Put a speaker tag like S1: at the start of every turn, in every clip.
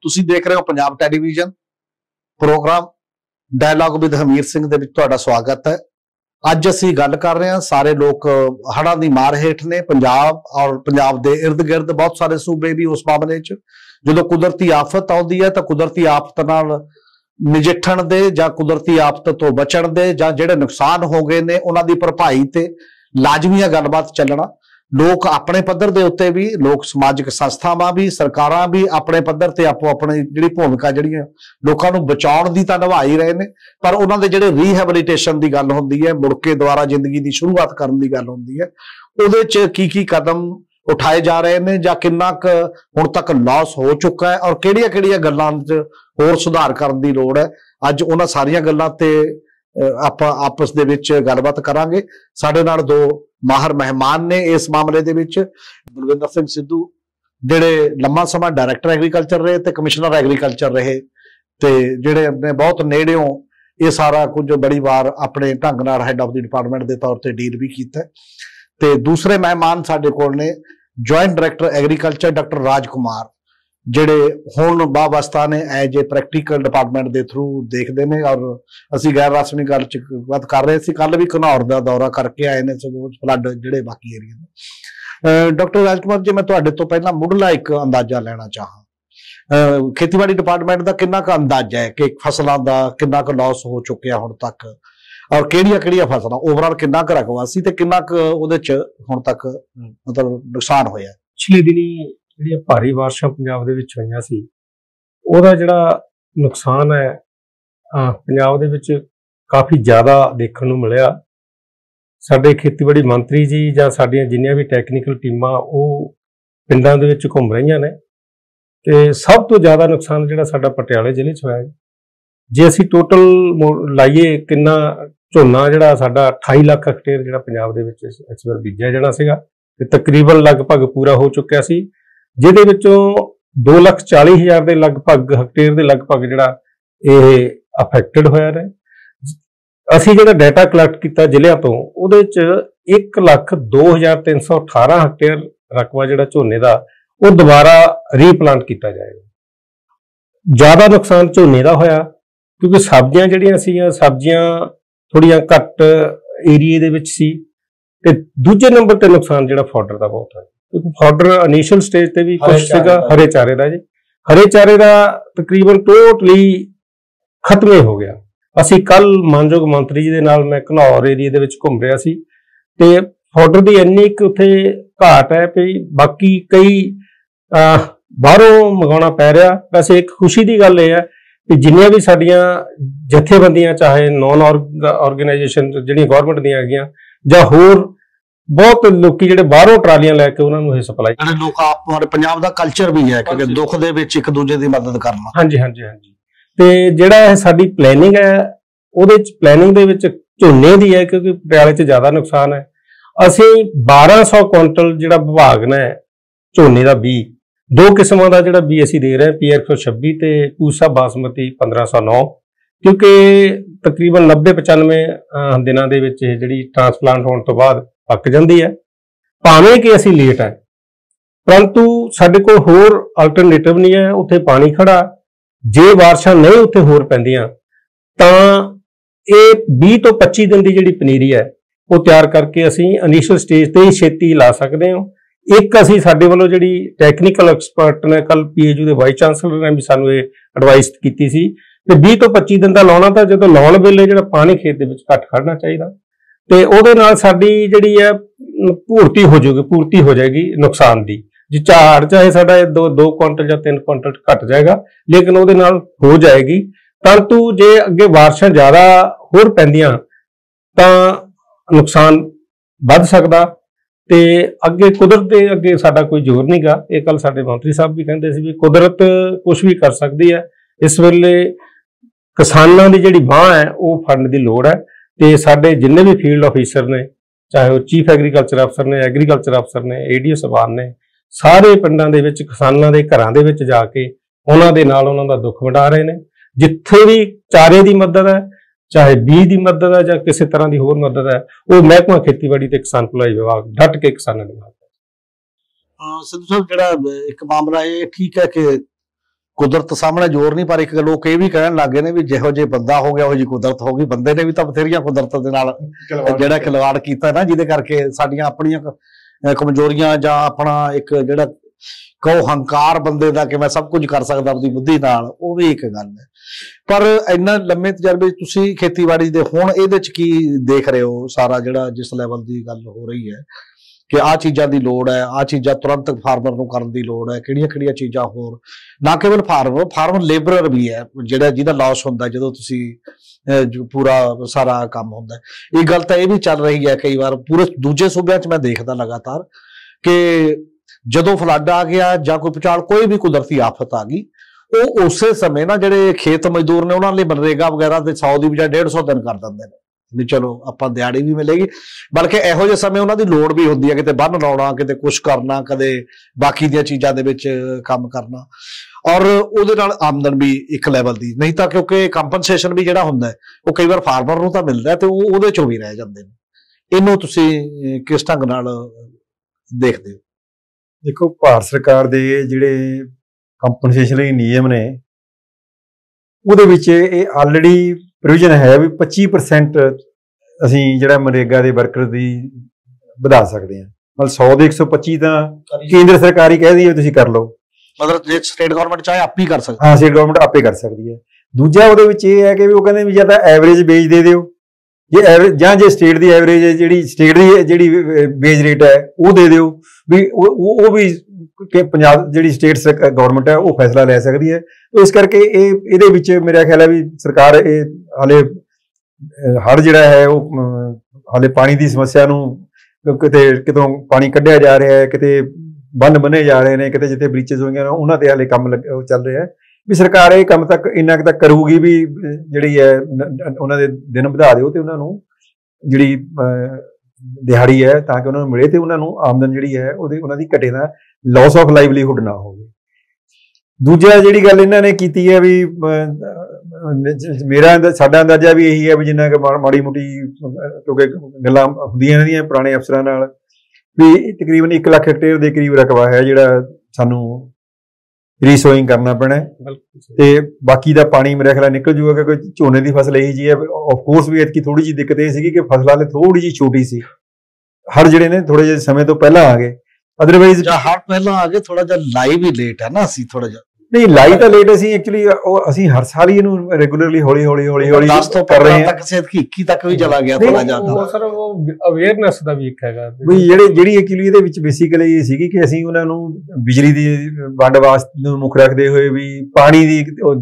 S1: ਤੁਸੀਂ ਦੇਖ ਰਹੇ ਹੋ Punjab television program dialogue with Hamir Singh ਦੇ ਵਿੱਚ ਤੁਹਾਡਾ ਸਵਾਗਤ ਹੈ। ਅੱਜ ਅਸੀਂ ਗੱਲ ਕਰ ਰਹੇ ਹਾਂ, ਸਾਰੇ ਲੋਕ ਹੜ੍ਹਾਂ ਦੀ ਮਾਰ ਹੇਠ ਨੇ। ਪੰਜਾਬ ਔਰ ਪੰਜਾਬ ਦੇ ਇਰਦ ਗਿਰਦ ਬਹੁਤ ਸਾਰੇ ਸੂਬੇ ਵੀ ਉਸ ਮਾਮਲੇ 'ਚ ਜਦੋਂ ਕੁਦਰਤੀ ਆਫਤ ਆਉਂਦੀ ਹੈ ਤਾਂ ਕੁਦਰਤੀ ਆਫਤ ਨਾਲ ਨਜਿੱਠਣ ਦੇ ਜਾਂ ਕੁਦਰਤੀ ਆਫਤ ਤੋਂ ਬਚਣ ਦੇ ਜਾਂ ਜਿਹੜੇ ਨੁਕਸਾਨ ਹੋ ਗਏ ਨੇ ਉਹਨਾਂ ਦੀ ਭਰਪਾਈ ਤੇ ਲਾਜ਼ਮੀ ਗੱਲਬਾਤ ਚੱਲਣਾ। ਲੋਕ ਆਪਣੇ ਪੱਧਰ ਦੇ ਉੱਤੇ ਵੀ, ਲੋਕ ਸਮਾਜਿਕ ਸੰਸਥਾਵਾਂ ਵੀ, ਸਰਕਾਰਾਂ ਵੀ ਆਪਣੇ ਪੱਧਰ ਤੇ ਆਪੋ ਆਪਣੀ ਜਿਹੜੀ ਭੂਮਿਕਾ ਜਿਹੜੀਆਂ ਲੋਕਾਂ ਨੂੰ ਬਚਾਉਣ ਦੀ ਤਾਂ ਨਿਭਾ ਹੀ ਰਹੇ ਨੇ, ਪਰ ਉਹਨਾਂ ਦੇ ਜਿਹੜੇ ਰੀਹੈਬਿਲਿਟੇਸ਼ਨ ਦੀ ਗੱਲ ਹੁੰਦੀ ਹੈ, ਮੁੜ ਕੇ ਦੁਬਾਰਾ ਜ਼ਿੰਦਗੀ ਦੀ ਸ਼ੁਰੂਆਤ ਕਰਨ ਦੀ ਗੱਲ ਹੁੰਦੀ ਹੈ, ਉਹਦੇ 'ਚ ਕੀ ਕਦਮ ਉਠਾਏ ਜਾ ਰਹੇ ਨੇ ਜਾਂ ਕਿੰਨਾ ਕੁ ਹੁਣ ਤੱਕ ਲਾਸ ਹੋ ਚੁੱਕਾ ਹੈ ਔਰ ਕਿਹੜੀਆਂ ਗੱਲਾਂ 'ਚ ਹੋਰ ਸੁਧਾਰ ਕਰਨ ਦੀ ਲੋੜ ਹੈ। ਅੱਜ ਉਹਨਾਂ ਸਾਰੀਆਂ ਗੱਲਾਂ ਤੇ ਆਪਾਂ ਆਪਸ ਦੇ ਵਿੱਚ ਗੱਲਬਾਤ ਕਰਾਂਗੇ। ਸਾਡੇ ਨਾਲ ਦੋ ਮਾਹਰ ਮਹਿਮਾਨ ਨੇ ਇਸ ਮਾਮਲੇ ਦੇ ਵਿੱਚ। ਬਲਵਿੰਦਰ ਸਿੰਘ ਸਿੱਧੂ ਜਿਹੜੇ ਲੰਮਾ ਸਮਾਂ ਡਾਇਰੈਕਟਰ ਐਗਰੀਕਲਚਰ ਰਹੇ ਤੇ ਕਮਿਸ਼ਨਰ ਐਗਰੀਕਲਚਰ ਰਹੇ ਤੇ ਜਿਹੜੇ ਆਪਣੇ ਬਹੁਤ ਨੇੜਿਓਂ ਇਹ ਸਾਰਾ ਕੁਝ ਬੜੀ ਵਾਰ ਆਪਣੇ ਢੰਗ ਨਾਲ ਹੈਡ ਆਫ ਦੀ ਡਿਪਾਰਟਮੈਂਟ ਦੇ ਤੌਰ ਤੇ ਡੀਲ ਵੀ ਕੀਤਾ। ਤੇ ਦੂਸਰੇ ਮਹਿਮਾਨ ਸਾਡੇ ਕੋਲ ਨੇ joint director agriculture doctor Raj Kumar, ਜਿਹੜੇ ਹੁਣ ਬਾਵਸਤਾ ਨੇ ਐਜ ਏ ਪ੍ਰੈਕਟੀਕਲ ਡਿਪਾਰਟਮੈਂਟ ਦੇ ਥਰੂ ਦੇਖਦੇ ਨੇ। ਔਰ ਅਸੀਂ ਗੈਰ ਰਸਮੀ ਗੱਲ 'ਚ ਬਾਤ ਕਰ ਰਹੇ ਸੀ, ਕੱਲ ਵੀ ਘਨੌਰ ਦਾ ਦੌਰਾ ਕਰਕੇ ਆਏ ਨੇ ਸਗੋਂ ਫਲੱਡ ਜਿਹੜੇ ਬਾਕੀ ਏਰੀਆ ਨੇ। ਡਾਕਟਰ ਰਾਜ ਕੁਮਾਰ ਜੀ, ਮੈਂ ਤੁਹਾਡੇ ਤੋਂ ਪਹਿਲਾਂ ਮੁੱਢਲਾ ਇੱਕ ਅੰਦਾਜ਼ਾ ਲੈਣਾ ਚਾਹਾਂ। ਖੇਤੀਬਾੜੀ ਡਿਪਾਰਟਮੈਂਟ ਦਾ ਕਿੰਨਾ ਕੁ ਅੰਦਾਜ਼ਾ ਹੈ ਕਿ ਫਸਲਾਂ ਦਾ ਕਿੰਨਾ ਕੁ ਲਾਸ ਹੋ ਚੁੱਕਿਆ ਹੁਣ ਤੱਕ, ਔਰ ਕਿਹੜੀਆਂ ਫਸਲਾਂ ਓਵਰਆਲ ਕਿੰਨਾ ਕੁ ਰਕਬਾ ਸੀ ਤੇ ਕਿੰਨਾ ਕੁ ਉਹਦੇ 'ਚ ਹੁਣ ਤੱਕ ਮਤਲਬ ਨੁਕਸਾਨ ਹੋਇਆ?
S2: ਪਿਛਲੇ ਦਿਨੀ ਜਿਹੜੀਆਂ ਭਾਰੀ ਬਾਰਿਸ਼ਾਂ ਪੰਜਾਬ ਦੇ ਵਿੱਚ ਹੋਈਆਂ ਸੀ, ਉਹਦਾ ਜਿਹੜਾ ਨੁਕਸਾਨ ਹੈ ਪੰਜਾਬ ਦੇ ਵਿੱਚ ਕਾਫੀ ਜ਼ਿਆਦਾ ਦੇਖਣ ਨੂੰ ਮਿਲਿਆ। ਸਾਡੇ ਖੇਤੀਬਾੜੀ ਮੰਤਰੀ ਜੀ ਜਾਂ ਸਾਡੀਆਂ ਜਿੰਨੀਆਂ ਵੀ ਟੈਕਨੀਕਲ ਟੀਮਾਂ ਉਹ ਪਿੰਡਾਂ ਦੇ ਵਿੱਚ ਘੁੰਮ ਰਹੀਆਂ ਨੇ ਤੇ ਸਭ ਤੋਂ ਜ਼ਿਆਦਾ ਨੁਕਸਾਨ ਜਿਹੜਾ ਸਾਡਾ ਪਟਿਆਲੇ ਜ਼ਿਲ੍ਹੇ 'ਚ ਹੋਇਆ। ਜੇ ਅਸੀਂ ਟੋਟਲ ਲਾਈਏ ਕਿੰਨਾ ਝੋਨਾ ਜਿਹੜਾ ਸਾਡਾ 28 ਲੱਖ ਹੈਕਟੇਅਰ ਜਿਹੜਾ ਪੰਜਾਬ ਦੇ ਵਿੱਚ ਇਸ ਵਾਰ ਬੀਜਿਆ ਜਾਣਾ ਸੀਗਾ ਤੇ ਤਕਰੀਬਨ ਲਗਭਗ ਪੂਰਾ ਹੋ ਚੁੱਕਿਆ ਸੀ, ਜਿਹਦੇ ਵਿੱਚੋਂ 2,40,000 ਦੇ ਲਗਭਗ ਹੈਕਟੇਅਰ ਦੇ ਲਗਭਗ ਜਿਹੜਾ ਇਹ ਅਫੈਕਟਡ ਹੋਇਆ ਨੇ। ਅਸੀਂ ਜਿਹੜਾ ਡਾਟਾ ਕਲੈਕਟ ਕੀਤਾ ਜ਼ਿਲ੍ਹਿਆਂ ਤੋਂ, ਉਹਦੇ 'ਚ 1,02,318 ਹੈਕਟੇਅਰ ਰਕਬਾ ਜਿਹੜਾ ਝੋਨੇ ਦਾ ਉਹ ਦੁਬਾਰਾ ਰੀਪਲਾਂਟ ਕੀਤਾ ਜਾਏਗਾ। ਜ਼ਿਆਦਾ ਨੁਕਸਾਨ ਝੋਨੇ ਦਾ ਹੋਇਆ ਕਿਉਂਕਿ ਸਬਜ਼ੀਆਂ ਜਿਹੜੀਆਂ ਸੀਗੀਆਂ, ਸਬਜ਼ੀਆਂ ਥੋੜ੍ਹੀਆਂ ਘੱਟ ਏਰੀਏ ਦੇ ਵਿੱਚ ਸੀ ਤੇ ਦੂਜੇ ਨੰਬਰ ਤੇ ਨੁਕਸਾਨ ਜਿਹੜਾ ਫਾਡਰ ਦਾ ਬਹੁਤ ਹੈ ਕਿਉਂਕਿ ਫਾਡਰ ਇਨੀਸ਼ੀਅਲ ਸਟੇਜ ਤੇ ਵੀ ਕੁਝ ਸੀਗਾ ਹਰੇ ਚਾਰੇ ਦਾ। ਜੀ ਹਰੇ ਚਾਰੇ ਦਾ ਤਕਰੀਬਨ ਟੋਟਲੀ ਖਤਮ ਹੀ ਹੋ ਗਿਆ। ਅਸੀਂ ਕੱਲ ਮਾਨਯੋਗ ਮੰਤਰੀ ਜੀ ਦੇ ਨਾਲ ਮੈਂ ਘਨੌਰ ਏਰੀਏ ਦੇ ਵਿੱਚ ਘੁੰਮ ਰਿਹਾ ਸੀ ਤੇ ਫਾਡਰ ਦੀ ਇੰਨੀ ਕੁ ਉੱਥੇ ਘਾਟ ਹੈ ਵੀ ਬਾਕੀ ਕਈ ਬਾਹਰੋਂ ਮੰਗਾਉਣਾ ਪੈ ਰਿਹਾ। ਵੈਸੇ ਇੱਕ ਖੁਸ਼ੀ ਦੀ ਗੱਲ ਇਹ ਹੈ ਕਿ ਜਿੰਨੀਆਂ ਵੀ ਸਾਡੀਆਂ ਜਥੇਬੰਦੀਆਂ, ਚਾਹੇ ਨੌਨ ਆਰਗੇਨਾਈਜੇਸ਼ਨ ਜਿਹੜੀਆਂ ਗਵਰਨਮੈਂਟ ਦੀਆਂ ਹੈਗੀਆਂ ਜਾਂ ਹੋਰ ਬਹੁਤ ਲੋਕੀ ਜਿਹੜੇ ਬਾਹਰੋਂ ਟਰਾਲੀਆਂ ਲੈ ਕੇ ਉਹਨਾਂ ਨੂੰ ਇਹ ਸਪਲਾਈ,
S1: ਲੋਕ ਆਪ ਪੰਜਾਬ ਦਾ ਕਲਚਰ ਵੀ ਹੈ ਕਿ ਦੁੱਖ ਦੇ ਵਿੱਚ ਇੱਕ ਦੂਜੇ ਦੀ ਮਦਦ ਕਰਨਾ।
S2: ਹਾਂਜੀ। ਤੇ ਜਿਹੜਾ ਇਹ ਸਾਡੀ ਪਲੈਨਿੰਗ ਹੈ ਉਹਦੇ ਚ ਪਲੈਨਿੰਗ ਦੇ ਵਿੱਚ ਝੋਨੇ ਦੀ ਹੈ ਕਿਉਂਕਿ ਪਟਿਆਲੇ 'ਚ ਜ਼ਿਆਦਾ ਨੁਕਸਾਨ ਹੈ। ਅਸੀਂ 1200 ਕੁਇੰਟਲ ਜਿਹੜਾ ਵਿਭਾਗ ਨੇ ਝੋਨੇ ਦਾ ਬੀਜ, ਦੋ ਕਿਸਮਾਂ ਦਾ ਜਿਹੜਾ ਬੀਜ ਅਸੀਂ ਦੇ ਰਹੇ PR 126 ਤੇ ਪੂਸਾ ਬਾਸਮਤੀ 1509, ਕਿਉਂਕਿ ਤਕਰੀਬਨ 90-95 ਦਿਨਾਂ ਦੇ ਵਿੱਚ ਇਹ ਜਿਹੜੀ ਟ੍ਰਾਂਸਪਲਾਂਟ ਹੋਣ ਤੋਂ ਬਾਅਦ ਪੱਕ ਜਾਂਦੀ ਹੈ। ਭਾਵੇਂ ਕਿ ਅਸੀਂ ਲੇਟ ਹੈ ਪਰੰਤੂ ਸਾਡੇ ਕੋਲ ਹੋਰ ਅਲਟਰਨੇਟਿਵ ਨਹੀਂ ਹੈ। ਉੱਥੇ ਪਾਣੀ ਖੜਾ, ਜੇ ਬਾਰਿਸ਼ਾਂ ਨਹੀਂ ਉੱਥੇ ਹੋਰ ਪੈਂਦੀਆਂ ਤਾਂ ਇਹ 20 ਤੋਂ 25 ਦਿਨ ਦੀ ਜਿਹੜੀ ਪਨੀਰੀ ਹੈ ਉਹ ਤਿਆਰ ਕਰਕੇ ਅਸੀਂ ਇਨੀਸ਼ੀਅਲ ਸਟੇਜ ਤੇ ਹੀ ਛੇਤੀ ਲਾ ਸਕਦੇ ਹਾਂ। ਇੱਕ ਅਸੀਂ ਸਾਡੇ ਵੱਲੋਂ ਜਿਹੜੀ ਟੈਕਨੀਕਲ ਐਕਸਪਰਟ ਨੇ, ਕੱਲ PHU ਦੇ ਵਾਈਸ ਚਾਂਸਲਰ ਨੇ ਵੀ ਸਾਨੂੰ ਇਹ ਐਡਵਾਈਸ ਕੀਤੀ ਸੀ ਕਿ 20 ਤੋਂ 25 ਦਿਨ ਦਾ ਲਾਉਣਾ, ਤਾਂ ਜਦੋਂ ਲਾਉਣ ਵੇਲੇ ਜਿਹੜਾ ਪਾਣੀ ਖੇਤ ਦੇ ਵਿੱਚ ਘੱਟ ਖੜਨਾ ਚਾਹੀਦਾ ਤੇ ਉਹਦੇ ਨਾਲ ਸਾਡੀ ਜਿਹੜੀ ਹੈ ਪੂਰਤੀ ਹੋ ਜਾਏਗੀ ਨੁਕਸਾਨ ਦੀ। ਜੇ ਝਾੜ ਚਾਹੇ ਸਾਡਾ 2 ਕੁਇੰਟਲ ਜਾਂ 3 ਕੁਇੰਟਲ ਘਟ ਜਾਏਗਾ ਲੇਕਿਨ ਉਹਦੇ ਨਾਲ ਹੋ ਜਾਏਗੀ। ਪਰੰਤੂ ਜੇ ਅੱਗੇ ਬਾਰਿਸ਼ਾਂ ਜ਼ਿਆਦਾ ਹੋਰ ਪੈਂਦੀਆਂ ਤਾਂ ਨੁਕਸਾਨ ਵੱਧ ਸਕਦਾ ਤੇ ਅੱਗੇ ਕੁਦਰਤ ਦੇ ਅੱਗੇ ਸਾਡਾ ਕੋਈ ਜ਼ੋਰ ਨਹੀਂਗਾ। ਇਹ ਕੱਲ ਸਾਡੇ ਮੰਤਰੀ ਸਾਹਿਬ ਵੀ ਕਹਿੰਦੇ ਸੀ ਵੀ ਕੁਦਰਤ ਕੁਝ ਵੀ ਕਰ ਸਕਦੀ ਹੈ। ਇਸ ਵੇਲੇ ਕਿਸਾਨਾਂ ਦੀ ਜਿਹੜੀ ਬਾਂਹ ਹੈ ਉਹ ਫੜਨ ਦੀ ਲੋੜ ਹੈ ਤੇ ਸਾਡੇ ਜਿੰਨੇ ਵੀ ਫੀਲਡ ਆਫੀਸਰ ਨੇ, ਚਾਹੇ ਉਹ ਚੀਫ ਐਗਰੀਕਲਚਰ ਅਫਸਰ ਨੇ, ਐਗਰੀਕਲਚਰ ਅਫਸਰ ਨੇ, ADO ਸਾਹਿਬਾਨ ਨੇ, ਸਾਰੇ ਪਿੰਡਾਂ ਦੇ ਵਿੱਚ ਕਿਸਾਨਾਂ ਦੇ ਘਰਾਂ ਦੇ ਵਿੱਚ ਜਾ ਕੇ ਉਹਨਾਂ ਦੇ ਨਾਲ ਉਹਨਾਂ ਦਾ ਦੁੱਖ ਵੰਡਾ ਰਹੇ ਨੇ। ਜਿੱਥੇ ਵੀ ਚਾਰੇ ਦੀ ਮਦਦ ਹੈ, ਚਾਹੇ ਬੀਜ ਦੀ ਮਦਦ ਹੈ ਜਾਂ ਕਿਸੇ ਤਰ੍ਹਾਂ ਦੀ ਹੋਰ ਮਦਦ ਹੈ, ਉਹ ਮਹਿਕਮਾ ਖੇਤੀਬਾੜੀ ਤੇ ਕਿਸਾਨ ਭਲਾਈ ਵਿਭਾਗ ਡਟ ਕੇ ਕਿਸਾਨਾਂ ਦੀ ਮਦਦ।
S1: ਸਿੱਧੂ ਸਾਹਿਬ, ਜਿਹੜਾ ਇੱਕ ਮਾਮਲਾ ਇਹ ਠੀਕ ਹੈ ਕਿ ਕੁਦਰਤ ਸਾਹਮਣੇ ਜ਼ੋਰ ਨਹੀਂ, ਪਰ ਇੱਕ ਲੋਕ ਇਹ ਵੀ ਕਹਿਣ ਲੱਗੇ ਨੇ ਵੀ ਜਿਹੋ ਜੇ ਬੰਦਾ ਹੋ ਗਿਆ ਉਹ ਜੀ ਕੁਦਰਤ ਹੋ ਗਈ। ਬੰਦੇ ਨੇ ਵੀ ਤਾਂ ਬਥੇਰੀਆਂ ਕੁਦਰਤ ਦੇ ਨਾਲ ਜਿਹੜਾ ਖਿਲਵਾੜ ਕੀਤਾ ਨਾ, ਜਿਹਦੇ ਕਰਕੇ ਸਾਡੀਆਂ ਆਪਣੀਆਂ ਕਮਜ਼ੋਰੀਆਂ ਜਾਂ ਆਪਣਾ ਇੱਕ ਜਿਹੜਾ ਕਹੋ ਹੰਕਾਰ ਬੰਦੇ ਦਾ ਕਿ ਮੈਂ ਸਭ ਕੁਝ ਕਰ ਸਕਦਾ ਆਪਣੀ ਬੁੱਧੀ ਨਾਲ, ਉਹ ਵੀ ਇੱਕ ਗੱਲ ਹੈ। ਪਰ ਇੰਨਾ ਲੰਮੇ ਤਜਰਬੇ ਤੁਸੀਂ ਖੇਤੀਬਾੜੀ ਦੇ, ਹੁਣ ਇਹਦੇ ਚ ਕੀ ਦੇਖ ਰਹੇ ਹੋ? ਸਾਰਾ ਜਿਹੜਾ ਜਿਸ ਲੈਵਲ ਦੀ ਗੱਲ ਹੋ ਰਹੀ ਹੈ ਕਿ ਆਹ ਚੀਜ਼ਾਂ ਦੀ ਲੋੜ ਹੈ, ਆਹ ਚੀਜ਼ਾਂ ਤੁਰੰਤ ਫਾਰਮਰ ਨੂੰ ਕਰਨ ਦੀ ਲੋੜ ਹੈ, ਕਿਹੜੀਆਂ ਚੀਜ਼ਾਂ ਹੋਰ, ਨਾ ਕੇਵਲ ਫਾਰਮਰ ਲੇਬਰਰ ਵੀ ਹੈ ਜਿਹਦਾ ਲਾਸ ਹੁੰਦਾ ਜਦੋਂ ਤੁਸੀਂ ਪੂਰਾ ਸਾਰਾ ਕੰਮ ਹੁੰਦਾ। ਇਹ ਗੱਲ ਤਾਂ ਇਹ ਵੀ ਚੱਲ ਰਹੀ ਹੈ ਕਈ ਵਾਰ ਪੂਰੇ ਦੂਜੇ ਸੂਬਿਆਂ 'ਚ ਮੈਂ ਦੇਖਦਾ ਲਗਾਤਾਰ ਕਿ ਜਦੋਂ ਫਲੱਡ ਆ ਗਿਆ ਜਾਂ ਕੋਈ ਭੂਚਾਲ, ਕੋਈ ਵੀ ਕੁਦਰਤੀ ਆਫਤ ਆ ਗਈ, ਉਹ ਉਸੇ ਸਮੇਂ ਨਾ ਜਿਹੜੇ ਖੇਤ ਮਜ਼ਦੂਰ ਨੇ ਉਹਨਾਂ ਲਈ ਮਨਰੇਗਾ ਵਗੈਰਾ ਤੇ 100 ਦੀ ਬਜਾਏ 150 ਦਿਨ ਕਰ ਦਿੰਦੇ ਨੇ ਵੀ ਚਲੋ ਆਪਾਂ ਦਿਹਾੜੀ ਵੀ ਮਿਲੇਗੀ। ਬਲਕਿ ਇਹੋ ਜਿਹੇ ਸਮੇਂ ਉਹਨਾਂ ਦੀ ਲੋੜ ਵੀ ਹੁੰਦੀ ਹੈ, ਕਿਤੇ ਬੰਨ ਲਾਉਣਾ, ਕਿਤੇ ਕੁਛ ਕਰਨਾ, ਕਦੇ ਬਾਕੀ ਦੀਆਂ ਚੀਜ਼ਾਂ ਦੇ ਵਿੱਚ ਕੰਮ ਕਰਨਾ, ਔਰ ਉਹਦੇ ਨਾਲ ਆਮਦਨ ਵੀ ਇੱਕ ਲੈਵਲ ਦੀ ਨਹੀਂ ਤਾਂ, ਕਿਉਂਕਿ ਕੰਪਨਸੇਸ਼ਨ ਵੀ ਜਿਹੜਾ ਹੁੰਦਾ ਉਹ ਕਈ ਵਾਰ ਫਾਰਮਰ ਨੂੰ ਤਾਂ ਮਿਲਦਾ ਤੇ ਉਹ ਉਹਦੇ ਚੋਂ ਵੀ ਰਹਿ ਜਾਂਦੇ ਨੇ। ਇਹਨੂੰ ਤੁਸੀਂ ਕਿਸ ਢੰਗ ਨਾਲ ਦੇਖਦੇ ਹੋ?
S3: ਦੇਖੋ, ਭਾਰਤ ਸਰਕਾਰ ਦੇ ਜਿਹੜੇ ਕੰਪਨਸੇਸ਼ਨ ਲਈ ਨਿਯਮ ਨੇ ਉਹਦੇ ਵਿੱਚ ਇਹ ਆਲਰੇਡੀ ਪ੍ਰੋਵੀਜ਼ਨ ਹੈ ਵੀ 25% ਅਸੀਂ ਜਿਹੜਾ ਮਨਰੇਗਾ ਦੇ ਵਰਕਰ ਦੀ ਵਧਾ ਸਕਦੇ ਹਾਂ। ਮਤਲਬ 100 ਦੇ 125 ਤਾਂ ਕੇਂਦਰ ਸਰਕਾਰ ਹੀ ਕਹਿੰਦੀ ਹੈ ਤੁਸੀਂ ਕਰ ਲਓ,
S1: ਮਤਲਬ ਜੇ ਸਟੇਟ ਗਵਰਨਮੈਂਟ ਚਾਹੇ ਆਪੇ ਕਰ ਸਕਦੀ।
S3: ਹਾਂ, ਸਟੇਟ ਗਵਰਨਮੈਂਟ ਆਪੇ ਕਰ ਸਕਦੀ ਹੈ। ਦੂਜਾ ਉਹਦੇ ਵਿੱਚ ਇਹ ਹੈ ਕਿ ਵੀ ਉਹ ਕਹਿੰਦੇ ਵੀ ਜਾਂ ਤਾਂ ਐਵਰੇਜ ਵੇਜ ਦੇ ਦਿਓ, ਜੇ ਐਵਰੇਜ ਜਾਂ ਜੇ ਸਟੇਟ ਦੀ ਐਵਰੇਜ ਹੈ, ਜਿਹੜੀ ਸਟੇਟ ਦੀ ਜਿਹੜੀ ਵੇਜ ਰੇਟ ਹੈ ਉਹ ਦੇ ਦਿਓ, ਵੀ ਉਹ ਵੀ ਕਿ ਪੰਜਾਬ ਜਿਹੜੀ ਸਟੇਟ ਗਵਰਨਮੈਂਟ ਹੈ ਉਹ ਫੈਸਲਾ ਲੈ ਸਕਦੀ ਹੈ। ਇਸ ਕਰਕੇ ਇਹਦੇ ਵਿੱਚ ਮੇਰਾ ਖਿਆਲ ਹੈ ਵੀ ਸਰਕਾਰ ਇਹ ਹਾਲੇ ਹੜ੍ਹ ਜਿਹੜਾ ਹੈ ਉਹ ਹਾਲੇ ਪਾਣੀ ਦੀ ਸਮੱਸਿਆ ਨੂੰ ਕਿਤੋਂ ਪਾਣੀ ਕੱਢਿਆ ਜਾ ਰਿਹਾ ਹੈ, ਕਿਤੇ ਬੰਨ ਬੰਨੇ ਜਾ ਰਹੇ ਨੇ, ਕਿਤੇ ਜਿੱਥੇ ਬ੍ਰੀਚਸ ਹੋਈਆਂ ਨੇ ਉਹਨਾਂ ਤੇ ਹਾਲੇ ਕੰਮ ਚੱਲ ਰਿਹਾ ਹੈ। ਵੀ ਸਰਕਾਰ ਇਹ ਕੰਮ ਤੱਕ ਇੰਨਾ ਕੁ ਤੱਕ ਕਰੂਗੀ ਵੀ ਜਿਹੜੀ ਹੈ ਉਹਨਾਂ ਦੇ ਦਿਨ ਵਧਾ ਦਿਓ ਤੇ ਉਹਨਾਂ ਨੂੰ ਜਿਹੜੀ ਦਿਹਾੜੀ ਹੈ ਤਾਂ ਕਿ ਉਹਨਾਂ ਨੂੰ ਮਿਲੇ ਤੇ ਉਹਨਾਂ ਨੂੰ ਆਮਦਨ ਜਿਹੜੀ ਹੈ ਉਹਨਾਂ ਦੀ ਘਟੇ ਨਾ, ਲਾਸ ਆਫ ਲਾਈਵਲੀਹੁੱਡ ਨਾ ਹੋਵੇ। ਦੂਜਾ ਜਿਹੜੀ ਗੱਲ ਇਹਨਾਂ ਨੇ ਕੀਤੀ ਹੈ ਵੀ ਸਾਡਾ ਅੰਦਾਜ਼ਾ ਵੀ ਇਹੀ ਹੈ ਵੀ ਜਿੰਨਾ ਕਿ ਮਾੜੀ ਮੋਟੀ ਕਿਉਂਕਿ ਗੱਲਾਂ ਹੁੰਦੀਆਂ ਰਹਿੰਦੀਆਂ ਪੁਰਾਣੇ ਅਫਸਰਾਂ ਨਾਲ ਵੀ ਤਕਰੀਬਨ 1 ਲੱਖ ਹੈਕਟੇਅਰ ਦੇ ਕਰੀਬ ਰਕਬਾ ਹੈ ਜਿਹੜਾ ਸਾਨੂੰ ਰੀਸੋਇੰਗ ਕਰਨਾ ਪੈਣਾ ਤੇ ਬਾਕੀ ਦਾ ਪਾਣੀ ਮੇਰੇ ਖਿਆਲ ਨਿਕਲ ਜੂਗਾ ਕਿਉਂਕਿ ਝੋਨੇ ਦੀ ਫਸਲ ਇਹੀ ਜੀ ਹੈ। ਆਫ ਕੋਰਸ ਵੀ ਇਤਕੀ ਥੋੜੀ ਜਿਹੀ ਦਿੱਕਤ ਇਹ ਸੀਗੀ ਕਿ ਫਸਲਾਂ ਦੇ ਥੋੜੀ ਜਿਹੀ ਛੋਟੀ ਸੀ, ਹੜ ਜਿਹੜੇ ਨੇ ਥੋੜੇ ਜਿਹੇ ਸਮੇਂ ਤੋਂ ਪਹਿਲਾਂ ਆ ਗਏ, ਅਦਰਵਾਈਜ਼
S1: ਹੜ ਪਹਿਲਾਂ ਆ ਗਏ, ਥੋੜਾ ਜਿਹਾ ਲਾਈ ਵੀ ਲੇਟ ਹੈ ਨਾ ਅਸੀਂ ਥੋੜਾ ਜਿਹਾ।
S3: ਨਹੀਂ, ਲਾਈ ਤਾਂ ਲੇਟ ਅਸੀਂ ਐਕਚੁਅਲੀ ਅਸੀਂ ਹਰ ਸਾਲ ਹੀ ਇਹਨੂੰ ਰੈਗੂਲਰਲੀ ਹੌਲੀ
S1: 10 ਤੋਂ ਕਰ ਰਹੇ ਹਾਂ ਤੱਕ 21 ਤੱਕ ਵੀ ਚਲਾ ਗਿਆ ਥੋੜਾ ਜਿਹਾ।
S2: ਸਰ ਉਹ ਅਵੇਅਰਨੈਸ ਦਾ ਵੀ ਇੱਕ ਹੈਗਾ
S3: ਵੀ ਜਿਹੜੀ ਐਕਚੁਅਲੀ ਇਹਦੇ ਵਿੱਚ ਬੇਸਿਕਲੀ ਇਹ ਸੀਗੀ ਕਿ ਅਸੀਂ ਉਹਨਾਂ ਨੂੰ ਬਿਜਲੀ ਦੀ ਵੰਡ ਵਾਸਤੇ ਨੂੰ ਮੁੱਖ ਰੱਖਦੇ ਹੋਏ ਵੀ ਪਾਣੀ ਦੀ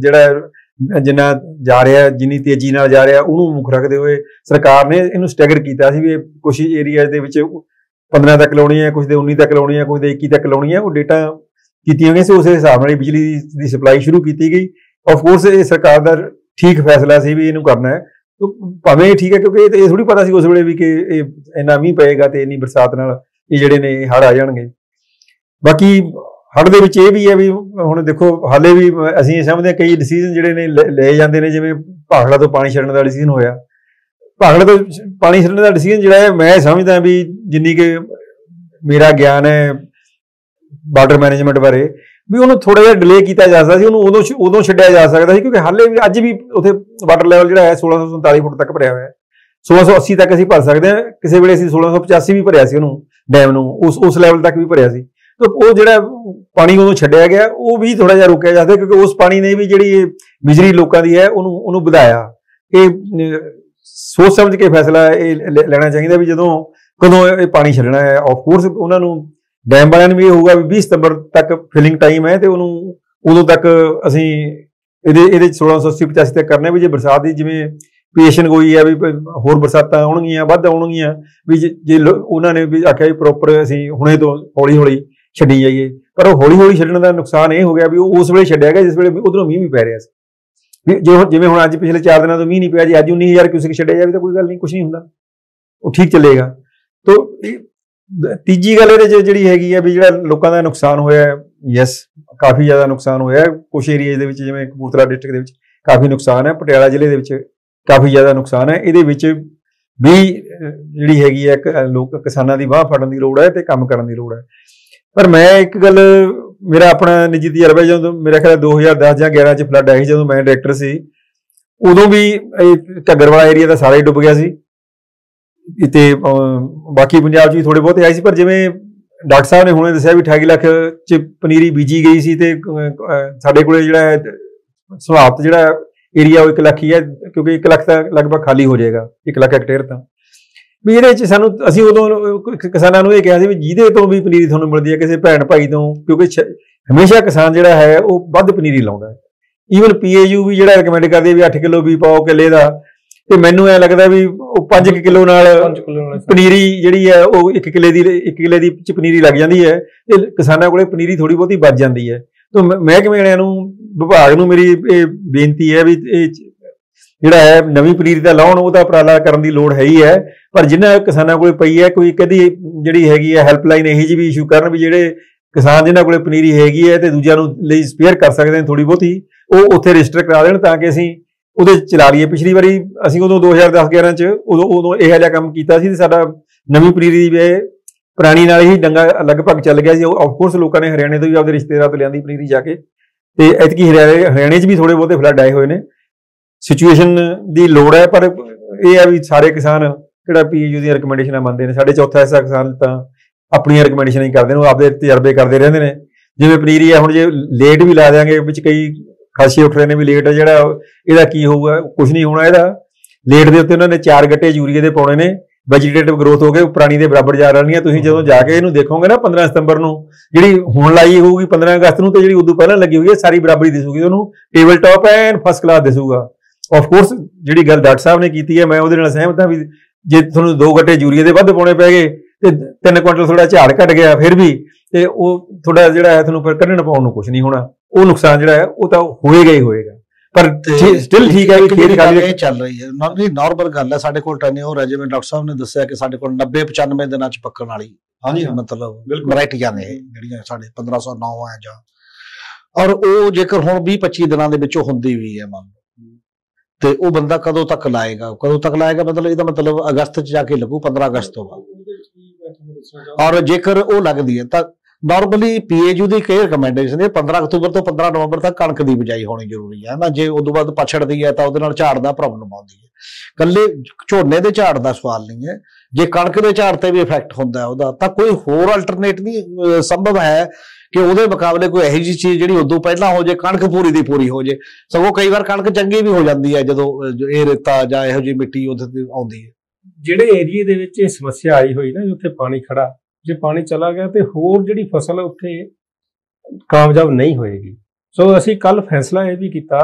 S3: ਜਿਹੜਾ ਜਿੰਨਾ ਜਾ ਰਿਹਾ, ਜਿੰਨੀ ਤੇਜ਼ੀ ਨਾਲ ਜਾ ਰਿਹਾ ਉਹਨੂੰ ਮੁੱਖ ਰੱਖਦੇ ਹੋਏ ਸਰਕਾਰ ਨੇ ਇਹਨੂੰ ਸਟੈਗਰ ਕੀਤਾ ਸੀ ਵੀ ਕੁਝ ਏਰੀਆ ਦੇ ਵਿੱਚ 15 ਤੱਕ ਲਾਉਣੀ ਹੈ, ਕੁਝ ਦੇ 19 ਤੱਕ ਲਾਉਣੀ ਹੈ, ਕੁਝ ਦੇ 21 ਤੱਕ ਲਾਉਣੀ ਹੈ। ਉਹ ਡੇਟਾ ਕੀਤੀਆਂ ਗਈਆਂ ਸੀ, ਉਸੇ ਹਿਸਾਬ ਨਾਲ ਬਿਜਲੀ ਦੀ ਸਪਲਾਈ ਸ਼ੁਰੂ ਕੀਤੀ ਗਈ। ਆਫ ਕੋਰਸ ਇਹ ਸਰਕਾਰ ਦਾ ਠੀਕ ਫੈਸਲਾ ਸੀ ਵੀ ਇਹਨੂੰ ਕਰਨਾ ਹੈ, ਭਾਵੇਂ ਇਹ ਠੀਕ ਹੈ ਕਿਉਂਕਿ ਇਹ ਥੋੜੀ ਪਤਾ ਸੀ ਉਸ ਵੇਲੇ ਵੀ ਕਿ ਇਹ ਇੰਨਾ ਮੀਂਹ ਪਏਗਾ ਤੇ ਇੰਨੀ ਬਰਸਾਤ ਨਾਲ ਇਹ ਜਿਹੜੇ ਨੇ ਹੜ੍ਹ ਆ ਜਾਣਗੇ। ਬਾਕੀ ਹੜ੍ਹ ਦੇ ਵਿੱਚ ਇਹ ਵੀ ਹੈ ਵੀ ਹੁਣ ਦੇਖੋ ਹਾਲੇ ਵੀ ਅਸੀਂ ਸਮਝਦੇ ਹਾਂ ਕਈ ਡਿਸੀਜ਼ਨ ਜਿਹੜੇ ਨੇ ਲਏ ਜਾਂਦੇ ਨੇ, ਜਿਵੇਂ ਭਾਖੜਾ ਤੋਂ ਪਾਣੀ ਛੱਡਣ ਦਾ ਡਿਸੀਜ਼ਨ ਹੋਇਆ। ਭਾਖੜਾ ਤੋਂ ਪਾਣੀ ਛੱਡਣ ਦਾ ਡਿਸੀਜ਼ਨ ਜਿਹੜਾ ਹੈ ਮੈਂ ਸਮਝਦਾ ਵੀ ਜਿੰਨੀ ਕਿ ਮੇਰਾ ਗਿਆਨ ਹੈ ਵਾਟਰ ਮੈਨੇਜਮੈਂਟ ਬਾਰੇ ਵੀ ਉਹਨੂੰ ਥੋੜਾ ਜਿਹਾ ਡਿਲੇ ਕੀਤਾ ਜਾ ਸਕਦਾ ਸੀ, ਉਹਨੂੰ ਉਦੋਂ ਛੱਡਿਆ ਜਾ ਸਕਦਾ ਸੀ ਕਿਉਂਕਿ ਹਾਲੇ ਵੀ ਅੱਜ ਵੀ ਉੱਥੇ ਵਾਟਰ ਲੈਵਲ ਜਿਹੜਾ ਹੈ 1647 ਫੁੱਟ ਤੱਕ ਭਰਿਆ ਹੋਇਆ ਹੈ। 1680 ਤੱਕ ਅਸੀਂ ਭਰ ਸਕਦੇ ਹਾਂ, ਕਿਸੇ ਵੇਲੇ ਅਸੀਂ 1685 ਵੀ ਭਰਿਆ ਸੀ ਉਹਨੂੰ, ਡੈਮ ਨੂੰ ਉਸ ਲੈਵਲ ਤੱਕ ਵੀ ਭਰਿਆ ਸੀ। ਤੇ ਉਹ ਜਿਹੜਾ ਪਾਣੀ ਉਦੋਂ ਛੱਡਿਆ ਗਿਆ ਉਹ ਵੀ ਥੋੜਾ ਜਿਹਾ ਰੋਕਿਆ ਜਾ ਸਕਦਾ ਕਿਉਂਕਿ ਉਸ ਪਾਣੀ ਨੇ ਵੀ ਜਿਹੜੀ ਬਿਜਲੀ ਲੋਕਾਂ ਦੀ ਹੈ ਉਹਨੂੰ ਵਧਾਇਆ। ਇਹ ਸੋਚ ਸਮਝ ਕੇ ਫੈਸਲਾ ਇਹ ਲੈਣਾ ਚਾਹੀਦਾ ਵੀ ਕਦੋਂ ਇਹ ਪਾਣੀ ਛੱਡਣਾ ਹੈ। ਆਫ ਕੋਰਸ ਉਹਨਾਂ ਨੂੰ ਡੈਮ ਵਾਲਿਆਂ ਨੂੰ ਵੀ ਇਹ ਹੋਊਗਾ ਵੀ 20 ਸਤੰਬਰ ਤੱਕ ਫਿਲਿੰਗ ਟਾਈਮ ਹੈ ਤੇ ਉਹਨੂੰ ਉਦੋਂ ਤੱਕ ਅਸੀਂ ਇਹਦੇ 1680-85 ਤੱਕ ਕਰਨਾ ਵੀ ਜੇ ਬਰਸਾਤ ਦੀ ਜਿਵੇਂ ਪੇਸ਼ਨ ਹੋਈ ਹੈ ਵੀ ਹੋਰ ਬਰਸਾਤਾਂ ਆਉਣਗੀਆਂ, ਵੱਧ ਆਉਣਗੀਆਂ ਵੀ ਜੇ ਉਹਨਾਂ ਨੇ ਵੀ ਆਖਿਆ ਵੀ ਪ੍ਰੋਪਰ ਅਸੀਂ ਹੁਣੇ ਤੋਂ ਹੌਲੀ ਹੌਲੀ ਛੱਡੀ ਜਾਈਏ। ਪਰ ਉਹ ਹੌਲੀ ਹੌਲੀ ਛੱਡਣ ਦਾ ਨੁਕਸਾਨ ਇਹ ਹੋ ਗਿਆ ਵੀ ਉਹ ਉਸ ਵੇਲੇ ਛੱਡਿਆ ਗਿਆ ਜਿਸ ਵੇਲੇ ਉਧਰੋਂ ਮੀਂਹ ਵੀ ਪੈ ਰਿਹਾ ਸੀ। ਵੀ ਜਿਵੇਂ ਹੁਣ ਅੱਜ ਪਿਛਲੇ 4 ਦਿਨਾਂ ਤੋਂ ਮੀਂਹ ਨਹੀਂ ਪਿਆ, ਜੀ ਅੱਜ 19,000 ਕਿਊਸੈਕ ਛੱਡਿਆ ਜਾਵੇ ਤਾਂ ਕੋਈ ਗੱਲ ਨਹੀਂ, ਕੁਛ ਨਹੀਂ ਹੁੰਦਾ, ਉਹ ਠੀਕ ਚੱਲੇਗਾ। ਤਾਂ ਤੀਜੀ ਗੱਲ ਇਹਦੇ 'ਚ ਜਿਹੜੀ ਹੈਗੀ ਹੈ ਵੀ ਜਿਹੜਾ ਲੋਕਾਂ ਦਾ ਨੁਕਸਾਨ ਹੋਇਆ, ਯੈਸ ਕਾਫੀ ਜ਼ਿਆਦਾ ਨੁਕਸਾਨ ਹੋਇਆ। ਕੁਛ ਏਰੀਏ ਦੇ ਵਿੱਚ ਜਿਵੇਂ ਕਪੂਰਥਲਾ ਡਿਸਟ੍ਰਿਕਟ ਦੇ ਵਿੱਚ ਕਾਫੀ ਨੁਕਸਾਨ ਹੈ, ਪਟਿਆਲਾ ਜ਼ਿਲ੍ਹੇ ਦੇ ਵਿੱਚ ਕਾਫੀ ਜ਼ਿਆਦਾ ਨੁਕਸਾਨ ਹੈ। ਇਹਦੇ ਵਿੱਚ ਵੀ ਜਿਹੜੀ ਹੈਗੀ ਹੈ ਕਿਸਾਨਾਂ ਦੀ ਬਾਂਹ ਫੜਨ ਦੀ ਲੋੜ ਹੈ ਤੇ ਕੰਮ ਕਰਨ ਦੀ ਲੋੜ ਹੈ। ਪਰ ਮੈਂ ਇੱਕ ਗੱਲ ਮੇਰਾ ਆਪਣਾ ਨਿੱਜੀ ਤਜਰਬਾ, ਜਦੋਂ ਮੇਰਾ ਖਿਆਲ 2010 ਜਾਂ 11 ਚ ਫਲੱਡ ਆਈ, ਜਦੋਂ ਮੈਂ ਡਾਇਰੈਕਟਰ ਸੀ, ਉਦੋਂ ਵੀ ਇਹ ਘੱਗਰ ਵਾਲਾ ਏਰੀਆ ਤਾਂ ਸਾਰਾ ਹੀ ਡੁੱਬ ਗਿਆ ਸੀ ਤੇ ਬਾਕੀ ਪੰਜਾਬ 'ਚ ਵੀ ਥੋੜੇ ਬਹੁਤੇ ਆਏ ਸੀ। ਪਰ ਜਿਵੇਂ ਡਾਕਟਰ ਸਾਹਿਬ ਨੇ ਹੁਣੇ ਦੱਸਿਆ ਵੀ 28 ਲੱਖ ਚ ਪਨੀਰੀ ਬੀਜੀ ਗਈ ਸੀ ਤੇ ਸਾਡੇ ਕੋਲੇ ਜਿਹੜਾ ਸੁਭਾਵਤ ਜਿਹੜਾ ਏਰੀਆ ਉਹ 1 ਲੱਖ ਹੀ ਹੈ, ਕਿਉਂਕਿ 1 ਲੱਖ ਤਾਂ ਲਗਭਗ ਖਾਲੀ ਹੋ ਜਾਏਗਾ, 1 ਲੱਖ ਹੈਕਟੇਅਰ ਤਾਂ ਵੀ ਇਹਦੇ 'ਚ ਸਾਨੂੰ ਅਸੀਂ ਉਦੋਂ ਕਿਸਾਨਾਂ ਨੂੰ ਇਹ ਕਿਹਾ ਸੀ ਵੀ ਜਿਹਦੇ ਤੋਂ ਵੀ ਪਨੀਰੀ ਤੁਹਾਨੂੰ ਮਿਲਦੀ ਹੈ ਕਿਸੇ ਭੈਣ ਭਾਈ ਤੋਂ, ਕਿਉਂਕਿ ਹਮੇਸ਼ਾ ਕਿਸਾਨ ਜਿਹੜਾ ਹੈ ਉਹ ਵੱਧ ਪਨੀਰੀ ਲਾਉਂਦਾ ਹੈ। ਈਵਨ PAU ਵੀ ਜਿਹੜਾ ਰਿਕਮੈਂਡ ਕਰਦੇ ਵੀ 8 ਕਿਲੋ ਵੀ ਪਾਓ ਕਿੱਲੇ ਦਾ, ਤੇ ਮੈਨੂੰ ਐ ਲੱਗਦਾ ਵੀ ਉਹ 5 ਕਿਲੋ ਨਾਲ ਪਨੀਰੀ ਜਿਹੜੀ ਹੈ ਉਹ 1 ਕਿੱਲੇ ਦੀ ਚ ਪਨੀਰੀ ਲੱਗ ਜਾਂਦੀ ਹੈ ਤੇ ਕਿਸਾਨਾਂ ਕੋਲੇ ਪਨੀਰੀ ਥੋੜੀ ਬਹੁਤੀ ਬਚ ਜਾਂਦੀ ਹੈ। ਤਾਂ ਮਹਿਕਮੇ ਵਾਲਿਆਂ ਨੂੰ, ਵਿਭਾਗ ਨੂੰ ਮੇਰੀ ਇਹ ਬੇਨਤੀ ਹੈ ਵੀ ਇਹ ਜਿਹੜਾ ਹੈ ਨਵੀਂ ਪਨੀਰੀ ਦਾ ਲਾਉਣ, ਉਹਦਾ ਉਪਰਾਲਾ ਕਰਨ ਦੀ ਲੋੜ ਹੈ ਹੀ ਹੈ। ਪਰ ਜਿਨ੍ਹਾਂ ਕਿਸਾਨਾਂ ਕੋਲੇ ਪਈ ਹੈ, ਕੋਈ ਕਦੀ ਜਿਹੜੀ ਹੈਗੀ ਹੈ ਹੈਲਪਲਾਈਨ ਇਹੀ ਜਿਹੀ ਵੀ ਇਸ਼ੂ ਕਰਨ ਵੀ ਜਿਹੜੇ ਕਿਸਾਨ ਜਿਨ੍ਹਾਂ ਕੋਲੇ ਪਨੀਰੀ ਹੈਗੀ ਹੈ ਤੇ ਦੂਜਿਆਂ ਨੂੰ ਲਈ ਸਪੇਅਰ ਕਰ ਸਕਦੇ ਨੇ ਥੋੜੀ ਬਹੁਤੀ, ਉਹ ਉੱਥੇ ਰਜਿਸਟਰ ਕਰਾ ਦੇਣ ਤਾਂ ਕਿ ਅਸੀਂ ਉਹਦੇ ਚਲਾ ਲਈਏ। ਪਿਛਲੀ ਵਾਰੀ ਅਸੀਂ ਉਦੋਂ 2010-11 ਚ ਉਦੋਂ ਇਹੋ ਜਿਹਾ ਕੰਮ ਕੀਤਾ ਸੀ ਤੇ ਸਾਡਾ ਨਵੀਂ ਪਨੀਰੀ ਦੀ ਪੁਰਾਣੀ ਨਾਲ ਹੀ ਡੰਗਾ ਲਗਭਗ ਚੱਲ ਗਿਆ ਸੀ। ਆਫਕੋਰਸ ਲੋਕਾਂ ਨੇ ਹਰਿਆਣੇ ਤੋਂ ਵੀ ਆਪਦੇ ਰਿਸ਼ਤੇਦਾਰਾਂ ਤੋਂ ਲਿਆਂਦੀ ਪਨੀਰੀ ਜਾ ਕੇ, ਤੇ ਐਤਕੀ ਹਰਿਆਣੇ 'ਚ ਵੀ ਥੋੜੇ ਬਹੁਤੇ ਫਲੱਡ ਆਏ ਹੋਏ ਨੇ। ਸਿਚੁਏਸ਼ਨ ਦੀ ਲੋੜ ਹੈ, ਪਰ ਇਹ ਹੈ ਵੀ ਸਾਰੇ ਕਿਸਾਨ ਕਿਹੜਾ PAU ਦੀਆਂ ਰਿਕਮੈਂਡੇਸ਼ਨਾਂ ਮੰਨਦੇ ਨੇ। ਸਾਡੇ ਚੌਥਾ ਹਿੱਸਾ ਕਿਸਾਨ ਤਾਂ ਆਪਣੀਆਂ ਰਿਕਮੈਂਡੇਸ਼ਨਾਂ ਹੀ ਕਰਦੇ ਨੇ, ਉਹ ਆਪਦੇ ਤਜਰਬੇ ਕਰਦੇ ਰਹਿੰਦੇ ਨੇ। ਜਿਵੇਂ ਪਨੀਰੀ ਹੈ, ਹੁਣ ਜੇ ਲੇਟ ਵੀ ਲਾ ਦਿਆਂਗੇ, ਵਿੱਚ ਕਈ ਖਾਸੀ ਉੱਠ ਰਹੇ ਨੇ ਵੀ ਲੇਟ ਜਿਹੜਾ ਇਹਦਾ ਕੀ ਹੋਊਗਾ, ਕੁਝ ਨਹੀਂ ਹੋਣਾ ਇਹਦਾ। ਲੇਟ ਦੇ ਉੱਤੇ ਉਹਨਾਂ ਨੇ 4 ਗੱਟੇ ਯੂਰੀਏ ਦੇ ਪਾਉਣੇ ਨੇ, ਵੈਜੀਟੇਟਿਵ ਗਰੋਥ ਹੋ ਕੇ ਪੁਰਾਣੀ ਦੇ ਬਰਾਬਰ ਜਾ ਰਹੀ ਹੈ। ਤੁਸੀਂ ਜਦੋਂ ਜਾ ਕੇ ਇਹਨੂੰ ਦੇਖੋਗੇ ਨਾ 15 ਸਤੰਬਰ ਨੂੰ, ਜਿਹੜੀ ਹੁਣ ਲਾਈ ਹੋਊਗੀ 15 ਅਗਸਤ ਨੂੰ, ਤੇ ਜਿਹੜੀ ਉਦੋਂ ਪਹਿਲਾਂ ਲੱਗੀ ਹੋਈ ਹੈ ਸਾਰੀ ਬਰਾਬਰੀ ਦਿਸੂਗੀ ਤੁਹਾਨੂੰ, table top and first class ਦਿਸੂਗਾ। ਆਫਕੋਰਸ ਜਿਹੜੀ ਗੱਲ ਡਾਕਟਰ ਸਾਹਿਬ ਨੇ ਕੀਤੀ ਹੈ, ਮੈਂ ਉਹਦੇ ਨਾਲ ਸਹਿਮਤ ਹਾਂ ਵੀ ਜੇ ਤੁਹਾਨੂੰ 2 ਗੱਟੇ ਯੂਰੀਏ ਦੇ ਵੱਧ ਪਾਉਣੇ ਪੈ ਗਏ ਤੇ 3 ਕੁਇੰਟਲ ਥੋੜਾ ਝਾੜ ਘਟ ਗਿਆ ਫਿਰ ਵੀ, ਤੇ ਉਹ ਥੋੜਾ ਜਿਹੜਾ ਹੈ ਤੁਹਾਨੂੰ ਫਿਰ ਕੱਢਣ ਪਾਉਣ ਨੂੰ ਕੁਝ ਨਹੀਂ ਹੋਣਾ। ਉਹ ਨੁਕਸਾਨ ਜਿਹੜਾ ਹੈ ਉਹ ਤਾਂ ਹੋਏਗਾ ਹੀ ਹੋਏਗਾ। ਪਰ ਸਟਿਲ ਠੀਕ ਹੈ ਵੀ ਖੇਤ ਖਾਲੀ
S1: ਚੱਲ ਰਹੀ ਹੈ, ਨਾਰਮਲ ਗੱਲ ਹੈ। ਸਾਡੇ ਕੋਲ ਟੈਨਿਓਰ ਹੈ, ਜਿਵੇਂ ਡਾਕਟਰ ਸਾਹਿਬ ਨੇ ਦੱਸਿਆ ਕਿ ਸਾਡੇ ਕੋਲ 90-95 ਦਿਨਾਂ ਚ ਪੱਕਣ ਵਾਲੀ ਮਤਲਬ ਵੈਰਾਈਟੀਆਂ ਨੇ ਜਿਹੜੀਆਂ ਸਾਡੇ 1509 ਹੈ ਜਾਂ, ਔਰ ਉਹ ਜੇਕਰ ਹੁਣ 20-25 ਦਿਨਾਂ ਦੇ ਵਿੱਚੋਂ ਹੁੰਦੀ ਵੀ ਹੈ ਮੰਨ ਲਓ, ਤੇ ਉਹ ਬੰਦਾ ਕਦੋਂ ਤੱਕ ਲਾਏਗਾ ਮਤਲਬ ਇਹਦਾ ਮਤਲਬ ਅਗਸਤ ਚ ਜਾ ਕੇ ਲੱਗੂ, 15 ਅਗਸਤ ਤੋਂ ਬਾਅਦ। ਔਰ ਜੇਕਰ ਉਹ ਲੱਗਦੀ ਹੈ ਤਾਂ ਨਾਰਮਲੀ PAU ਦੀ ਕਈ ਰਿਕਮੈਂਡੇਸ਼ਨ ਹੈ 15 ਅਕਤੂਬਰ ਤੋਂ 15 ਨਵੰਬਰ ਤੱਕ ਕਣਕ ਦੀ ਬਿਜਾਈ ਹੋਣੀ ਜ਼ਰੂਰੀ ਹੈ ਨਾ। ਜੇ ਉਦੋਂ ਬਾਅਦ ਪਛੜਦੀ ਹੈ ਤਾਂ ਉਹਦੇ ਨਾਲ ਝਾੜ ਦਾ ਪ੍ਰੋਬਲਮ ਆਉਂਦੀ ਹੈ। ਕੱਲੇ ਝੋਨੇ ਦੇ ਝਾੜ ਦਾ ਸਵਾਲ ਨਹੀਂ ਹੈ, ਜੇ ਕਣਕ ਦੇ ਝਾੜ ਤੇ ਵੀ ਇਫੈਕਟ ਹੁੰਦਾ ਹੈ ਉਹਦਾ, ਤਾਂ ਕੋਈ ਹੋਰ ਅਲਟਰਨੇਟ ਨਹੀਂ ਸੰਭਵ ਹੈ ਕਿ ਉਹਦੇ ਮੁਕਾਬਲੇ ਕੋਈ ਇਹੋ ਜਿਹੀ ਚੀਜ਼ ਜਿਹੜੀ ਉਦੋਂ ਪਹਿਲਾਂ ਹੋ ਜੇ, ਕਣਕ ਪੂਰੀ ਦੀ ਪੂਰੀ ਹੋ ਜੇ। ਸਗੋਂ ਕਈ ਵਾਰ ਕਣਕ ਚੰਗੀ ਵੀ ਹੋ ਜਾਂਦੀ ਹੈ ਜਦੋਂ ਇਹ ਰੇਤਾ ਜਾਂ ਇਹੋ ਜਿਹੀ ਮਿੱਟੀ ਉਹਦੇ ਤੇ ਆਉਂਦੀ ਹੈ।
S2: ਜਿਹੜੇ ਏਰੀਏ ਦੇ ਵਿੱਚ ਇਹ ਸਮੱਸਿਆ ਆਈ ਹੋਈ ਨਾ, ਜਿੱਥੇ ਪਾਣੀ ਖੜਾ, ਜੇ ਪਾਣੀ ਚਲਾ ਗਿਆ ਤੇ ਹੋਰ ਜਿਹੜੀ ਫਸਲ ਉੱਥੇ ਕਾਮਯਾਬ ਨਹੀਂ ਹੋਏਗੀ। ਸੋ ਅਸੀਂ ਕੱਲ ਫੈਸਲਾ ਇਹ ਵੀ ਕੀਤਾ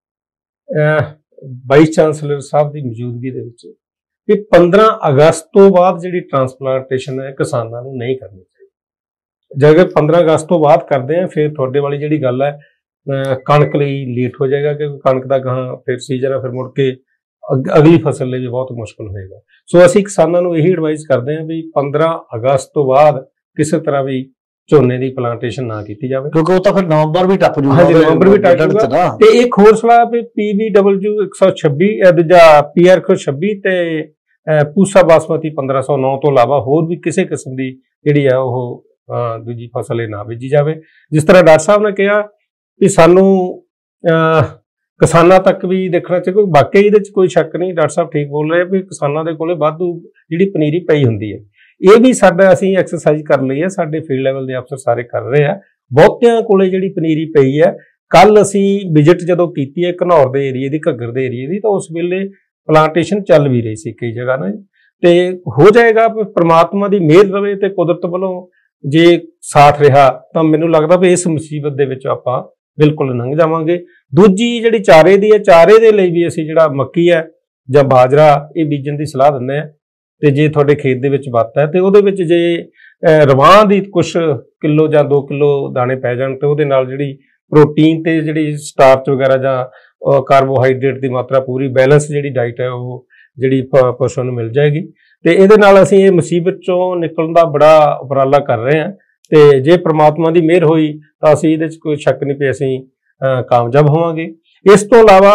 S2: ਵਾਈਸ ਚਾਂਸਲਰ ਸਾਹਿਬ ਦੀ ਮੌਜੂਦਗੀ ਦੇ ਵਿੱਚ ਕਿ 15 ਅਗਸਤ ਤੋਂ ਬਾਅਦ ਜਿਹੜੀ ਟਰਾਂਸਪਲਾਂਟੇਸ਼ਨ ਹੈ ਕਿਸਾਨਾਂ ਨੂੰ ਨਹੀਂ ਕਰਨੀ ਚਾਹੀਦੀ। ਜੇ ਅਗਰ 15 ਅਗਸਤ ਤੋਂ ਬਾਅਦ ਕਰਦੇ ਆ ਫਿਰ ਤੁਹਾਡੇ ਵਾਲੀ ਜਿਹੜੀ ਗੱਲ ਹੈ ਕਣਕ ਲਈ ਲੇਟ ਹੋ ਜਾਏਗਾ, ਕਿਉਂਕਿ ਕਣਕ ਦਾ ਗਾਹਾਂ ਫਿਰ ਸੀਜ਼ਨ ਹੈ, ਫਿਰ ਮੁੜ ਕੇ ਅਗਲੀ ਫਸਲ ਲਈ ਵੀ ਬਹੁਤ ਮੁਸ਼ਕਲ ਹੋਏਗਾ। ਸੋ ਅਸੀਂ ਕਿਸਾਨਾਂ ਨੂੰ ਇਹੀ ਐਡਵਾਈਸ ਕਰਦੇ ਹਾਂ ਵੀ 15 ਅਗਸਤ ਤੋਂ ਬਾਅਦ ਕਿਸੇ ਤਰ੍ਹਾਂ ਵੀ ਝੋਨੇ ਦੀ ਪਲਾਂਟੇਸ਼ਨ ਨਾ ਕੀਤੀ ਜਾਵੇ,
S1: ਕਿਉਂਕਿ ਉਹ ਤਾਂ ਫਿਰ ਨਵੰਬਰ ਵੀ ਟੱਪ ਜੂਗਾ।
S2: ਹਾਂਜੀ, ਨਵੰਬਰ ਵੀ ਟੱਪ ਜੂਗਾ। ਤੇ ਇੱਕ ਹੋਰ ਸਲਾਹ ਵੀ PBW 126 ਦੂਜਾ PR 126 ਤੇ ਪੂਸਾ ਬਾਸਮਤੀ 1509 ਤੋਂ ਇਲਾਵਾ ਹੋਰ ਵੀ ਕਿਸੇ ਕਿਸਮ ਦੀ ਜਿਹੜੀ ਹੈ ਉਹ ਦੂਜੀ ਫਸਲ ਇਹ ਨਾ ਬੀਜੀ ਜਾਵੇ। ਜਿਸ ਤਰ੍ਹਾਂ ਡਾਕਟਰ ਸਾਹਿਬ ਨੇ ਕਿਹਾ ਵੀ ਸਾਨੂੰ ਕਿਸਾਨਾਂ ਤੱਕ ਵੀ ਦੇਖਣਾ ਚਾਹੀਦਾ, ਕੋਈ ਵਾਕਈ ਇਹਦੇ ਚ ਕੋਈ ਸ਼ੱਕ ਨਹੀਂ, ਡਾਕਟਰ ਸਾਹਿਬ ਠੀਕ ਬੋਲ ਰਹੇ ਵੀ ਕਿਸਾਨਾਂ ਦੇ ਕੋਲੇ ਵਾਧੂ ਜਿਹੜੀ ਪਨੀਰੀ ਪਈ ਹੁੰਦੀ ਹੈ। ਇਹ ਵੀ ਸਾਡਾ ਅਸੀਂ ਐਕਸਰਸਾਈਜ਼ ਕਰ ਲਈ ਹੈ, ਸਾਡੇ ਫੀਲਡ ਲੈਵਲ ਦੇ ਅਫਸਰ ਸਾਰੇ ਕਰ ਰਹੇ ਆ। ਬਹੁਤਿਆਂ ਕੋਲੇ ਜਿਹੜੀ ਪਨੀਰੀ ਪਈ ਹੈ, ਕੱਲ ਅਸੀਂ ਵਿਜ਼ਿਟ ਜਦੋਂ ਕੀਤੀ ਹੈ ਘਨੌਰ ਦੇ ਏਰੀਏ ਦੀ, ਘੱਗਰ ਦੇ ਏਰੀਏ ਦੀ, ਤਾਂ ਉਸ ਵੇਲੇ ਪਲਾਂਟੇਸ਼ਨ ਚੱਲ ਵੀ ਰਹੀ ਸੀ ਕਈ ਜਗ੍ਹਾ ਨਾ, ਤੇ ਹੋ ਜਾਏਗਾ। ਪ੍ਰਮਾਤਮਾ ਦੀ ਮਿਹਰ ਰਵੇ ਤੇ ਕੁਦਰਤ ਵੱਲੋਂ ਜੇ ਸਾਥ ਰਿਹਾ ਤਾਂ ਮੈਨੂੰ ਲੱਗਦਾ ਵੀ ਇਸ ਮੁਸੀਬਤ ਦੇ ਵਿੱਚ ਆਪਾਂ ਬਿਲਕੁਲ ਲੰਘ ਜਾਵਾਂਗੇ। ਦੂਜੀ ਜਿਹੜੀ ਚਾਰੇ ਦੀ ਹੈ, ਚਾਰੇ ਦੇ ਲਈ ਵੀ ਅਸੀਂ ਜਿਹੜਾ ਮੱਕੀ ਹੈ ਜਾਂ ਬਾਜਰਾ ਇਹ ਬੀਜਣ ਦੀ ਸਲਾਹ ਦਿੰਦੇ ਆ। ਤੇ ਜੇ ਤੁਹਾਡੇ ਖੇਤ ਦੇ ਵਿੱਚ ਵੱਤ ਹੈ ਤੇ ਉਹਦੇ ਵਿੱਚ ਜੇ ਰਵਾਂ ਦੀ ਕੁਝ ਕਿਲੋ ਜਾਂ 2 ਕਿਲੋ ਦਾਣੇ ਪੈ ਜਾਣ ਤੇ ਉਹਦੇ ਨਾਲ ਜਿਹੜੀ ਪ੍ਰੋਟੀਨ ਤੇ ਜਿਹੜੀ ਸਟਾਰਚ ਵਗੈਰਾ ਜਾਂ ਕਾਰਬੋਹਾਈਡਰੇਟ ਦੀ ਮਾਤਰਾ ਪੂਰੀ ਬੈਲੈਂਸ ਜਿਹੜੀ ਡਾਈਟ ਹੈ ਉਹ ਜਿਹੜੀ ਪਸ਼ੂ ਨੂੰ ਮਿਲ ਜਾਏਗੀ। ਤੇ ਇਹਦੇ ਨਾਲ ਅਸੀਂ ਇਹ ਮੁਸੀਬਤ ਚੋਂ ਨਿਕਲਣ ਦਾ ਬੜਾ ਉਪਰਾਲਾ ਕਰ ਰਹੇ ਹਾਂ। ਤੇ ਜੇ ਪ੍ਰਮਾਤਮਾ ਦੀ ਮਿਹਰ ਹੋਈ ਤਾਂ ਅਸੀਂ ਇਹਦੇ 'ਚ ਕੋਈ ਸ਼ੱਕ ਨਹੀਂ ਪਈ ਅਸੀਂ ਕਾਮਯਾਬ ਹੋਵਾਂਗੇ। ਇਸ ਤੋਂ ਇਲਾਵਾ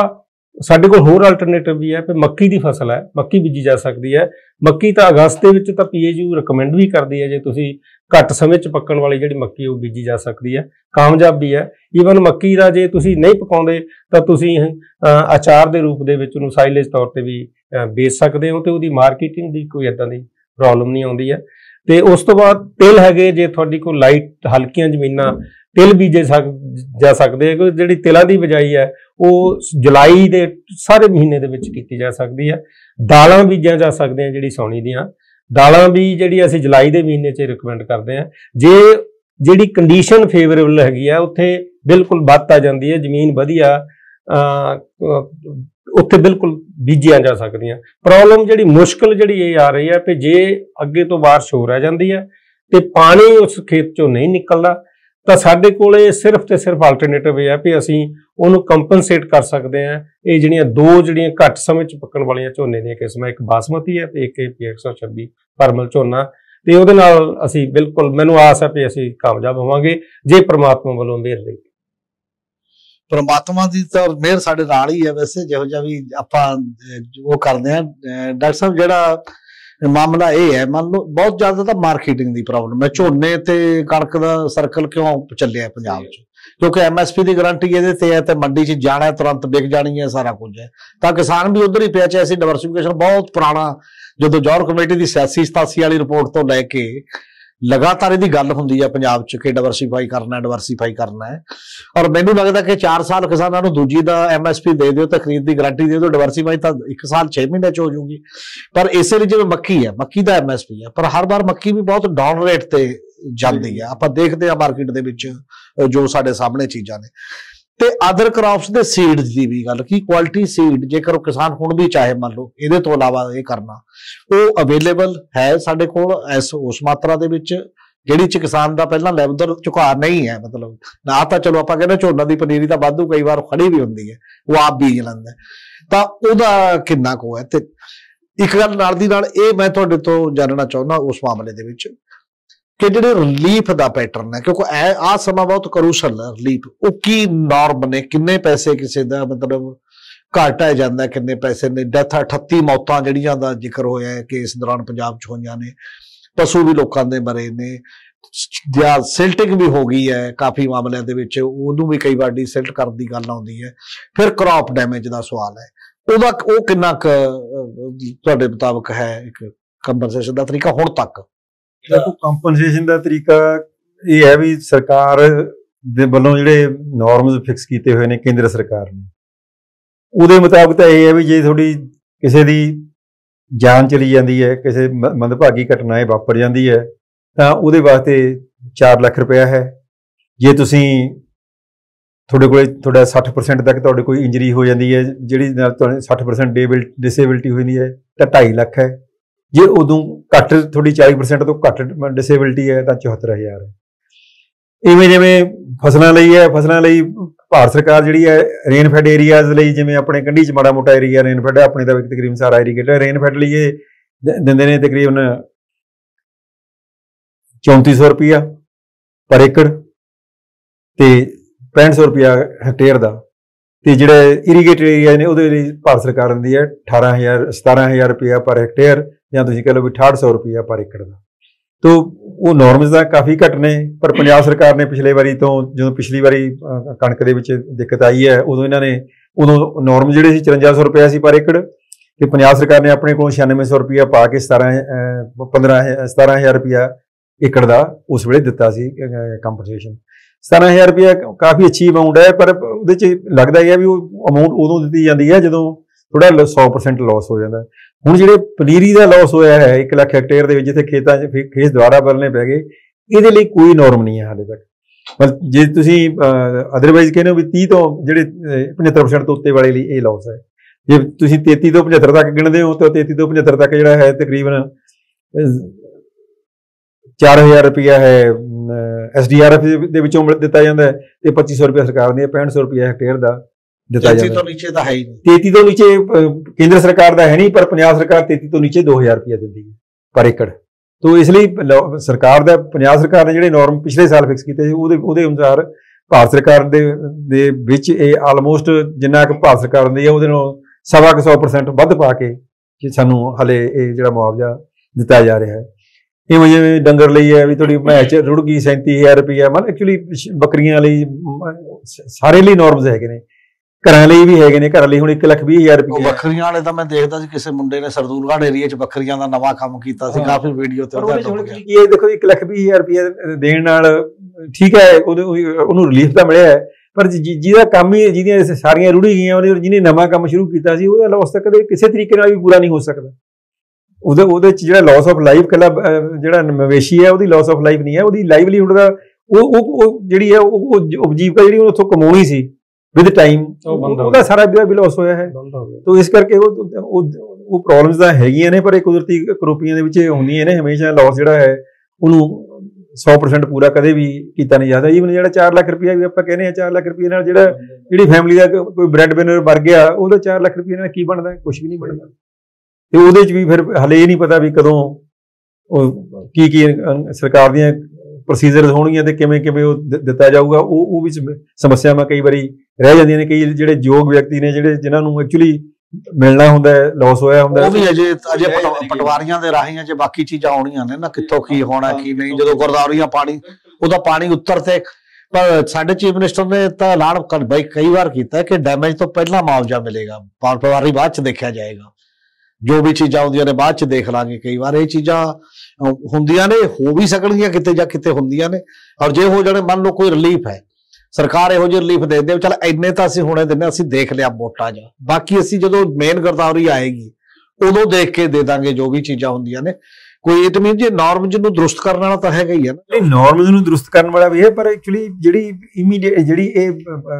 S2: ਸਾਡੇ ਕੋਲ ਹੋਰ ਅਲਟਰਨੇਟਿਵ ਵੀ ਹੈ ਕਿ ਮੱਕੀ ਦੀ ਫਸਲ ਹੈ, ਮੱਕੀ ਬੀਜੀ ਜਾ ਸਕਦੀ ਹੈ। ਮੱਕੀ ਤਾਂ ਅਗਸਤ ਦੇ ਵਿੱਚ ਤਾਂ PAU ਰਿਕਮੈਂਡ ਵੀ ਕਰਦੀ ਹੈ, ਜੇ ਤੁਸੀਂ ਘੱਟ ਸਮੇਂ 'ਚ ਪੱਕਣ ਵਾਲੀ ਜਿਹੜੀ ਮੱਕੀ ਉਹ ਬੀਜੀ ਜਾ ਸਕਦੀ ਹੈ, ਕਾਮਯਾਬ ਵੀ ਹੈ। ਈਵਨ ਮੱਕੀ ਦਾ ਜੇ ਤੁਸੀਂ ਨਹੀਂ ਪਕਾਉਂਦੇ ਤਾਂ ਤੁਸੀਂ ਅਚਾਰ ਦੇ ਰੂਪ ਦੇ ਵਿੱਚ ਉਹਨੂੰ ਸਾਈਲੇਜ ਤੌਰ ਤੇ ਵੀ ਵੇਚ ਸਕਦੇ ਹੋ, ਤੇ ਉਹਦੀ ਮਾਰਕੀਟਿੰਗ ਦੀ ਕੋਈ ਇਦਾਂ ਦੀ ਪ੍ਰੋਬਲਮ ਨਹੀਂ ਆਉਂਦੀ ਹੈ। ਤੇ ਉਸ ਤੋਂ ਬਾਅਦ ਤਿਲ ਹੈਗੇ, ਜੇ ਤੁਹਾਡੀ ਕੋਲ ਲਾਈਟ ਹਲਕੀਆਂ ਜ਼ਮੀਨਾਂ, ਤਿਲ ਬੀਜੇ ਜਾ ਸਕਦੇ ਹੈ। ਕਿਉਂਕਿ ਜਿਹੜੀ ਤਿਲਾਂ ਦੀ ਬਿਜਾਈ ਹੈ ਉਹ ਜੁਲਾਈ ਦੇ ਸਾਰੇ ਮਹੀਨੇ ਦੇ ਵਿੱਚ ਕੀਤੀ ਜਾ ਸਕਦੀ ਹੈ। ਦਾਲਾਂ ਬੀਜੀਆਂ ਜਾ ਸਕਦੀਆਂ, ਜਿਹੜੀ ਸਾਉਣੀ ਦੀਆਂ ਦਾਲਾਂ ਵੀ ਜਿਹੜੀ ਅਸੀਂ ਜੁਲਾਈ ਦੇ ਮਹੀਨੇ 'ਚ ਰਿਕਮੈਂਡ ਕਰਦੇ ਹਾਂ। ਜੇ ਜਿਹੜੀ ਕੰਡੀਸ਼ਨ ਫੇਵਰੇਬਲ ਹੈਗੀ ਆ, ਉੱਥੇ ਬਿਲਕੁਲ ਬੱਤ ਆ ਜਾਂਦੀ ਹੈ, ਜ਼ਮੀਨ ਵਧੀਆ, ਉੱਥੇ ਬਿਲਕੁਲ ਬੀਜੀਆਂ ਜਾ ਸਕਦੀਆਂ। ਪ੍ਰੋਬਲਮ ਜਿਹੜੀ ਮੁਸ਼ਕਲ ਜਿਹੜੀ ਇਹ ਆ ਰਹੀ ਹੈ ਕਿ ਜੇ ਅੱਗੇ ਤੋਂ ਬਾਰਿਸ਼ ਹੋ ਰਹਿ ਜਾਂਦੀ ਹੈ ਤੇ ਪਾਣੀ ਉਸ ਖੇਤ 'ਚੋਂ ਨਹੀਂ ਨਿਕਲਦਾ, ਤਾਂ ਸਾਡੇ ਕੋਲ ਇਹ ਸਿਰਫ ਤੇ ਸਿਰਫ ਆਲਟਰਨੇਟਿਵ ਇਹ ਹੈ ਕਿ ਅਸੀਂ ਉਹਨੂੰ ਕੰਪਨਸੇਟ ਕਰ ਸਕਦੇ ਹਾਂ। ਇਹ ਜਿਹੜੀਆਂ ਘੱਟ ਸਮੇਂ 'ਚ ਪੱਕਣ ਵਾਲੀਆਂ ਝੋਨੇ ਦੀਆਂ ਕਿਸਮਾਂ, ਇੱਕ ਬਾਸਮਤੀ ਹੈ ਤੇ ਇੱਕ AP 126 ਪਰਮਲ ਝੋਨਾ, ਤੇ ਉਹਦੇ ਨਾਲ ਅਸੀਂ ਬਿਲਕੁਲ, ਮੈਨੂੰ ਆਸ ਹੈ ਕਿ ਅਸੀਂ ਕਾਮਯਾਬ ਹੋਵਾਂਗੇ ਜੇ ਪ੍ਰਮਾਤਮਾ ਵੱਲੋਂ ਮਿਹਰ ਰਹੀ।
S1: ਪਰਮਾਤਮਾ ਦੀ ਤਾਂ ਮਿਹਰ ਸਾਡੇ ਨਾਲ ਹੀ ਹੈ। ਵੈਸੇ ਜਿਹੋ ਜਿਹਾ ਵੀ ਆਪਾਂ ਉਹ ਕਰਦੇ ਹਾਂ ਡਾਕਟਰ ਸਾਹਿਬ, ਜਿਹੜਾ ਮਾਮਲਾ ਇਹ ਹੈ, ਮੰਨ ਲਓ ਬਹੁਤ ਜ਼ਿਆਦਾ ਤਾਂ ਮਾਰਕੀਟਿੰਗ ਦੀ ਪ੍ਰੋਬਲਮ ਹੈ। ਝੋਨੇ ਤੇ ਕਣਕ ਦਾ ਸਰਕਲ ਕਿਉਂ ਚੱਲਿਆ ਪੰਜਾਬ 'ਚ? ਕਿਉਂਕਿ MSP ਦੀ ਗਾਰੰਟੀ ਇਹਦੇ ਤੇ ਹੈ, ਤੇ ਮੰਡੀ 'ਚ ਜਾਣਾ ਤੁਰੰਤ ਵਿਕ ਜਾਣੀ ਹੈ, ਸਾਰਾ ਕੁਝ ਹੈ, ਤਾਂ ਕਿਸਾਨ ਵੀ ਉਧਰ ਹੀ ਪਿਆ। ਚਾਹੇ ਅਸੀਂ ਡਿਵਰਸੀਫਿਕੇਸ਼ਨ ਬਹੁਤ ਪੁਰਾਣਾ, ਜਦੋਂ ਜੌਹਰ ਕਮੇਟੀ ਦੀ 86-87 ਵਾਲੀ ਰਿਪੋਰਟ ਤੋਂ ਲੈ ਕੇ ਲਗਾਤਾਰ ਇਹਦੀ ਗੱਲ ਹੁੰਦੀ ਹੈ ਪੰਜਾਬ 'ਚ ਕਿ ਡਿਵਰਸੀਫਾਈ ਕਰਨਾ ਹੈ। ਔਰ ਮੈਨੂੰ ਲੱਗਦਾ ਕਿ 4 ਸਾਲ ਕਿਸਾਨਾਂ ਨੂੰ ਦੂਜੀ ਦਾ MSP ਦੇ ਦਿਓ ਤੇ ਖਰੀਦ ਦੀ ਗਾਰੰਟੀ ਦੇ ਦਿਓ, ਡਿਵਰਸੀਫਾਈ ਤਾਂ 1 ਸਾਲ 6 ਮਹੀਨੇ 'ਚ ਹੋ ਜੂਗੀ। ਪਰ ਇਸੇ ਲਈ ਜਿਵੇਂ ਮੱਕੀ ਹੈ, ਮੱਕੀ ਦਾ MSP ਹੈ, ਪਰ ਹਰ ਵਾਰ ਮੱਕੀ ਵੀ ਬਹੁਤ ਡਾਊਨ ਰੇਟ ਤੇ ਜਾਂਦੀ ਹੈ। ਆਪਾਂ ਦੇਖਦੇ ਹਾਂ ਮਾਰਕੀਟ ਦੇ ਵਿੱਚ ਜੋ ਸਾਡੇ ਸਾਹਮਣੇ ਚੀਜ਼ਾਂ ਨੇ। ਤੇ ਅਦਰ ਕ੍ਰੌਪਸ ਦੇ ਸੀਡਸ ਦੀ ਵੀ ਗੱਲ, ਕੀ ਕੁਆਲਿਟੀ ਸੀਡ ਜੇਕਰ ਉਹ ਕਿਸਾਨ ਹੁਣ ਵੀ ਚਾਹੇ, ਮੰਨ ਲਓ ਇਹਦੇ ਤੋਂ ਇਲਾਵਾ ਇਹ ਕਰਨਾ, ਉਹ ਅਵੇਲੇਬਲ ਹੈ ਸਾਡੇ ਕੋਲ ਉਸ ਮਾਤਰਾ ਦੇ ਵਿੱਚ ਜਿਹੜੀ ਚ ਕਿਸਾਨ ਦਾ ਪਹਿਲਾਂ ਲੈਵਲ ਝੁਕਾਅ ਨਹੀਂ ਹੈ। ਮਤਲਬ ਨਾ ਤਾਂ ਚਲੋ ਆਪਾਂ ਕਹਿੰਦੇ ਝੋਨਾ ਦੀ ਪਨੀਰੀ ਤਾਂ ਵਾਧੂ ਕਈ ਵਾਰ ਖੜੀ ਵੀ ਹੁੰਦੀ ਹੈ, ਉਹ ਆਪ ਬੀਜ ਲੈਂਦਾ, ਤਾਂ ਉਹਦਾ ਕਿੰਨਾ ਕੁ ਹੈ? ਤੇ ਇੱਕ ਗੱਲ ਨਾਲ ਦੀ ਨਾਲ ਇਹ ਮੈਂ ਤੁਹਾਡੇ ਤੋਂ ਜਾਣਨਾ ਚਾਹੁੰਦਾ ਉਸ ਮਾਮਲੇ ਦੇ ਵਿੱਚ ਕਿ ਜਿਹੜੇ ਰਿਲੀਫ ਦਾ ਪੈਟਰਨ ਹੈ, ਕਿਉਂਕਿ ਆਹ ਸਮਾਂ ਬਹੁਤ ਕਰੂਸ਼ਲ ਹੈ ਰਿਲੀਫ, ਉਹ ਕੀ ਨਾਰਮ ਨੇ? ਕਿੰਨੇ ਪੈਸੇ ਕਿਸੇ ਦਾ ਮਤਲਬ ਘੱਟ ਆ ਜਾਂਦਾ, ਕਿੰਨੇ ਪੈਸੇ ਨੇ? ਡੈਥ 38 ਮੌਤਾਂ ਜਿਹੜੀਆਂ ਦਾ ਜ਼ਿਕਰ ਹੋਇਆ ਹੈ ਕਿ ਇਸ ਦੌਰਾਨ ਪੰਜਾਬ 'ਚ ਹੋਈਆਂ ਨੇ, ਪਸ਼ੂ ਵੀ ਲੋਕਾਂ ਦੇ ਮਰੇ ਨੇ, ਜਾਂ ਸਿਲਟਿੰਗ ਵੀ ਹੋ ਗਈ ਹੈ ਕਾਫੀ ਮਾਮਲਿਆਂ ਦੇ ਵਿੱਚ, ਉਹਨੂੰ ਵੀ ਕਈ ਵਾਰ ਡੀਸਿਲਟ ਕਰਨ ਦੀ ਗੱਲ ਆਉਂਦੀ ਹੈ। ਫਿਰ ਕ੍ਰੌਪ ਡੈਮੇਜ ਦਾ ਸਵਾਲ ਹੈ, ਉਹ ਕਿੰਨਾ ਤੁਹਾਡੇ ਮੁਤਾਬਕ ਹੈ ਇੱਕ ਕੰਪਨਸੇਸ਼ਨ ਦਾ ਤਰੀਕਾ ਹੁਣ ਤੱਕ?
S3: ਦੇਖੋ, ਕੰਪਨਸੇਸ਼ਨ ਦਾ ਤਰੀਕਾ ਇਹ ਹੈ ਵੀ ਸਰਕਾਰ ਦੇ ਵੱਲੋਂ ਜਿਹੜੇ ਨਾਰਮਸ ਫਿਕਸ ਕੀਤੇ ਹੋਏ ਨੇ ਕੇਂਦਰ ਸਰਕਾਰ ਨੇ, ਉਹਦੇ ਮੁਤਾਬਕ ਤਾਂ ਇਹ ਹੈ ਵੀ ਜੇ ਤੁਹਾਡੀ ਕਿਸੇ ਦੀ ਜਾਨ ਚਲੀ ਜਾਂਦੀ ਹੈ, ਕਿਸੇ ਮੰਦਭਾਗੀ ਘਟਨਾ ਇਹ ਵਾਪਰ ਜਾਂਦੀ ਹੈ, ਤਾਂ ਉਹਦੇ ਵਾਸਤੇ 4 ਲੱਖ ਰੁਪਇਆ ਹੈ। ਜੇ ਤੁਸੀਂ ਤੁਹਾਡਾ 60% ਤੱਕ ਤੁਹਾਡੇ ਕੋਈ ਇੰਜਰੀ ਹੋ ਜਾਂਦੀ ਹੈ, ਜਿਹੜੀ ਨਾਲ ਤੁਹਾਨੂੰ 60% ਡਿਸੇਬਿਲਟੀ ਹੋ ਜਾਂਦੀ ਹੈ, ਤਾਂ 2.5 ਲੱਖ ਹੈ। ਜੇ ਉਦੋਂ ਘੱਟ, ਤੁਹਾਡੀ 40% ਤੋਂ ਘੱਟ ਡਿਸੇਬਿਲਟੀ ਹੈ, ਤਾਂ 74,000 ਹੈ। ਇਵੇਂ ਜਿਵੇਂ ਫਸਲਾਂ ਲਈ ਹੈ, ਫਸਲਾਂ ਲਈ ਭਾਰਤ ਸਰਕਾਰ ਜਿਹੜੀ ਹੈ ਰੇਨਫੈਡ ਏਰੀਆਜ਼ ਲਈ, ਜਿਵੇਂ ਆਪਣੇ ਕੰਢੀ 'ਚ ਮਾੜਾ ਮੋਟਾ ਏਰੀਆ ਰੇਨਫੈਡ ਹੈ, ਆਪਣੇ ਦਾ ਤਕਰੀਬਨ ਸਾਰਾ ਇਰੀਗੇਟਡ, ਰੇਨਫੈਡ ਲਈ ਇਹ ਦਿੰਦੇ ਨੇ ਤਕਰੀਬਨ 3400 ਰੁਪਇਆ ਪਰ ਏਕੜ ਤੇ 6500 ਰੁਪਇਆ ਹੈਕਟੇਅਰ ਦਾ। ਤੇ ਜਿਹੜੇ ਇਰੀਗੇਟਡ ਏਰੀਆ ਨੇ ਉਹਦੇ ਲਈ ਭਾਰਤ ਸਰਕਾਰ ਦਿੰਦੀ ਹੈ 17,000 ਰੁਪਇਆ ਪਰ ਹੈਕਟੇਅਰ, ਜਾਂ ਤੁਸੀਂ ਕਹ ਲਓ ਵੀ 6800 ਰੁਪਇਆ ਪਰ ਏਕੜ ਦਾ। ਤੋ ਉਹ ਨੋਰਮਸ ਦਾ ਕਾਫੀ ਘੱਟ ਨੇ, ਪਰ ਪੰਜਾਬ ਸਰਕਾਰ ਨੇ ਪਿਛਲੇ ਵਾਰੀ ਤੋਂ, ਜਦੋਂ ਪਿਛਲੀ ਵਾਰੀ ਕਣਕ ਦੇ ਵਿੱਚ ਦਿੱਕਤ ਆਈ ਹੈ, ਉਦੋਂ ਨੋਰਮ ਜਿਹੜੇ ਸੀ 5400 ਰੁਪਇਆ ਸੀ ਪਰ ਏਕੜ, ਤੇ ਪੰਜਾਬ ਸਰਕਾਰ ਨੇ ਆਪਣੇ ਕੋਲ 9600 ਰੁਪਇਆ ਪਾ ਕੇ 17,000 ਰੁਪਇਆ ਏਕੜ ਦਾ ਉਸ ਵੇਲੇ ਦਿੱਤਾ ਸੀ ਕੰਪਨਸੇਸ਼ਨ। 17,000 ਰੁਪਇਆ ਕਾਫੀ ਅੱਛੀ ਅਮਾਊਂਟ ਹੈ, ਪਰ ਉਹਦੇ 'ਚ ਲੱਗਦਾ ਹੈ ਵੀ ਉਹ ਅਮਾਊਂਟ ਉਦੋਂ ਦਿੱਤੀ ਜਾਂਦੀ ਹੈ ਜਦੋਂ ਥੋੜਾ 100% ਲਾਸ ਹੋ ਜਾਂਦਾ। ਹੁਣ ਜਿਹੜੇ ਪਨੀਰੀ ਦਾ ਲਾਸ ਹੋਇਆ ਹੈ 1 ਲੱਖ ਹੈਕਟੇਅਰ ਦੇ ਵਿੱਚ, ਜਿੱਥੇ ਖੇਤਾਂ 'ਚ ਖੇਤ ਦੁਬਾਰਾ ਬਦਲਣੇ ਪੈ ਗਏ, ਇਹਦੇ ਲਈ ਕੋਈ ਨੋਰਮ ਨਹੀਂ ਹੈ ਹਾਲੇ ਤੱਕ। ਪਰ ਜੇ ਤੁਸੀਂ ਅਦਰਵਾਈਜ਼ ਕਹਿੰਦੇ ਹੋ ਵੀ 30 ਤੋਂ ਜਿਹੜੇ 75% ਤੋਂ ਉੱਤੇ ਵਾਲੇ ਲਈ ਇਹ ਲਾਸ ਹੈ। ਜੇ ਤੁਸੀਂ 33 ਤੋਂ 75 ਤੱਕ ਗਿਣਦੇ ਹੋ ਤਾਂ 33 ਤੋਂ 75 ਤੱਕ ਜਿਹੜਾ ਹੈ ਤਕਰੀਬਨ 4,000 ਰੁਪਇਆ ਹੈ SDRF ਦੇ ਵਿੱਚੋਂ ਦਿੱਤਾ ਜਾਂਦਾ ਹੈ, ਤੇ 2500 ਰੁਪਇਆ ਸਰਕਾਰ ਦੀ 6500 ਰੁਪਇਆ ਹੈਕਟੇਅਰ ਦਾ ਦਿੱਤਾ ਜਾਂਦਾ।
S1: 33 ਤੋਂ ਨੀਚੇ ਤਾਂ ਹੈ ਹੀ ਨਹੀਂ,
S3: 33 ਤੋਂ ਨੀਚੇ ਕੇਂਦਰ ਸਰਕਾਰ ਦਾ ਹੈ ਨਹੀਂ, ਪਰ ਪੰਜਾਬ ਸਰਕਾਰ 33 ਤੋਂ ਨੀਚੇ 2,000 ਰੁਪਇਆ ਦਿੰਦੀ ਹੈ ਪਰ ਏਕੜ। ਤੋ ਇਸ ਲਈ ਸਰਕਾਰ ਦਾ, ਪੰਜਾਬ ਸਰਕਾਰ ਨੇ ਜਿਹੜੇ ਨਾਰਮ ਪਿਛਲੇ ਸਾਲ ਫਿਕਸ ਕੀਤੇ ਸੀ ਉਹਦੇ ਅਨੁਸਾਰ ਭਾਰਤ ਸਰਕਾਰ ਦੇ ਵਿੱਚ ਇਹ ਆਲਮੋਸਟ ਜਿੰਨਾ ਕੁ ਭਾਰਤ ਸਰਕਾਰ ਦਿੰਦੀ ਹੈ ਉਹਦੇ ਨਾਲ 100% ਵੱਧ ਪਾ ਕੇ ਕਿ ਸਾਨੂੰ ਹਲੇ ਇਹ ਜਿਹੜਾ ਮੁਆਵਜ਼ਾ ਦਿੱਤਾ ਜਾ ਰਿਹਾ ਹੈ। ਇਵੇਂ ਜਿਵੇਂ ਡੰਗਰ ਲਈ ਹੈ ਵੀ ਤੁਹਾਡੀ ਮੈਚ ਰੁੜ ਗਈ 37,000 ਰੁਪਇਆ, ਮਤਲਬ ਐਕਚੁਅਲੀ ਬੱਕਰੀਆਂ ਲਈ ਸਾਰੇ ਲਈ ਨੋਰਮਸ ਹੈਗੇ ਨੇ, ਘਰਾਂ ਲਈ ਵੀ ਹੈਗੇ ਨੇ। ਘਰਾਂ ਲਈ ਹੁਣ 1,20,000 ਰੁਪਇਆ।
S1: ਬੱਕਰੀਆਂ ਵਾਲੇ ਤਾਂ ਮੈਂ ਦੇਖਦਾ ਸੀ ਕਿਸੇ ਮੁੰਡੇ ਨੇ ਸਰਦੂਲਗੜ੍ਹ ਏਰੀਆ 'ਚ ਬੱਕਰੀਆਂ ਦਾ ਨਵਾਂ ਕੰਮ ਕੀਤਾ ਸੀ, ਕਾਫੀ ਵੀਡੀਓ ਤੇ
S3: ਕੀ ਹੈ। ਦੇਖੋ 1,20,000 ਰੁਪਇਆ ਦੇਣ ਨਾਲ ਠੀਕ ਹੈ, ਉਹਨੂੰ ਰਿਲੀਫ ਤਾਂ ਮਿਲਿਆ ਹੈ, ਪਰ ਜਿਹਦਾ ਕੰਮ ਹੀ ਜਿਹਦੀਆਂ ਸਾਰੀਆਂ ਰੁੜੀ ਗਈਆਂ, ਜਿਹਨੇ ਨਵਾਂ ਕੰਮ ਸ਼ੁਰੂ ਕੀਤਾ ਸੀ, ਉਹਦਾ ਲਾਸ ਤਾਂ ਕਦੇ ਕਿਸੇ ਤਰੀਕੇ ਨਾਲ ਵੀ ਪੂਰਾ ਨਹੀਂ ਹੋ ਸਕਦਾ। ਉਹਦੇ 'ਚ ਜਿਹੜਾ ਲਾਸ ਆਫ ਲਾਈਫ ਕੱਲਾ ਜਿਹੜਾ ਮਵੇਸ਼ੀ ਹੈ ਉਹਦੀ ਲਾਸ ਆਫ ਲਾਈਫ ਨਹੀਂ ਹੈ, ਉਹਦੀ ਲਾਈਵਲੀਹੁੱਡ ਦਾ ਉਹ ਜਿਹੜੀ ਹੈ ਉਹ ਉਪਜੀਵਕਾ ਜਿਹੜੀ ਉਹਨੂੰ ਉੱਥੋਂ ਕਮਾਉਣੀ ਸੀ ਵਿਦ ਟਾਈਮ, ਉਹਦਾ ਸਾਰਾ ਵੀ ਲਾਸ ਹੋਇਆ ਹੈ। ਤਾਂ ਇਸ ਕਰਕੇ ਉਹ ਪ੍ਰੋਬਲਮਸ ਤਾਂ ਹੈਗੀਆਂ ਨੇ, ਪਰ ਇਹ ਕੁਦਰਤੀ ਕਰੋਪੀਆਂ ਦੇ ਵਿੱਚ ਹੁੰਦੀਆਂ ਨੇ। ਹਮੇਸ਼ਾ ਲਾਸ ਜਿਹੜਾ ਹੈ ਉਹਨੂੰ 100% ਪੂਰਾ ਕਦੇ ਵੀ ਕੀਤਾ ਨਹੀਂ ਜਾਂਦਾ। ਈਵਨ ਜਿਹੜਾ 4 ਲੱਖ ਰੁਪਇਆ ਵੀ ਆਪਾਂ ਕਹਿੰਦੇ ਹਾਂ, 4 ਲੱਖ ਰੁਪਏ ਨਾਲ ਜਿਹੜੀ ਫੈਮਿਲੀ ਦਾ ਕੋਈ ਬ੍ਰੈਡ ਵਿਨਰ ਮਰ ਗਿਆ, ਉਹਦਾ 4 ਲੱਖ ਰੁਪਏ ਨਾਲ ਕੀ ਬਣਦਾ? ਕੁਝ ਵੀ ਨਹੀਂ ਬਣਦਾ। ਤੇ ਉਹਦੇ 'ਚ ਵੀ ਫਿਰ ਹਲੇ ਇਹ ਨਹੀਂ ਪਤਾ ਵੀ ਕਦੋਂ ਉਹ ਕੀ ਸਰਕਾਰ ਦੀਆਂ ਪ੍ਰੋਸੀਜਰਸ ਹੋਣਗੀਆਂ ਤੇ ਕਿਵੇਂ ਉਹ ਦਿੱਤਾ ਜਾਊਗਾ। ਉਹ ਵੀ ਸਮੱਸਿਆਵਾਂ ਕਈ ਵਾਰੀ ਰਹਿ ਜਾਂਦੀਆਂ ਨੇ। ਕਈ ਜਿਹੜੇ ਯੋਗ ਵਿਅਕਤੀ ਨੇ ਜਿਨ੍ਹਾਂ ਨੂੰ ਐਕਚੁਅਲੀ ਮਿਲਣਾ ਹੁੰਦਾ, ਲਾਸ ਹੋਇਆ ਹੁੰਦਾ,
S1: ਉਹ ਵੀ ਅਜੇ ਪਟਵਾਰੀਆਂ ਦੇ ਰਾਹੀਂ ਜੇ ਬਾਕੀ ਚੀਜ਼ਾਂ ਆਉਣੀਆਂ ਨੇ ਨਾ, ਕਿੱਥੋਂ ਕੀ ਹੋਣਾ ਕੀ ਨਹੀਂ। ਜਦੋਂ ਗੋਦਾਵਰੀਆਂ ਉਹਦਾ ਪਾਣੀ ਉੱਤਰ ਤੇ, ਪਰ ਸਾਡੇ ਚੀਫ ਮਿਨਿਸਟਰ ਨੇ ਤਾਂ ਐਲਾਨ ਕਈ ਵਾਰ ਕੀਤਾ ਕਿ ਡੈਮੇਜ ਤੋਂ ਪਹਿਲਾਂ ਮੁਆਵਜ਼ਾ ਮਿਲੇਗਾ, ਪਟਵਾਰੀ ਬਾਅਦ 'ਚ ਦੇਖਿਆ ਜਾਏਗਾ। ਜੋ ਵੀ ਚੀਜ਼ਾਂ ਆਉਂਦੀਆਂ ਨੇ ਬਾਅਦ 'ਚ ਦੇਖ ਲਾਂਗੇ। ਕਈ ਵਾਰ ਇਹ ਚੀਜ਼ਾਂ ਹੁੰਦੀਆਂ ਨੇ, ਹੋ ਵੀ ਸਕਣਗੀਆਂ ਕਿਤੇ ਜਾਂ ਕਿਤੇ ਹੁੰਦੀਆਂ ਨੇ। ਔਰ ਜੇ ਹੋ ਜਾਣੇ, ਮੰਨ ਲਓ ਕੋਈ ਰਿਲੀਫ ਹੈ, ਸਰਕਾਰ ਇਹੋ ਜਿਹੀ ਰਿਲੀਫ ਦੇ ਦੇ, ਚੱਲ ਇੰਨੇ ਤਾਂ ਅਸੀਂ ਹੁਣੇ ਦਿੰਦੇ, ਅਸੀਂ ਦੇਖ ਲਿਆ ਵੋਟਾਂ 'ਚ, ਬਾਕੀ ਅਸੀਂ ਜਦੋਂ ਮੇਨ ਗਰਦਾਵਰੀ ਆਏਗੀ ਉਦੋਂ ਦੇਖ ਕੇ ਦੇ ਦਾਂਗੇ ਜੋ ਵੀ ਚੀਜ਼ਾਂ ਹੁੰਦੀਆਂ ਨੇ। ਕੋਈ ਇਟ ਮੀਨ ਜੇ ਨਾਰਮਸ ਨੂੰ ਦਰੁਸਤ ਕਰਨ ਵਾਲਾ ਤਾਂ ਹੈਗਾ ਹੀ ਹੈ ਨਾ।
S3: ਨਹੀਂ, ਨਾਰਮਸ ਨੂੰ ਦਰੁਸਤ ਕਰਨ ਵਾਲਾ ਵੀ ਹੈ, ਪਰ ਐਕਚੁਅਲੀ ਜਿਹੜੀ ਇਹ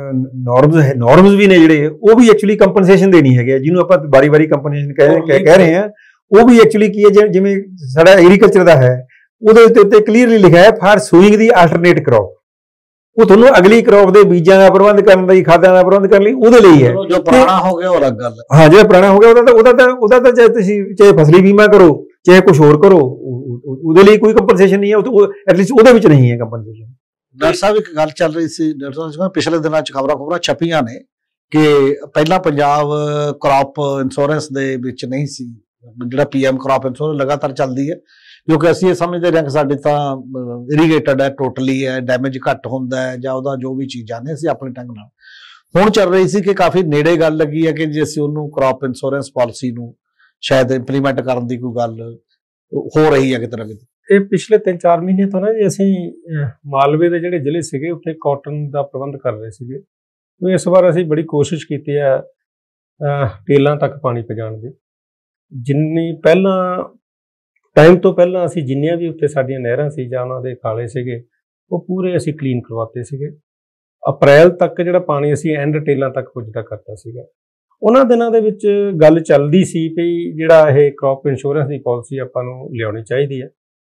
S3: ਨਾਰਮਸ ਵੀ ਨੇ ਜਿਹੜੇ, ਉਹ ਵੀ ਐਕਚੁਅਲੀ ਕੰਪਨਸੇਸ਼ਨ ਦੇਣੀ ਹੈਗੇ, ਜਿਹਨੂੰ ਆਪਾਂ ਵਾਰੀ ਕੰਪਨਸੇਸ਼ਨ ਕਹਿ ਰਹੇ ਹਾਂ। ਉਹ ਵੀ ਐਕਚੁਅਲੀ ਕੀ ਹੈ, ਜਿਵੇਂ ਸਾਡਾ ਐਗਰੀਕਲਚਰ ਦਾ ਹੈ, ਉਹਦੇ ਉੱਤੇ ਕਲੀਅਰਲੀ ਲਿਖਿਆ ਹੈ ਫਾਰ ਸੋਇੰਗ ਦੀ ਆਲਟਰਨੇਟ ਕ੍ਰੌਪ। ਉਹ ਤੁਹਾਨੂੰ ਅਗਲੀ ਕ੍ਰੌਪ ਦੇ ਬੀਜਾਂ ਦਾ ਪ੍ਰਬੰਧ ਕਰਨ ਲਈ, ਖਾਦਾਂ ਦਾ ਪ੍ਰਬੰਧ ਕਰਨ ਲਈ ਉਹਦੇ ਲਈ ਹੈ।
S1: ਜੋ ਪੁਰਾਣਾ ਹੋ ਗਿਆ ਉਹ ਅਲੱਗ ਗੱਲ ਹੈ।
S3: ਹਾਂ, ਜਿਹੜਾ ਪੁਰਾਣਾ ਹੋ ਗਿਆ ਉਹਦਾ ਤਾਂ ਚਾਹੇ ਤੁਸੀਂ ਫਸਲੀ ਬੀਮਾ ਕਰੋ, ਚਾਹੇ ਕੁਝ ਹੋਰ ਕਰੋ, ਉਹਦੇ ਲਈ ਕੋਈ ਕੰਪਨਸੇਸ਼ਨ ਨਹੀਂ ਹੈ। ਐਟਲੀਸਟ ਉਹਦੇ ਵਿੱਚ ਨਹੀਂ ਹੈ ਕੰਪਨਸੇਸ਼ਨ।
S1: ਡਾਕਟਰ ਸਾਹਿਬ, ਇੱਕ ਗੱਲ ਚੱਲ ਰਹੀ ਸੀ ਡਾਕਟਰ ਸਾਹਿਬ, ਪਿਛਲੇ ਦਿਨਾਂ 'ਚ ਖਬਰਾਂ ਛਪੀਆਂ ਨੇ ਕਿ ਪਹਿਲਾਂ ਪੰਜਾਬ ਕ੍ਰੌਪ ਇੰਸ਼ੋਰੈਂਸ ਦੇ ਵਿੱਚ ਨਹੀਂ ਸੀ, ਜਿਹੜਾ PM ਕ੍ਰੌਪ ਇੰਸ਼ੋਰੈਂਸ ਲਗਾਤਾਰ ਚੱਲਦੀ ਹੈ, ਕਿਉਂਕਿ ਅਸੀਂ ਇਹ ਸਮਝਦੇ ਰਹੇ ਕਿ ਸਾਡੀ ਤਾਂ ਇਰੀਗੇਟਡ ਹੈ, ਟੋਟਲੀ ਹੈ, ਡੈਮੇਜ ਘੱਟ ਹੁੰਦਾ ਹੈ ਜਾਂ ਉਹਦਾ ਜੋ ਵੀ ਚੀਜ਼ਾਂ ਨੇ ਅਸੀਂ ਆਪਣੇ ਢੰਗ ਨਾਲ। ਹੁਣ ਚੱਲ ਰਹੀ ਸੀ ਕਿ ਕਾਫੀ ਨੇੜੇ ਗੱਲ ਲੱਗੀ ਹੈ ਕਿ ਜੇ ਅਸੀਂ ਉਹਨੂੰ ਕ੍ਰੌਪ ਇੰਸ਼ੋਰੈਂਸ ਪਾਲਿਸੀ ਨੂੰ ਸ਼ਾਇਦ ਇੰਪਲੀਮੈਂਟ ਕਰਨ ਦੀ ਕੋਈ ਗੱਲ ਹੋ ਰਹੀ ਹੈ ਕਿਤੇ ਨਾ ਕਿਤੇ।
S2: ਇਹ ਪਿਛਲੇ 3-4 ਮਹੀਨੇ ਤੋਂ ਨਾ ਜੀ ਅਸੀਂ ਮਾਲਵੇ ਦੇ ਜਿਹੜੇ ਜ਼ਿਲ੍ਹੇ ਸੀਗੇ ਉੱਥੇ ਕਾਟਨ ਦਾ ਪ੍ਰਬੰਧ ਕਰ ਰਹੇ ਸੀਗੇ। ਇਸ ਵਾਰ ਅਸੀਂ ਬੜੀ ਕੋਸ਼ਿਸ਼ ਕੀਤੀ ਹੈ ਟੇਲਾਂ ਤੱਕ ਪਾਣੀ ਪਹੁੰਚਾਉਣ ਦੀ। ਜਿੰਨੀ ਪਹਿਲਾਂ ਟਾਈਮ ਤੋਂ ਪਹਿਲਾਂ ਅਸੀਂ ਜਿੰਨੀਆਂ ਵੀ ਉੱਥੇ ਸਾਡੀਆਂ ਨਹਿਰਾਂ ਸੀ ਜਾਂ ਉਹਨਾਂ ਦੇ ਖਾਲੇ ਸੀਗੇ, ਉਹ ਪੂਰੇ ਅਸੀਂ ਕਲੀਨ ਕਰਵਾਤੇ ਸੀਗੇ। ਅਪ੍ਰੈਲ ਤੱਕ ਜਿਹੜਾ ਪਾਣੀ ਅਸੀਂ ਐਂਡ ਟੇਲਾਂ ਤੱਕ ਪੁੱਜਦਾ ਕਰਤਾ ਸੀਗਾ। ਉਹਨਾਂ ਦਿਨਾਂ ਦੇ ਵਿੱਚ ਗੱਲ ਚੱਲਦੀ ਸੀ ਵੀ ਜਿਹੜਾ ਇਹ ਕ੍ਰੌਪ ਇੰਸ਼ੋਰੈਂਸ ਦੀ ਪਾਲਿਸੀ ਆਪਾਂ ਨੂੰ ਲਿਆਉਣੀ ਚਾਹੀਦੀ ਹੈ।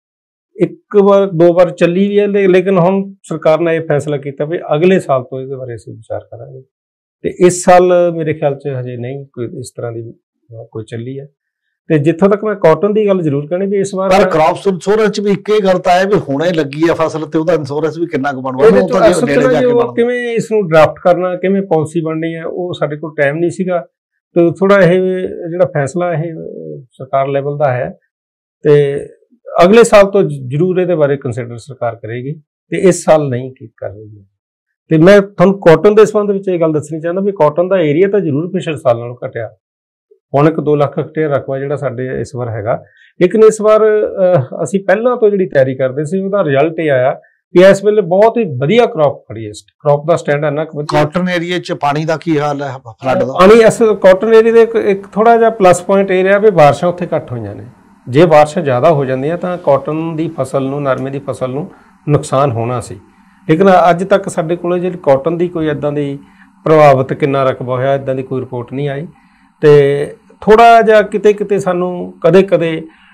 S2: 1 ਵਾਰ 2 ਵਾਰ ਚੱਲੀ ਵੀ ਹੈ, ਲੇਕਿਨ ਹੁਣ ਸਰਕਾਰ ਨੇ ਇਹ ਫੈਸਲਾ ਕੀਤਾ ਵੀ ਅਗਲੇ ਸਾਲ ਤੋਂ ਇਹਦੇ ਬਾਰੇ ਅਸੀਂ ਵਿਚਾਰ ਕਰਾਂਗੇ। ਤੇ ਇਸ ਸਾਲ ਮੇਰੇ ਖਿਆਲ 'ਚ ਹਜੇ ਨਹੀਂ ਕੋਈ ਇਸ ਤਰ੍ਹਾਂ ਦੀ ਕੋਈ ਚੱਲੀ ਹੈ। ਤੇ ਜਿੱਥੋਂ ਤੱਕ ਮੈਂ ਕਾਟਨ ਦੀ ਗੱਲ ਜ਼ਰੂਰ ਕਰਨੀ ਵੀ ਇਸ ਵਾਰ
S1: ਪਰ ਕ੍ਰੌਪ ਇੰਸ਼ੋਰੈਂਸ 'ਚ ਵੀ ਇੱਕ ਇਹ ਗੱਲ ਤਾਂ ਹੈ ਵੀ ਹੁਣੇ ਲੱਗੀ ਹੈ ਫਸਲ ਤੇ ਉਹਦਾ ਇੰਸ਼ੋਰੈਂਸ ਵੀ ਕਿੰਨਾ ਕੁ ਬਣਵਾ,
S2: ਕਿਵੇਂ ਇਸ ਨੂੰ ਡਰਾਫਟ ਕਰਨਾ, ਕਿਵੇਂ ਪਾਲਿਸੀ ਬਣਨੀ ਹੈ, ਉਹ ਸਾਡੇ ਕੋਲ ਟਾਈਮ ਨਹੀਂ ਸੀਗਾ। ਤੇ ਥੋੜਾ ਇਹ ਜਿਹੜਾ ਫੈਸਲਾ ਇਹ ਸਰਕਾਰ ਲੈਵਲ ਦਾ ਹੈ ਤੇ ਅਗਲੇ ਸਾਲ ਤੋਂ ਜ਼ਰੂਰ ਇਹਦੇ ਬਾਰੇ ਕੰਸੀਡਰ ਸਰਕਾਰ ਕਰੇਗੀ ਤੇ ਇਸ ਸਾਲ ਨਹੀਂ ਕਰ ਰਹੀ ਹੈ। ਤੇ ਮੈਂ ਤੁਹਾਨੂੰ ਕਾਟਨ ਦੇ ਸੰਬੰਧ ਵਿੱਚ ਇਹ ਗੱਲ ਦੱਸਣੀ ਚਾਹੁੰਦਾ ਵੀ ਕਾਟਨ ਦਾ ਏਰੀਆ ਤਾਂ ਜ਼ਰੂਰ ਪਿਛਲੇ ਸਾਲ ਨਾਲੋਂ ਘਟਿਆ। ਹੁਣ 2 ਲੱਖ ਹੈਕਟੇਅਰ ਰਕਬਾ ਜਿਹੜਾ ਸਾਡੇ ਇਸ ਵਾਰ ਹੈਗਾ, ਲੇਕਿਨ ਇਸ ਵਾਰ ਅਸੀਂ ਪਹਿਲਾਂ ਤੋਂ ਜਿਹੜੀ ਤਿਆਰੀ ਕਰਦੇ ਸੀ ਉਹਦਾ ਰਿਜ਼ਲਟ ਇਹ ਆਇਆ ਕਿ ਇਸ ਵੇਲੇ ਬਹੁਤ ਹੀ ਵਧੀਆ ਕ੍ਰੌਪ ਖੜੀ ਹੈ। ਕ੍ਰੌਪ ਦਾ ਸਟੈਂਡ ਇੰਨਾ
S1: ਕਾਟਨ ਏਰੀਆ 'ਚ ਪਾਣੀ ਦਾ ਕੀ ਹਾਲ ਹੈ? ਫਲੱਡ ਦਾ
S2: ਪਾਣੀ ਇਸ ਕਾਟਨ ਏਰੀਆ ਦੇ ਇੱਕ ਥੋੜਾ ਜਿਹਾ ਪਲੱਸ ਪੁਆਇੰਟ ਇਹ ਰਿਹਾ ਵੀ ਬਾਰਿਸ਼ਾਂ ਉੱਥੇ ਘੱਟ ਹੋਈਆਂ ਨੇ। ਜੇ ਬਾਰਿਸ਼ਾਂ ਜ਼ਿਆਦਾ ਹੋ ਜਾਂਦੀਆਂ ਤਾਂ ਕਾਟਨ ਦੀ ਫਸਲ ਨੂੰ, ਨਰਮੇ ਦੀ ਫਸਲ ਨੂੰ ਨੁਕਸਾਨ ਹੋਣਾ ਸੀ। ਲੇਕਿਨ ਅੱਜ ਤੱਕ ਸਾਡੇ ਕੋਲ ਜਿਹੜੀ ਕਾਟਨ ਦੀ ਕੋਈ ਇਦਾਂ ਦੀ ਪ੍ਰਭਾਵਿਤ ਕਿੰਨਾ ਰਕਬਾ ਹੋਇਆ ਇਦਾਂ ਦੀ ਕੋਈ ਰਿਪੋਰਟ ਨਹੀਂ ਆਈ। ਤੇ ਥੋੜਾ ਜਿਹਾ ਕਿਤੇ ਸਾਨੂੰ ਕਦੇ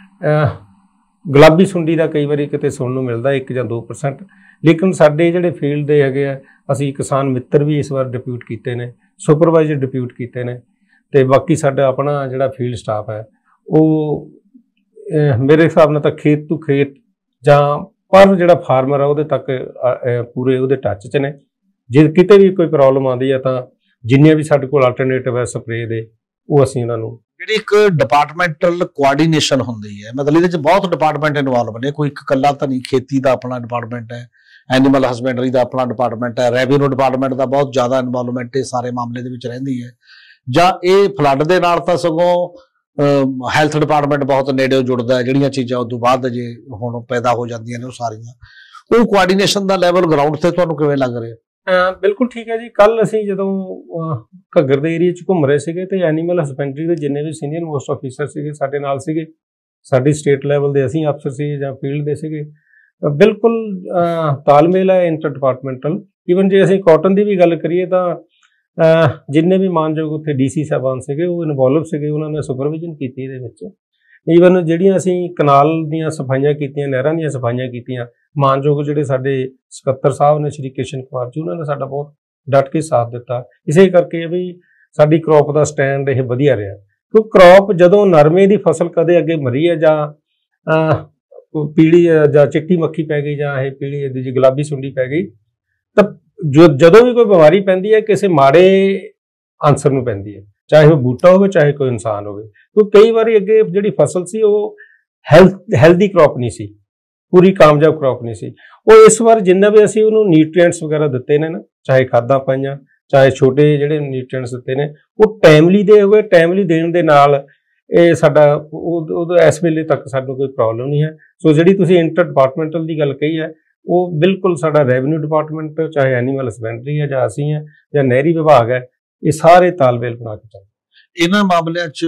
S2: ਗੁਲਾਬੀ ਸੁੰਡੀ ਦਾ ਕਈ ਵਾਰੀ ਕਿਤੇ ਸੁਣਨ ਨੂੰ ਮਿਲਦਾ 1 ਜਾਂ 2%। ਲੇਕਿਨ ਸਾਡੇ ਜਿਹੜੇ ਫੀਲਡ ਦੇ ਹੈਗੇ ਆ, ਅਸੀਂ ਕਿਸਾਨ ਮਿੱਤਰ ਵੀ ਇਸ ਵਾਰ ਡਿਪਿਊਟ ਕੀਤੇ ਨੇ, ਸੁਪਰਵਾਈਜ਼ਰ ਡਿਪਿਊਟ ਕੀਤੇ ਨੇ ਤੇ ਬਾਕੀ ਸਾਡਾ ਆਪਣਾ ਜਿਹੜਾ ਫੀਲਡ ਸਟਾਫ ਹੈ ਉਹ ਮੇਰੇ ਹਿਸਾਬ ਨਾਲ ਤਾਂ ਖੇਤ ਤੋਂ ਖੇਤ ਜਾਂ ਪਰ ਜਿਹੜਾ ਫਾਰਮਰ ਆ ਉਹਦੇ ਤੱਕ ਪੂਰੇ ਉਹਦੇ ਟੱਚ 'ਚ ਨੇ। ਜੇ ਕਿਤੇ ਵੀ ਕੋਈ ਪ੍ਰੋਬਲਮ ਆਉਂਦੀ ਹੈ ਤਾਂ ਜਿੰਨੇ ਵੀ ਸਾਡੇ ਕੋਲ ਆਲਟਰਨੇਟਿਵ ਹੈ ਸਪਰੇਅ ਦੇ, ਉਹ ਅਸੀਂ ਉਹਨਾਂ ਨੂੰ।
S1: ਜਿਹੜੀ ਇੱਕ ਡਿਪਾਰਟਮੈਂਟਲ ਕੋਆਰਡੀਨੇਸ਼ਨ ਹੁੰਦੀ ਹੈ, ਮਤਲਬ ਇਹਦੇ ਚ ਬਹੁਤ ਡਿਪਾਰਟਮੈਂਟ ਇਨਵੋਲਵ ਨੇ, ਕੋਈ ਇੱਕ ਇਕੱਲਾ ਤਾਂ ਨਹੀਂ। ਖੇਤੀ ਦਾ ਆਪਣਾ ਡਿਪਾਰਟਮੈਂਟ ਹੈ, ਐਨੀਮਲ ਹਸਬੈਂਡਰੀ ਦਾ ਆਪਣਾ ਡਿਪਾਰਟਮੈਂਟ ਹੈ, ਰੈਵਨਿਊ ਡਿਪਾਰਟਮੈਂਟ ਦਾ ਬਹੁਤ ਜ਼ਿਆਦਾ ਇਨਵੋਲਵਮੈਂਟ ਇਹ ਸਾਰੇ ਮਾਮਲੇ ਦੇ ਵਿੱਚ ਰਹਿੰਦੀ ਹੈ। ਜਾਂ ਇਹ ਫਲੱਡ ਦੇ ਨਾਲ ਤਾਂ ਸਗੋਂ ਹੈਲਥ ਡਿਪਾਰਟਮੈਂਟ ਬਹੁਤ ਨੇੜੇ ਜੁੜਦਾ ਹੈ, ਜਿਹੜੀਆਂ ਚੀਜ਼ਾਂ ਉਦੋਂ ਬਾਅਦ ਜੇ ਹੁਣ ਪੈਦਾ ਹੋ ਜਾਂਦੀਆਂ ਨੇ ਉਹ ਸਾਰੀਆਂ। ਉਹ ਕੋਆਰਡੀਨੇਸ਼ਨ ਦਾ ਲੈਵਲ ਗਰਾਊਂਡ ਤੇ ਤੁਹਾਨੂੰ ਕਿਵੇਂ ਲੱਗ ਰਿਹਾ?
S2: ਬਿਲਕੁਲ ਠੀਕ ਹੈ ਜੀ। ਕੱਲ ਅਸੀਂ ਜਦੋਂ ਘੱਗਰ ਦੇ ਏਰੀਆ 'ਚ ਘੁੰਮ ਰਹੇ ਸੀਗੇ ਤੇ ਐਨੀਮਲ ਹਸਬੈਂਡਰੀ ਦੇ ਜਿੰਨੇ ਵੀ ਸੀਨੀਅਰ ਮੋਸਟ ਆਫੀਸਰ ਸੀਗੇ ਸਾਡੇ ਨਾਲ ਸੀਗੇ, ਸਾਡੀ ਸਟੇਟ ਲੈਵਲ ਦੇ ਅਸੀਂ ਅਫਸਰ ਸੀ ਜਾਂ ਫੀਲਡ ਦੇ ਸੀਗੇ। ਬਿਲਕੁਲ ਤਾਲਮੇਲ ਹੈ ਇੰਟਰ ਡਿਪਾਰਟਮੈਂਟਲ। ਈਵਨ ਜੇ ਅਸੀਂ ਕਾਟਨ ਦੀ ਵੀ ਗੱਲ ਕਰੀਏ ਤਾਂ ਜਿੰਨੇ ਵੀ ਮਾਨਯੋਗ ਉੱਥੇ DC ਸਾਹਿਬਾਨ ਸੀਗੇ ਉਹ ਇਨਵੋਲਵ ਸੀਗੇ, ਉਹਨਾਂ ਨੇ ਸੁਪਰਵਿਜ਼ਨ ਕੀਤੀ ਇਹਦੇ ਵਿੱਚ। ਈਵਨ ਜਿਹੜੀਆਂ ਅਸੀਂ ਕਨਾਲ ਦੀਆਂ ਸਫਾਈਆਂ ਕੀਤੀਆਂ, ਨਹਿਰਾਂ ਦੀਆਂ ਸਫਾਈਆਂ ਕੀਤੀਆਂ, ਮਾਨਯੋਗ ਜਿਹੜੇ ਸਾਡੇ ਸਕੱਤਰ ਸਾਹਿਬ ਨੇ ਸ਼੍ਰੀ ਕਿਸ਼ਨ ਕੁਮਾਰ ਜੀ, ਉਹਨਾਂ ਨੇ ਸਾਡਾ ਬਹੁਤ ਡਟ ਕੇ ਸਾਥ ਦਿੱਤਾ। ਇਸੇ ਕਰਕੇ ਵੀ ਸਾਡੀ ਕ੍ਰੌਪ ਦਾ ਸਟੈਂਡ ਇਹ ਵਧੀਆ ਰਿਹਾ। ਕਿਉਂਕਿ ਕ੍ਰੌਪ ਜਦੋਂ ਨਰਮੇ ਦੀ ਫਸਲ ਕਦੇ ਅੱਗੇ ਮਰੀ ਹੈ ਜਾਂ ਪੀਲੀ ਜਾਂ ਚਿੱਟੀ ਮੱਖੀ ਪੈ ਗਈ ਜਾਂ ਇਹ ਪੀਲੀ ਜੀ ਗੁਲਾਬੀ ਸੁੰਡੀ ਪੈ ਗਈ, ਤਾਂ ਜਦੋਂ ਵੀ ਕੋਈ ਬਿਮਾਰੀ ਪੈਂਦੀ ਹੈ ਕਿਸੇ ਮਾੜੇ ਆਨਸਰ ਨੂੰ ਪੈਂਦੀ ਹੈ, ਚਾਹੇ ਉਹ ਬੂਟਾ ਹੋਵੇ ਚਾਹੇ ਕੋਈ ਇਨਸਾਨ ਹੋਵੇ। ਕਿਉਂਕਿ ਕਈ ਵਾਰੀ ਅੱਗੇ ਜਿਹੜੀ ਫਸਲ ਸੀ ਉਹ ਹੈਲਦੀ ਕ੍ਰੌਪ ਨਹੀਂ ਸੀ, ਪੂਰੀ ਕਾਮਯਾਬ ਕ੍ਰੌਪ ਨਹੀਂ ਸੀ। ਉਹ ਇਸ ਵਾਰ ਜਿੰਨਾ ਵੀ ਅਸੀਂ ਉਹਨੂੰ ਨਿਊਟ੍ਰੀਐਂਟਸ ਵਗੈਰਾ ਦਿੱਤੇ ਨੇ ਨਾ, ਚਾਹੇ ਖਾਦਾਂ ਪਾਈਆਂ ਚਾਹੇ ਛੋਟੇ ਜਿਹੜੇ ਨਿਊਟ੍ਰੀਐਂਟਸ ਦਿੱਤੇ ਨੇ, ਉਹ ਟਾਈਮਲੀ ਦੇ ਹੋਏ। ਟਾਈਮਲੀ ਦੇਣ ਦੇ ਨਾਲ ਇਹ ਸਾਡਾ ਉਹ ਇਸ ਵੇਲੇ ਤੱਕ ਸਾਨੂੰ ਕੋਈ ਪ੍ਰੋਬਲਮ ਨਹੀਂ ਹੈ। ਸੋ ਜਿਹੜੀ ਤੁਸੀਂ ਇੰਟਰ ਡਿਪਾਰਟਮੈਂਟਲ ਦੀ ਗੱਲ ਕਹੀ ਹੈ, ਉਹ ਬਿਲਕੁਲ ਸਾਡਾ ਰੈਵਨਿਊ ਡਿਪਾਰਟਮੈਂਟ ਚਾਹੇ ਐਨੀਮਲ ਹਸਬੈਂਡਰੀ ਹੈ ਜਾਂ ਅਸੀਂ ਹੈ ਜਾਂ ਨਹਿਰੀ ਵਿਭਾਗ ਹੈ, ਇਹ ਸਾਰੇ ਤਾਲਮੇਲ ਬਣਾ ਕੇ ਚੱਲਦੇ।
S1: ਇਹਨਾਂ ਮਾਮਲਿਆਂ 'ਚ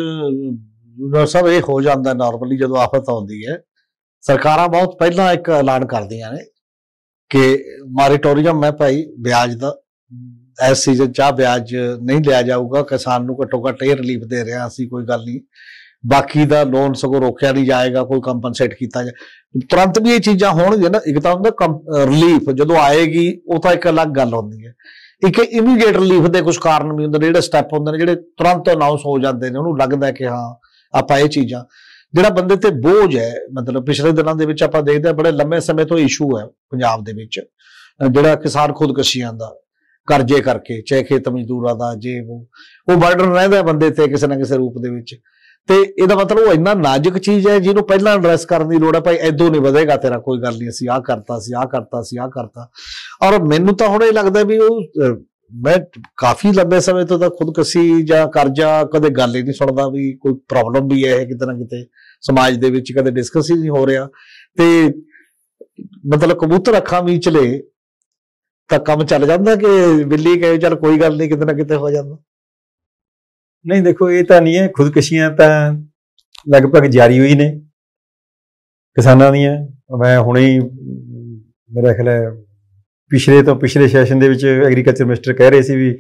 S1: ਸਭ ਇਹ ਹੋ ਜਾਂਦਾ ਨਾਰਮਲੀ ਜਦੋਂ ਆਫਤ ਆਉਂਦੀ ਹੈ, ਸਰਕਾਰਾਂ ਬਹੁਤ ਪਹਿਲਾਂ ਇੱਕ ਐਲਾਨ ਕਰਦੀਆਂ ਨੇ ਕਿ ਮਾਰੀਟੋਰੀਅਮ ਹੈ ਭਾਈ ਵਿਆਜ ਦਾ, ਇਸ ਸੀਜ਼ਨ 'ਚ ਵਿਆਜ ਨਹੀਂ ਲਿਆ ਜਾਊਗਾ, ਕਿਸਾਨ ਨੂੰ ਘੱਟੋ ਘੱਟ ਇਹ ਰਿਲੀਫ ਦੇ ਰਿਹਾ ਅਸੀਂ, ਕੋਈ ਗੱਲ ਨਹੀਂ, ਬਾਕੀ ਦਾ ਲੋਨ ਸਗੋਂ ਰੋਕਿਆ ਨਹੀਂ ਜਾਏਗਾ, ਕੋਈ ਕੰਪਨਸੇਟ ਕੀਤਾ ਜਾਏ। ਤੁਰੰਤ ਵੀ ਇਹ ਚੀਜ਼ਾਂ ਹੋਣਗੀਆਂ ਨਾ। ਇੱਕ ਤਾਂ ਹੁੰਦਾ ਰਿਲੀਫ ਜਦੋਂ ਆਏਗੀ, ਉਹ ਤਾਂ ਇੱਕ ਅਲੱਗ ਗੱਲ ਹੁੰਦੀ ਹੈ। ਇੱਕ ਇਮੀਡੀਏਟ ਰਿਲੀਫ ਦੇ ਕੁਝ ਕਾਰਨ ਵੀ ਹੁੰਦੇ ਨੇ, ਜਿਹੜੇ ਸਟੈਪ ਹੁੰਦੇ ਨੇ ਜਿਹੜੇ ਤੁਰੰਤ ਅਨਾਉਂਸ ਹੋ ਜਾਂਦੇ ਨੇ, ਉਹਨੂੰ ਲੱਗਦਾ ਕਿ ਹਾਂ ਆਪਾਂ ਇਹ ਚੀਜ਼ਾਂ, ਜਿਹੜਾ ਬੰਦੇ ਤੇ ਬੋਝ ਹੈ। ਮਤਲਬ ਪਿਛਲੇ ਦਿਨਾਂ ਦੇ ਵਿੱਚ ਆਪਾਂ ਦੇਖਦੇ ਹਾਂ ਬੜੇ ਲੰਮੇ ਸਮੇਂ ਤੋਂ ਇਸ਼ੂ ਹੈ ਪੰਜਾਬ ਦੇ ਵਿੱਚ, ਜਿਹੜਾ ਕਿਸਾਨ ਖੁਦਕੁਸ਼ੀਆਂ ਦਾ, ਕਰਜ਼ੇ ਕਰਕੇ, ਚਾਹੇ ਖੇਤ ਮਜ਼ਦੂਰਾਂ ਦਾ, ਜੇ ਉਹ ਬਰਡਨ ਰਹਿੰਦਾ ਬੰਦੇ ਤੇ ਕਿਸੇ ਨਾ ਕਿਸੇ ਰੂਪ ਦੇ ਵਿੱਚ। ਤੇ ਇਹਦਾ ਮਤਲਬ ਉਹ ਇੰਨਾ ਨਾਜ਼ੁਕ ਚੀਜ਼ ਹੈ ਜਿਹਨੂੰ ਪਹਿਲਾਂ ਐਡਰੈਸ ਕਰਨ ਦੀ ਲੋੜ ਹੈ। ਭਾਈ ਏਦੋਂ ਨਹੀਂ ਵਧੇਗਾ ਤੇਰਾ, ਕੋਈ ਗੱਲ ਨਹੀਂ, ਅਸੀਂ ਆਹ ਕਰਤਾ, ਅਸੀਂ ਆਹ ਕਰਤਾ, ਅਸੀਂ ਆਹ ਕਰਤਾ। ਔਰ ਮੈਨੂੰ ਤਾਂ ਹੁਣ ਇਹ ਲੱਗਦਾ ਵੀ ਉਹ, ਮੈਂ ਕਾਫੀ ਲੰਬੇ ਸਮੇਂ ਤੋਂ ਤਾਂ ਖੁਦਕੁਸ਼ੀ ਜਾਂ ਕਰਜ਼ਾ ਕਦੇ ਗੱਲ ਹੀ ਨਹੀਂ ਸੁਣਦਾ ਵੀ ਕੋਈ ਪ੍ਰੋਬਲਮ ਵੀ ਹੈ ਕਿਤੇ ਨਾ ਕਿਤੇ ਸਮਾਜ ਦੇ ਵਿੱਚ, ਕਦੇ ਡਿਸਕਸ ਹੀ ਨਹੀਂ ਹੋ ਰਿਹਾ। ਤੇ ਮਤਲਬ ਕਬੂਤਰ ਅੱਖਾਂ ਮੀਚਲੇ ਤਾਂ ਕੰਮ ਚੱਲ ਜਾਂਦਾ ਕਿ ਬਿੱਲੀ ਕਹੇ ਚੱਲ ਕੋਈ ਗੱਲ ਨਹੀਂ, ਕਿਤੇ ਨਾ ਕਿਤੇ ਹੋ ਜਾਂਦਾ।
S3: ਨਹੀਂ ਦੇਖੋ, ਇਹ ਤਾਂ ਨਹੀਂ ਹੈ, ਖੁਦਕੁਸ਼ੀਆਂ ਤਾਂ ਲਗਭਗ ਜਾਰੀ ਹੋਈ ਨੇ ਕਿਸਾਨਾਂ ਦੀਆਂ। ਮੈਂ ਹੁਣੇ ਹੀ ਮੇਰਾ ਖਿਆਲ ਹੈ ਪਿਛਲੇ ਸੈਸ਼ਨ ਦੇ ਵਿੱਚ ਐਗਰੀਕਲਚਰ ਮਿਨਿਸਟਰ ਕਹਿ ਰਹੇ ਸੀ ਵੀ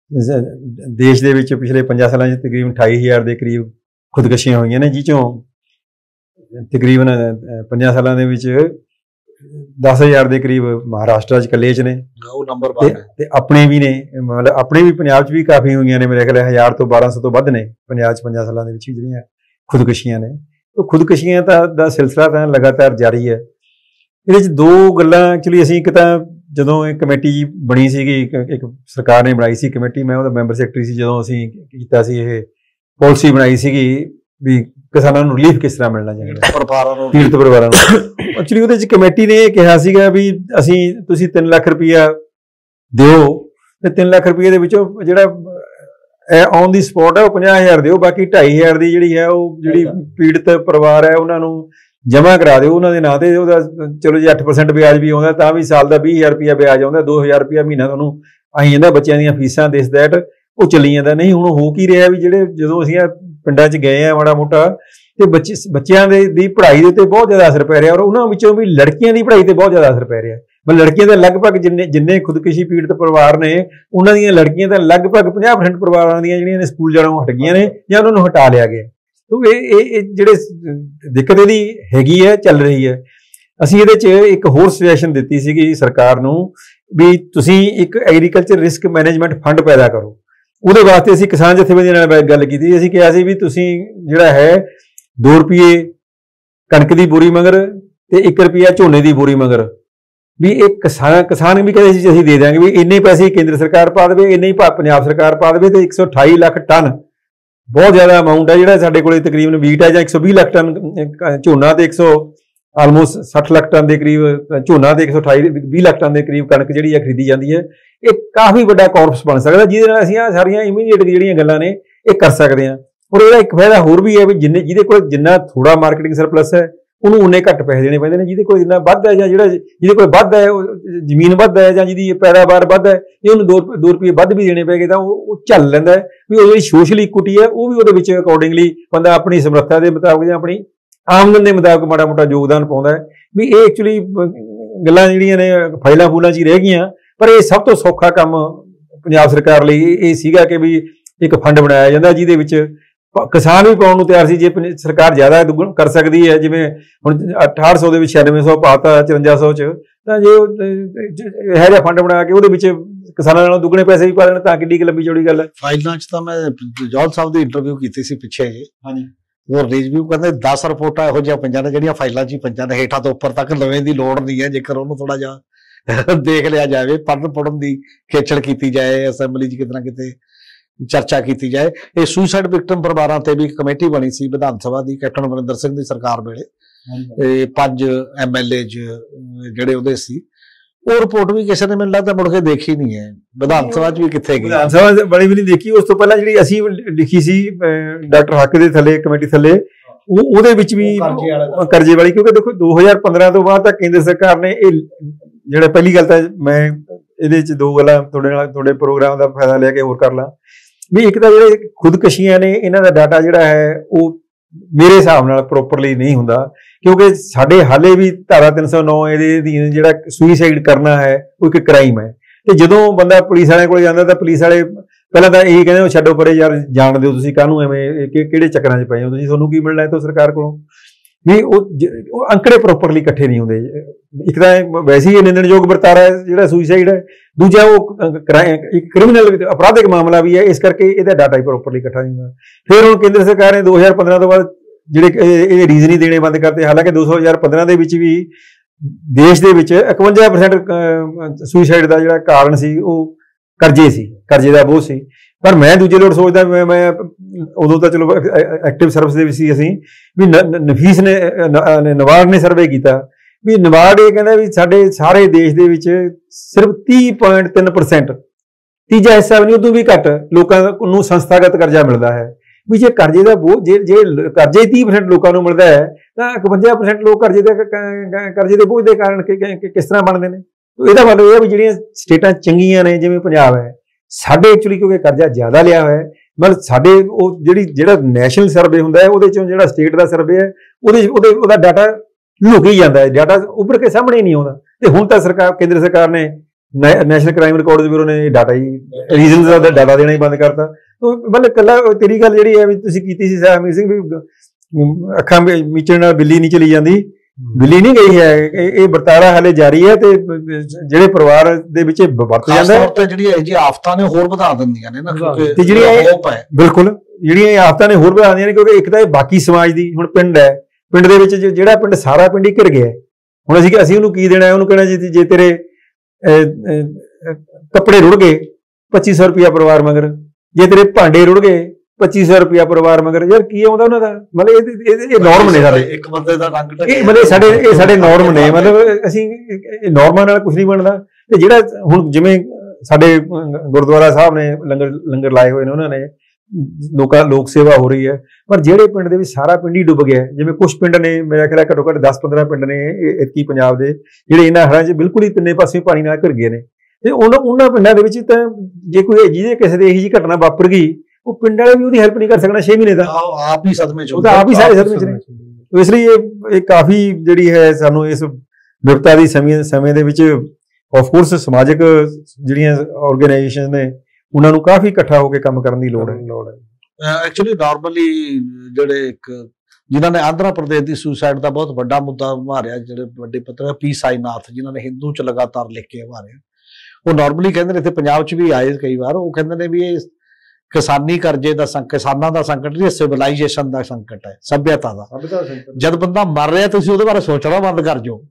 S3: ਦੇਸ਼ ਦੇ ਵਿੱਚ ਪਿਛਲੇ 50 ਸਾਲਾਂ 'ਚ ਤਕਰੀਬਨ 28,000 ਦੇ ਕਰੀਬ ਖੁਦਕੁਸ਼ੀਆਂ ਹੋਈਆਂ ਨੇ, ਜਿਹ 'ਚੋਂ ਤਕਰੀਬਨ 50 ਸਾਲਾਂ ਦੇ ਵਿੱਚ 10,000 ਦੇ ਕਰੀਬ ਮਹਾਰਾਸ਼ਟਰ 'ਚ ਇਕੱਲੇ 'ਚ ਨੇ, ਉਹ ਨੰਬਰ ਤੇ ਆਪਣੇ ਵੀ ਨੇ, ਮਤਲਬ ਆਪਣੇ ਵੀ ਪੰਜਾਬ 'ਚ ਵੀ ਕਾਫੀ ਹੋਈਆਂ ਨੇ। ਮੇਰੇ ਖਿਆਲ 1000 ਤੋਂ 1200 ਤੋਂ ਵੱਧ ਨੇ ਪੰਜਾਬ 'ਚ 50 ਸਾਲਾਂ ਦੇ ਵਿੱਚ ਜਿਹੜੀਆਂ ਖੁਦਕੁਸ਼ੀਆਂ ਨੇ। ਉਹ ਖੁਦਕੁਸ਼ੀਆਂ ਦਾ ਸਿਲਸਿਲਾ ਤਾਂ ਲਗਾਤਾਰ ਜਾਰੀ ਹੈ। ਇਹਦੇ 'ਚ ਦੋ ਗੱਲਾਂ ਐਕਚੁਅਲੀ, ਅਸੀਂ ਇੱਕ ਤਾਂ ਜਦੋਂ ਇਹ ਕਮੇਟੀ ਜੀ ਬਣੀ ਸੀਗੀ, ਇੱਕ ਸਰਕਾਰ ਨੇ ਬਣਾਈ ਸੀ ਕਮੇਟੀ, ਮੈਂ ਉਹਦਾ ਮੈਂਬਰ ਸੈਕਟਰੀ ਸੀ, ਜਦੋਂ ਅਸੀਂ ਕੀਤਾ ਸੀ ਇਹ ਪਾਲਿਸੀ ਬਣਾਈ ਸੀਗੀ ਵੀ ਕਿਸਾਨਾਂ ਨੂੰ ਰਿਲੀਫ ਕਿਸ ਤਰ੍ਹਾਂ ਮਿਲਣਾ ਚਾਹੀਦਾ, ਪੀੜਤ ਪਰਿਵਾਰਾਂ ਨੂੰ। ਐਕਚੁਅਲੀ ਉਹਦੇ 'ਚ ਕਮੇਟੀ ਨੇ ਇਹ ਕਿਹਾ ਸੀਗਾ ਵੀ ਤੁਸੀਂ 3 ਲੱਖ ਰੁਪਈਆ ਦਿਓ ਤੇ 3 ਲੱਖ ਰੁਪਈਏ ਦੇ ਵਿੱਚੋਂ ਜਿਹੜਾ ਔਨ ਦੀ ਸਪੌਟ ਹੈ ਉਹ 50,000 ਦਿਓ, ਬਾਕੀ 2,500 ਦੀ ਜਿਹੜੀ ਹੈ ਉਹ ਜਿਹੜੀ ਪੀੜਤ ਪਰਿਵਾਰ ਹੈ ਉਹਨਾਂ ਨੂੰ ਜਮ੍ਹਾਂ ਕਰਾ ਦਿਓ ਉਹਨਾਂ ਦੇ ਨਾਂ ਤੇ। ਉਹਦਾ ਚਲੋ ਜੇ 8% ਵਿਆਜ ਵੀ ਆਉਂਦਾ ਤਾਂ ਵੀ ਸਾਲ ਦਾ 20,000 ਰੁਪਈਆ ਵਿਆਜ ਆਉਂਦਾ, 2,000 ਰੁਪਈਆ ਮਹੀਨਾ ਤੁਹਾਨੂੰ ਆਈ ਜਾਂਦਾ, ਬੱਚਿਆਂ ਦੀਆਂ ਫੀਸਾਂ ਦਿਸ ਦੈਟ ਉਹ ਚੱਲੀ ਜਾਂਦਾ। ਨਹੀਂ ਹੁਣ ਹੋ ਕੀ ਰਿਹਾ ਵੀ ਜਦੋਂ ਅਸੀਂ ਪਿੰਡਾਂ 'ਚ ਗਏ ਆ ਮਾੜਾ ਮੋਟਾ, ਤੇ ਬੱਚਿਆਂ ਦੀ ਪੜ੍ਹਾਈ ਦੇ ਉੱਤੇ ਬਹੁਤ ਜ਼ਿਆਦਾ ਅਸਰ ਪੈ ਰਿਹਾ, ਔਰ ਉਹਨਾਂ ਵਿੱਚੋਂ ਵੀ ਲੜਕੀਆਂ ਦੀ ਪੜ੍ਹਾਈ ਤੇ ਬਹੁਤ ਜ਼ਿਆਦਾ ਅਸਰ ਪੈ ਰਿਹਾ। ਮਤਲਬ ਲੜਕੀਆਂ ਦੇ ਲਗਭਗ ਜਿੰਨੇ ਖੁਦਕੁਸ਼ੀ ਪੀੜਤ ਪਰਿਵਾਰ ਨੇ, ਉਹਨਾਂ ਦੀਆਂ ਲੜਕੀਆਂ ਤਾਂ ਲਗਭਗ 50% ਪਰਿਵਾਰਾਂ ਦੀਆਂ ਜਿਹੜੀਆਂ ਨੇ ਸਕੂਲ ਜਾਣੋਂ ਹਟ ਗਈਆਂ ਨੇ ਜਾਂ ਉਹਨਾਂ ਨੂੰ ਹਟਾ ਲਿਆ ਗਿਆ। ਤੇ ਇਹ ਜਿਹੜੇ ਦਿੱਕਤ ਇਹਦੀ ਹੈਗੀ ਹੈ, ਚੱਲ ਰਹੀ ਹੈ। ਅਸੀਂ ਇਹਦੇ 'ਚ ਇੱਕ ਹੋਰ ਸੁਜੈਸ਼ਨ ਦਿੱਤੀ ਸੀਗੀ ਸਰਕਾਰ ਨੂੰ ਵੀ ਤੁਸੀਂ ਇੱਕ ਐਗਰੀਕਲਚਰ ਰਿਸਕ ਮੈਨੇਜਮੈਂਟ ਫੰਡ ਪੈਦਾ ਕਰੋ। ਉਹਦੇ ਵਾਸਤੇ ਅਸੀਂ ਕਿਸਾਨ ਜਥੇਬੰਦੀਆਂ ਨਾਲ ਗੱਲ ਕੀਤੀ। ਅਸੀਂ ਕਿਹਾ ਸੀ ਵੀ ਤੁਸੀਂ ਜਿਹੜਾ ਹੈ 2 ਰੁਪਏ ਕਣਕ ਦੀ ਬੋਰੀ ਮਗਰ ਤੇ 1 ਰੁਪਿਆ ਝੋਨੇ ਦੀ ਬੋਰੀ ਮਗਰ ਵੀ ਇਹ ਕਿਸਾਨ ਵੀ ਕਹਿੰਦੇ ਸੀ ਅਸੀਂ ਦੇ ਦਿਆਂਗੇ, ਵੀ ਇੰਨੇ ਪੈਸੇ ਕੇਂਦਰ ਸਰਕਾਰ ਪਾ ਦੇਵੇ, ਇੰਨੇ ਹੀ ਪੰਜਾਬ ਸਰਕਾਰ ਪਾ ਦੇਵੇ, ਤੇ 128 ਲੱਖ ਟਨ ਬਹੁਤ ਜ਼ਿਆਦਾ ਅਮਾਊਂਟ ਹੈ ਜਿਹੜਾ ਸਾਡੇ ਕੋਲੇ ਤਕਰੀਬਨ ਵੀਟ ਹੈ, ਜਾਂ 120 ਲੱਖ ਟਨ ਝੋਨਾ ਤੇ ਆਲਮੋਸਟ 60 ਲੱਖ ਟਨ ਦੇ ਕਰੀਬ ਝੋਨਾ ਤੇ 128-20 ਲੱਖ ਟਨ ਦੇ ਕਰੀਬ ਕਣਕ ਜਿਹੜੀ ਹੈ ਖਰੀਦੀ ਜਾਂਦੀ ਹੈ। ਇਹ ਕਾਫੀ ਵੱਡਾ ਕਾਰਪਸ ਬਣ ਸਕਦਾ, ਜਿਹਦੇ ਨਾਲ ਅਸੀਂ ਆਹ ਸਾਰੀਆਂ ਇਮੀਡੀਏਟ ਜਿਹੜੀਆਂ ਗੱਲਾਂ ਨੇ ਇਹ ਕਰ ਸਕਦੇ ਹਾਂ। ਔਰ ਇਹਦਾ ਇੱਕ ਫਾਇਦਾ ਹੋਰ ਵੀ ਹੈ ਵੀ ਜਿਹਦੇ ਕੋਲ ਜਿੰਨਾ ਥੋੜਾ ਮਾਰਕੀਟਿੰਗ ਸਰਪਲਸ ਹੈ ਉਹਨੂੰ ਉਨੇ ਘੱਟ ਪੈਸੇ ਦੇਣੇ ਪੈਂਦੇ ਨੇ, ਜਿਹਦੇ ਕੋਲ ਜਿੰਨਾ ਵੱਧ ਹੈ ਜਾਂ ਜਿਹਦੇ ਕੋਲ ਵੱਧ ਹੈ, ਜ਼ਮੀਨ ਵੱਧ ਹੈ ਜਾਂ ਜਿਹਦੀ ਪੈਦਾਵਾਰ ਵੱਧ ਹੈ, ਜੇ ਉਹਨੂੰ 2 ਰੁਪਏ ਵੱਧ ਵੀ ਦੇਣੇ ਪੈਗੇ ਤਾਂ ਉਹ ਝੱਲ ਲੈਂਦਾ ਹੈ। ਵੀ ਉਹ ਜਿਹੜੀ ਸੋਸ਼ਲ ਇਕੁਇਟੀ ਹੈ ਉਹ ਵੀ ਉਹਦੇ ਵਿੱਚ ਅਕੋਰਡਿੰਗਲੀ ਬੰਦਾ ਆਪਣੀ ਸਮਰੱਥਾ ਦੇ ਮੁਤਾਬਕ ਜਾਂ ਆਪਣੀ ਆਮਦਨ ਦੇ ਮੁਤਾਬਕ ਮਾੜਾ ਮੋਟਾ ਯੋਗਦਾਨ ਪਾਉਂਦਾ ਹੈ। ਵੀ ਇਹ ਐਕਚੁਅਲੀ ਗੱਲਾਂ ਜਿਹੜੀਆਂ ਨੇ ਫਾਈਲਾਂ ਫੂਲਾਂ 'ਚ ਹੀ ਰਹਿ ਗਈਆਂ, ਪਰ ਇਹ ਸਭ ਤੋਂ ਸੌਖਾ ਕੰਮ ਪੰਜਾਬ ਸਰਕਾਰ ਲਈ ਇਹ ਸੀਗਾ ਕਿ ਵੀ ਇੱਕ ਫੰਡ ਬਣਾਇਆ ਜਾਂਦਾ ਜਿਹਦੇ ਵਿੱਚ ਕਿਸਾਨ ਵੀ ਪਾਉਣ ਨੂੰ ਤਿਆਰ ਸੀ। ਜੇ ਸਰਕਾਰ ਜ਼ਿਆਦਾ ਕਰ ਸਕਦੀ ਹੈ, ਜਿਵੇਂ ਹੁਣ 6800 ਦੇ ਵਿੱਚ 9600 ਪਾਤਾ 5400 ਚ, ਤਾਂ ਜੇ ਇਹੋ ਜਿਹਾ ਫੰਡ ਬਣਾ ਕੇ ਉਹਦੇ ਵਿੱਚ ਕਿਸਾਨਾਂ ਨਾਲੋਂ ਦੁੱਗਣੇ ਪੈਸੇ ਵੀ ਪਾ ਦੇਣ ਤਾਂ ਕਿੱਡੀ ਲੰਬੀ ਚੌੜੀ ਗੱਲ ਹੈ।
S1: ਫਾਈਲਾਂ 'ਚ ਤਾਂ ਮੈਂ ਜੌਹਲ ਸਾਹਿਬ ਦੀ ਇੰਟਰਵਿਊ ਕੀਤੀ ਸੀ ਪਿੱਛੇ ਜੇ, ਹਾਂਜੀ, ਉਹ ਰਿਵਿਊ ਕਹਿੰਦੇ 10 ਰਿਪੋਰਟਾਂ ਇਹੋ ਜਿਹੀਆਂ ਪੰਜਾਂ ਨੇ ਜਿਹੜੀਆਂ ਫਾਈਲਾਂ 'ਚ ਹੀ ਪੰਜਾਂ ਨੇ, ਹੇਠਾਂ ਤੋਂ ਉੱਪਰ ਤੱਕ ਲਵੇਂ ਦੀ ਲੋੜ ਨਹੀਂ ਹੈ ਜੇਕਰ ਉਹਨੂੰ ਥੋੜਾ ਜਿਹਾ ਦੇਖ ਲਿਆ ਜਾਵੇ, ਪੜ੍ਹਨ ਦੀ ਖੇਚਲ ਕੀਤੀ ਜਾਏ, ਅਸੈਂਬਲੀ 'ਚ ਕਿਤੇ ਨਾ ਕਿਤੇ ਚਰਚਾ ਕੀਤੀ ਜਾਏ। ਇਹ ਸੁਸਾਈਡ ਵਿਕਟਮ ਪਰਿਵਾਰਾਂ ਤੇ ਵੀ ਕਮੇਟੀ ਬਣੀ ਸੀ ਵਿਧਾਨ ਸਭਾ ਦੀ ਕੈਪਟਨ ਅਮਰਿੰਦਰ ਸਿੰਘ ਦੀ ਸਰਕਾਰ ਵੇਲੇ, 5 MLA ਜਿਹੜੇ ਉਹਦੇ ਸੀ, ਉਹ ਰਿਪੋਰਟ ਵੀ ਕਿਸੇ ਨੇ ਮੈਨੂੰ ਲੱਗਦਾ ਮੁੜ ਕੇ ਦੇਖੀ ਨਹੀਂ ਹੈ, ਵਿਧਾਨ ਸਭਾ 'ਚ ਵੀ ਕਿੱਥੇ ਗਈ,
S3: ਵਿਧਾਨ ਸਭਾ ਬੜੀ ਵੀ ਨਹੀਂ ਦੇਖੀ। ਉਸ ਤੋਂ ਪਹਿਲਾਂ ਜਿਹੜੀ ਅਸੀਂ ਲਿਖੀ ਸੀ ਡਾਕਟਰ ਹੱਕ ਦੇ ਥੱਲੇ ਕਮੇਟੀ ਥੱਲੇ, ਉਹਦੇ ਵਿੱਚ ਵੀ ਕਰਜ਼ੇ ਵਾਲੀ, ਕਿਉਂਕਿ ਦੇਖੋ 2015 ਤੋਂ ਬਾਅਦ ਤਾਂ ਕੇਂਦਰ ਸਰਕਾਰ ਨੇ ਇਹ ਜਿਹੜਾ, ਪਹਿਲੀ ਗੱਲ ਤਾਂ ਮੈਂ ਇਹਦੇ 'ਚ 2 ਗੱਲਾਂ ਤੁਹਾਡੇ ਪ੍ਰੋਗਰਾਮ ਦਾ ਫਾਇਦਾ ਲੈ ਕੇ ਹੋਰ ਕਰ ਲਾਂ। ਵੀ ਇੱਕ ਤਾਂ ਜਿਹੜੇ ਖੁਦਕਸ਼ੀਆਂ ਨੇ ਇਹਨਾਂ ਦਾ ਡਾਟਾ ਜਿਹੜਾ ਹੈ ਉਹ ਮੇਰੇ ਹਿਸਾਬ ਨਾਲ ਪ੍ਰੋਪਰਲੀ ਨਹੀਂ ਹੁੰਦਾ, ਕਿਉਂਕਿ ਸਾਡੇ ਹਾਲੇ ਵੀ ਧਾਰਾ 309 ਇਹਦੇ ਅਧੀਨ ਜਿਹੜਾ ਸੁਈਸਾਈਡ ਕਰਨਾ ਹੈ ਉਹ ਇੱਕ ਕ੍ਰਾਈਮ ਹੈ। ਤੇ ਜਦੋਂ ਬੰਦਾ ਪੁਲਿਸ ਵਾਲਿਆਂ ਕੋਲ ਜਾਂਦਾ ਤਾਂ ਪੁਲਿਸ ਵਾਲੇ ਪਹਿਲਾਂ ਤਾਂ ਇਹੀ ਕਹਿੰਦੇ ਉਹ ਛੱਡੋ ਪਰੇ ਯਾਰ, ਜਾਣ ਦਿਓ ਤੁਸੀਂ, ਕਾਹਨੂੰ ਐਵੇਂ ਕਿਹੜੇ ਚੱਕਰਾਂ 'ਚ ਪਏ ਹੋ ਤੁਸੀਂ, ਤੁਹਾਨੂੰ ਕੀ ਮਿਲਣਾ ਤੋਂ ਸਰਕਾਰ ਕੋਲੋਂ। ਵੀ ਉਹ ਅੰਕੜੇ ਪ੍ਰੋਪਰਲੀ ਇਕੱਠੇ ਨਹੀਂ ਹੁੰਦੇ। ਇੱਕ ਤਾਂ ਵੈਸੇ ਹੀ ਨਿੰਦਣਯੋਗ ਵਰਤਾਰਾ ਜਿਹੜਾ ਸੁਈਸਾਈਡ ਹੈ, ਦੂਜਾ ਉਹ ਇੱਕ ਕ੍ਰਿਮੀਨਲ ਅਪਰਾਧਿਕ ਮਾਮਲਾ ਵੀ ਹੈ, ਇਸ ਕਰਕੇ ਇਹਦਾ ਡਾਟਾ ਹੀ ਪ੍ਰੋਪਰਲੀ ਇਕੱਠਾ ਨਹੀਂ ਹੁੰਦਾ। ਫਿਰ ਹੁਣ ਕੇਂਦਰ ਸਰਕਾਰ ਨੇ 2015 ਤੋਂ ਬਾਅਦ ਜਿਹੜੇ ਇਹ ਰੀਜ਼ਨ ਹੀ ਦੇਣੇ ਬੰਦ ਕਰਤੇ, ਹਾਲਾਂਕਿ 2015 ਦੇ ਵਿੱਚ ਵੀ ਦੇਸ਼ ਦੇ ਵਿੱਚ 51% ਸੁਈਸਾਈਡ ਦਾ ਜਿਹੜਾ ਕਾਰਨ ਸੀ ਉਹ ਕਰਜ਼ੇ ਦਾ ਬੋਝ ਸੀ। ਪਰ ਮੈਂ ਦੂਜੇ ਲੋੜ ਸੋਚਦਾ, ਮੈਂ ਉਦੋਂ ਤਾਂ ਚਲੋ ਐਕਟਿਵ ਸਰਵਿਸ ਦੇ ਵਿੱਚ ਸੀ ਅਸੀਂ, ਵੀ ਨਫੀਸ ਨੇ ਨਵਾਰਡ ਨੇ ਸਰਵੇ ਕੀਤਾ, ਵੀ ਨਵਾਰਡ ਇਹ ਕਹਿੰਦਾ ਵੀ ਸਾਡੇ ਸਾਰੇ ਦੇਸ਼ ਦੇ ਵਿੱਚ ਸਿਰਫ 30.3%, ਤੀਜਾ ਹਿੱਸਾ ਵੀ ਨਹੀਂ, ਉਦੋਂ ਵੀ ਘੱਟ ਲੋਕਾਂ ਨੂੰ ਸੰਸਥਾਗਤ ਕਰਜ਼ਾ ਮਿਲਦਾ ਹੈ। ਵੀ ਜੇ ਕਰਜ਼ੇ ਦਾ ਬੋਝ ਜੇ ਕਰਜ਼ੇ 30% ਲੋਕਾਂ ਨੂੰ ਮਿਲਦਾ ਹੈ ਤਾਂ 51% ਲੋਕ ਕਰਜ਼ੇ ਦੇ ਬੋਝ ਦੇ ਕਾਰਨ ਕਿਸ ਤਰ੍ਹਾਂ ਬਣਦੇ ਨੇ। ਇਹਦਾ ਮਤਲਬ ਇਹ ਹੈ ਵੀ ਜਿਹੜੀਆਂ ਸਟੇਟਾਂ ਚੰਗੀਆਂ ਨੇ ਜਿਵੇਂ ਪੰਜਾਬ ਹੈ, ਸਾਡੇ ਐਕਚੁਅਲੀ ਕਿਉਂਕਿ ਕਰਜ਼ਾ ਜ਼ਿਆਦਾ ਲਿਆ ਹੋਇਆ ਹੈ, ਮਤਲਬ ਸਾਡੇ ਉਹ ਜਿਹੜਾ ਨੈਸ਼ਨਲ ਸਰਵੇ ਹੁੰਦਾ ਹੈ ਉਹਦੇ ਚੋਂ ਜਿਹੜਾ ਸਟੇਟ ਦਾ ਸਰਵੇ ਹੈ ਉਹਦਾ ਡਾਟਾ ਲੁਕ ਹੀ ਜਾਂਦਾ ਹੈ, ਡਾਟਾ ਉੱਭਰ ਕੇ ਸਾਹਮਣੇ ਨਹੀਂ ਆਉਂਦਾ। ਤੇ ਹੁਣ ਤਾਂ ਕੇਂਦਰ ਸਰਕਾਰ ਨੇ ਨੈਸ਼ਨਲ ਕ੍ਰਾਈਮ ਰਿਕਾਰਡਸ ਬਿਊਰੋ ਨੇ ਡਾਟਾ ਹੀ ਰੀਜ਼ਨਸ ਦਾ ਡਾਟਾ ਦੇਣਾ ਹੀ ਬੰਦ ਕਰਤਾ। ਮਤਲਬ ਕੱਲਾ ਤੇਰੀ ਗੱਲ ਜਿਹੜੀ ਹੈ ਵੀ ਤੁਸੀਂ ਕੀਤੀ ਸੀ ਹਰਮੀਤ ਸਿੰਘ, ਵੀ ਅੱਖਾਂ ਮੀਚਣ ਨਾਲ ਬਿੱਲੀ ਨਹੀਂ ਚਲੀ ਜਾਂਦੀ, ਬਿੱਲੀ ਨਹੀਂ ਗਈ ਹੈ, ਇਹ ਵਰਤਾਰਾ ਹਾਲੇ ਜਾਰੀ ਹੈ। ਤੇ ਜਿਹੜੇ ਪਰਿਵਾਰ ਦੇ ਵਿੱਚ ਵਰਤ ਜਾਂਦਾ ਹੈ,
S1: ਜਿਹੜੀਆਂ ਇਹ ਜੀ ਆਫਤਾਂ ਨੇ ਹੋਰ ਵਧਾ ਦਿੰਦੀਆਂ ਨੇ ਨਾ,
S3: ਤੇ ਜਿਹੜੀਆਂ ਬਿਲਕੁਲ ਜਿਹੜੀਆਂ ਇਹ ਆਫਤਾਂ ਨੇ ਹੋਰ ਵਧਾ ਦਿੰਦੀਆਂ ਨੇ, ਕਿਉਂਕਿ ਇੱਕ ਤਾਂ ਇਹ ਬਾਕੀ ਸਮਾਜ ਦੀ, ਹੁਣ ਪਿੰਡ ਹੈ, ਪਿੰਡ ਦੇ ਵਿੱਚ ਜਿਹੜਾ ਪਿੰਡ ਸਾਰਾ ਪਿੰਡ ਹੀ ਘਿਰ ਗਿਆ, ਹੁਣ ਅਸੀਂ ਉਹਨੂੰ ਕੀ ਦੇਣਾ, ਉਹਨੂੰ ਕਹਿਣਾ ਜੇ ਤੇਰੇ ਕੱਪੜੇ ਰੁੜ ਗਏ 2500 ਰੁਪਇਆ ਪਰਿਵਾਰ ਮਗਰ, ਜੇ ਤੇਰੇ ਭਾਂਡੇ ਰੁੜ ਗਏ 2500 ਰੁਪਇਆ ਪਰਿਵਾਰ ਮਗਰ, ਯਾਰ ਕੀ ਆਉਂਦਾ ਉਹਨਾਂ ਦਾ। ਮਤਲਬ ਇਹ ਨੋਰਮ ਨੇ ਸਾਡੇ, ਇੱਕ ਬੰਦੇ ਦਾ ਰੰਗ ਢਕੇ, ਮਤਲਬ ਸਾਡੇ ਨੋਰਮ ਨੇ, ਮਤਲਬ ਅਸੀਂ ਨੋਰਮਾਂ ਨਾਲ ਕੁਝ ਨਹੀਂ ਬਣਦਾ। ਤੇ ਜਿਹੜਾ ਹੁਣ ਜਿਵੇਂ ਸਾਡੇ ਗੁਰਦੁਆਰਾ ਸਾਹਿਬ ਨੇ ਲੰਗਰ ਲਾਏ ਹੋਏ ਨੇ, ਉਹਨਾਂ ਨੇ ਲੋਕ ਸੇਵਾ ਹੋ ਰਹੀ ਹੈ, ਪਰ ਜਿਹੜੇ ਪਿੰਡ ਦੇ ਵਿੱਚ ਸਾਰਾ ਪਿੰਡ ਹੀ ਡੁੱਬ ਗਿਆ, ਜਿਵੇਂ ਕੁਝ ਪਿੰਡ ਨੇ, ਮੇਰਾ ਖਿਆਲ ਘੱਟੋ ਘੱਟ 10-15 ਪਿੰਡ ਨੇ ਇਤਕੀ ਪੰਜਾਬ ਦੇ ਜਿਹੜੇ ਇਹਨਾਂ ਹੜ੍ਹਾਂ 'ਚ ਬਿਲਕੁਲ ਹੀ ਤਿੰਨੇ ਪਾਸੇ ਪਾਣੀ ਨਾਲ ਘਿਰ ਗਏ ਨੇ। ਤੇ ਉਹਨਾਂ ਪਿੰਡਾਂ ਦੇ ਵਿੱਚ ਤਾਂ ਜੇ ਕੋਈ ਜਿਹਦੇ ਕਿਸੇ ਦੇ ਇਹੋ ਜਿਹੀ ਘਟਨਾ ਵਾਪਰ ਗਈ, ਉਹ ਪਿੰਡ ਵਾਲੇ ਵੀ ਉਹਦੀ ਹੈਲਪ ਨਹੀਂ ਕਰ ਸਕਣਾ 6 ਮਹੀਨੇ ਦਾ,
S1: ਆਪ ਹੀ ਸਦਮੇ 'ਚ,
S3: ਆਪ ਹੀ ਸਾਰੇ ਸਦਮੇ 'ਚ ਨੇ। ਇਸ ਲਈ ਇਹ ਕਾਫੀ ਜਿਹੜੀ ਹੈ ਸਾਨੂੰ ਇਸ ਵਿਪਤਾ ਦੀ ਸਮੇਂ ਦੇ ਵਿੱਚ ਆਫਕੋਰਸ ਸਮਾਜਿਕ ਜਿਹੜੀਆਂ ਆਰਗੇਨਾਈਜੇਸ਼ਨ ਨੇ ਉਹਨਾਂ ਨੂੰ ਕਾਫੀ ਇਕੱਠਾ ਹੋ ਕੇ ਕੰਮ ਕਰਨ ਦੀ ਲੋੜ ਹੈ।
S1: ਐਕਚੁਅਲੀ ਨਾਰਮਲੀ ਜਿਹੜੇ ਜਿਨ੍ਹਾਂ ਨੇ ਆਂਧਰਾ ਪ੍ਰਦੇਸ਼ ਦੀ ਸੁਸਾਈਡ ਦਾ ਬਹੁਤ ਵੱਡਾ ਮੁੱਦਾ ਮਾਰਿਆ, ਜਿਹੜੇ ਵੱਡੇ ਪੱਤਰਕਾਰ ਪੀ ਸਾਈਨਾਥ ਜਿਨ੍ਹਾਂ ਨੇ ਹਿੰਦੂ 'ਚ ਲਗਾਤਾਰ ਲਿਖ ਕੇ ਮਾਰਿਆ, ਉਹ ਨਾਰਮਲੀ ਕਹਿੰਦੇ ਨੇ, ਇੱਥੇ ਪੰਜਾਬ 'ਚ ਵੀ ਆਏ ਕਈ ਵਾਰ, ਉਹ ਕਹਿੰਦੇ ਨੇ ਵੀ ਇਹ ਕਿਸਾਨੀ ਕਰਜ਼ੇ ਦਾ ਕਿਸਾਨਾਂ ਦਾ ਸੰਕਟ ਨਹੀਂ, ਸਿਵਲਾਈਜੇਸ਼ਨ ਦਾ ਸੰਕਟ ਹੈ, ਸੱਭਿਅਤਾ ਦਾ। ਜਦ ਬੰਦਾ ਮਰ ਰਿਹਾ ਤੁਸੀਂ ਉਹਦੇ ਬਾਰੇ ਸੋਚਣਾ ਬੰਦ ਕਰ ਜਾਓ,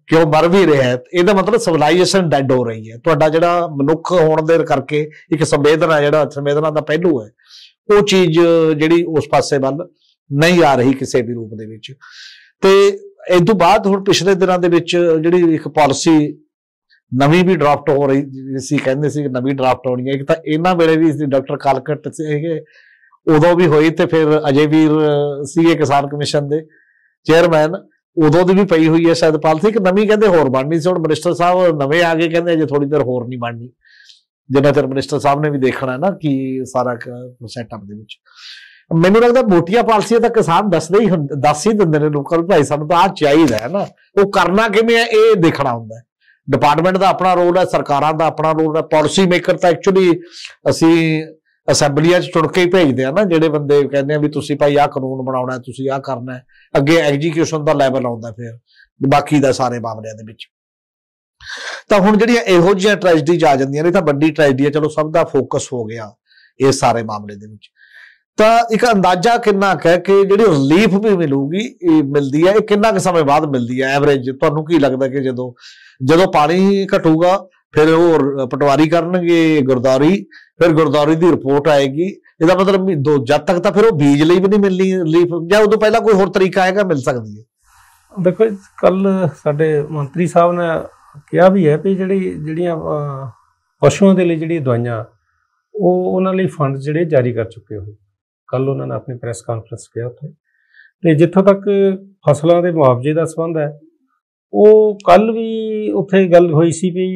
S1: ਕਿ ਉਹ ਮਰ ਵੀ ਰਿਹਾ ਹੈ, ਇਹਦਾ ਮਤਲਬ ਸਿਵਲਾਈਜੇਸ਼ਨ ਡੈਡ ਹੋ ਰਹੀ ਹੈ। ਤੁਹਾਡਾ ਜਿਹੜਾ ਮਨੁੱਖ ਹੋਣ ਦੇ ਕਰਕੇ ਇੱਕ ਸੰਵੇਦਨਾ, ਜਿਹੜਾ ਸੰਵੇਦਨਾ ਦਾ ਪਹਿਲੂ ਹੈ, ਉਹ ਚੀਜ਼ ਜਿਹੜੀ ਉਸ ਪਾਸੇ ਵੱਲ ਨਹੀਂ ਆ ਰਹੀ ਕਿਸੇ ਵੀ ਰੂਪ ਦੇ ਵਿੱਚ। ਤੇ ਇਸ ਤੋਂ ਬਾਅਦ ਹੁਣ ਪਿਛਲੇ ਦਿਨਾਂ ਦੇ ਵਿੱਚ ਜਿਹੜੀ ਇੱਕ ਪਾਲਿਸੀ ਨਵੀਂ ਵੀ ਡਰਾਫਟ ਹੋ ਰਹੀ ਸੀ, ਕਹਿੰਦੇ ਸੀ ਨਵੀਂ ਡਰਾਫਟ ਹੋਣੀ ਹੈ। ਇੱਕ ਤਾਂ ਇਹਨਾਂ ਵੇਲੇ ਵੀ ਸੀ ਡਾਕਟਰ ਕਾਲਕਟ ਸੀਗੇ, ਉਦੋਂ ਵੀ ਹੋਈ, ਤੇ ਫਿਰ ਅਜੇ ਵੀਰ ਸੀਗੇ ਕਿਸਾਨ ਕਮਿਸ਼ਨ ਦੇ ਚੇਅਰਮੈਨ, ਉਦੋਂ ਦੀ ਵੀ ਪਈ ਹੋਈ ਹੈ ਸ਼ਾਇਦ ਪਾਲਿਸੀ। ਇੱਕ ਨਵੀਂ ਕਹਿੰਦੇ ਹੋਰ ਬਣਨੀ ਸੀ, ਹੁਣ ਮਿਨਿਸਟਰ ਸਾਹਿਬ ਨਵੇਂ ਆ ਗਏ, ਕਹਿੰਦੇ ਅਜੇ ਥੋੜੀ ਦੇਰ ਹੋਰ ਨਹੀਂ ਬਣਨੀ, ਜਿੰਨਾ ਚਿਰ ਮਿਨਿਸਟਰ ਸਾਹਿਬ ਨੇ ਵੀ ਦੇਖਣਾ ਨਾ ਕਿ ਸਾਰਾ ਸੈਟਅਪ ਦੇ ਵਿੱਚ। ਮੈਨੂੰ ਲੱਗਦਾ ਮੋਟੀਆਂ ਪਾਲਿਸੀਆਂ ਤਾਂ ਕਿਸਾਨ ਦੱਸ ਹੀ ਦਿੰਦੇ ਨੇ ਲੋਕਾਂ ਨੂੰ, ਭਾਈ ਸਾਨੂੰ ਤਾਂ ਆਹ ਚਾਹੀਦਾ ਹੈ ਨਾ, ਉਹ ਕਰਨਾ ਕਿਵੇਂ ਹੈ ਇਹ ਦੇਖਣਾ ਹੁੰਦਾ ਹੈ। ਡਿਪਾਰਟਮੈਂਟ ਦਾ ਆਪਣਾ ਰੋਲ ਹੈ, ਸਰਕਾਰਾਂ ਦਾ ਆਪਣਾ ਰੋਲ ਹੈ, ਪਾਲਿਸੀ ਮੇਕਰ ਤਾਂ ਐਕਚੁਅਲੀ ਅਸੀਂ ਅਸੈਂਬਲੀਆਂ 'ਚ ਚੁਣ ਕੇ ਹੀ ਭੇਜਦੇ ਆ ਨਾ, ਜਿਹੜੇ ਬੰਦੇ ਕਹਿੰਦੇ ਆ ਵੀ ਤੁਸੀਂ ਭਾਈ ਆਹ ਕਾਨੂੰਨ ਬਣਾਉਣਾ, ਤੁਸੀਂ ਆਹ ਕਰਨਾ, ਅੱਗੇ ਐਗਜੀਕਿਊਸ਼ਨ ਦਾ ਲੈਵਲ ਆਉਂਦਾ ਫਿਰ ਬਾਕੀ ਦਾ ਸਾਰੇ ਮਾਮਲਿਆਂ ਦੇ ਵਿੱਚ। ਤਾਂ ਹੁਣ ਜਿਹੜੀਆਂ ਇਹੋ ਜਿਹੀਆਂ ਟ੍ਰੈਜਡੀਜ਼ ਆ ਜਾਂਦੀਆਂ ਨੇ, ਤਾਂ ਵੱਡੀ ਟ੍ਰੈਜਡੀ ਹੈ, ਚਲੋ ਸਭ ਦਾ ਫੋਕਸ ਹੋ ਗਿਆ ਇਸ ਸਾਰੇ ਮਾਮਲੇ ਦੇ ਵਿੱਚ। ਤਾਂ ਇੱਕ ਅੰਦਾਜ਼ਾ ਕਿੰਨਾ ਕੁ ਹੈ ਕਿ ਜਿਹੜੀ ਰਿਲੀਫ ਵੀ ਮਿਲਦੀ ਹੈ, ਇਹ ਕਿੰਨਾ ਕੁ ਸਮੇਂ ਬਾਅਦ ਮਿਲਦੀ ਹੈ ਐਵਰੇਜ? ਤੁਹਾਨੂੰ ਕੀ ਲੱਗਦਾ ਕਿ ਜਦੋਂ ਪਾਣੀ ਘਟੂਗਾ ਫਿਰ ਉਹ ਪਟਵਾਰੀ ਕਰਨਗੇ ਗੁਰਦੌਰੀ, ਫਿਰ ਗੁਰਦੌਰੀ ਦੀ ਰਿਪੋਰਟ ਆਏਗੀ, ਇਹਦਾ ਮਤਲਬ ਜਦ ਤੱਕ ਤਾਂ ਫਿਰ ਉਹ ਬੀਜ ਲਈ ਵੀ ਨਹੀਂ ਮਿਲਣੀ ਰਿਲੀਫ, ਜਾਂ ਉਦੋਂ ਪਹਿਲਾਂ ਕੋਈ ਹੋਰ ਤਰੀਕਾ ਹੈਗਾ ਮਿਲ ਸਕਦੀ ਹੈ?
S2: ਦੇਖੋ ਕੱਲ ਸਾਡੇ ਮੰਤਰੀ ਸਾਹਿਬ ਨੇ ਕਿਹਾ ਵੀ ਹੈ ਵੀ ਜਿਹੜੀਆਂ ਪਸ਼ੂਆਂ ਦੇ ਲਈ ਜਿਹੜੀਆਂ ਦਵਾਈਆਂ, ਉਹ ਉਹਨਾਂ ਲਈ ਫੰਡ ਜਿਹੜੇ ਜਾਰੀ ਕਰ ਚੁੱਕੇ ਹੋ। ਕੱਲ ਉਹਨਾਂ ਨੇ ਆਪਣੀ ਪ੍ਰੈਸ ਕਾਨਫਰੰਸ ਕਿਹਾ ਉੱਥੇ। ਤੇ ਜਿੱਥੋਂ ਤੱਕ ਫਸਲਾਂ ਦੇ ਮੁਆਵਜ਼ੇ ਦਾ ਸੰਬੰਧ ਹੈ, ਉਹ ਕੱਲ ਵੀ ਉੱਥੇ ਗੱਲ ਹੋਈ ਸੀ ਵੀ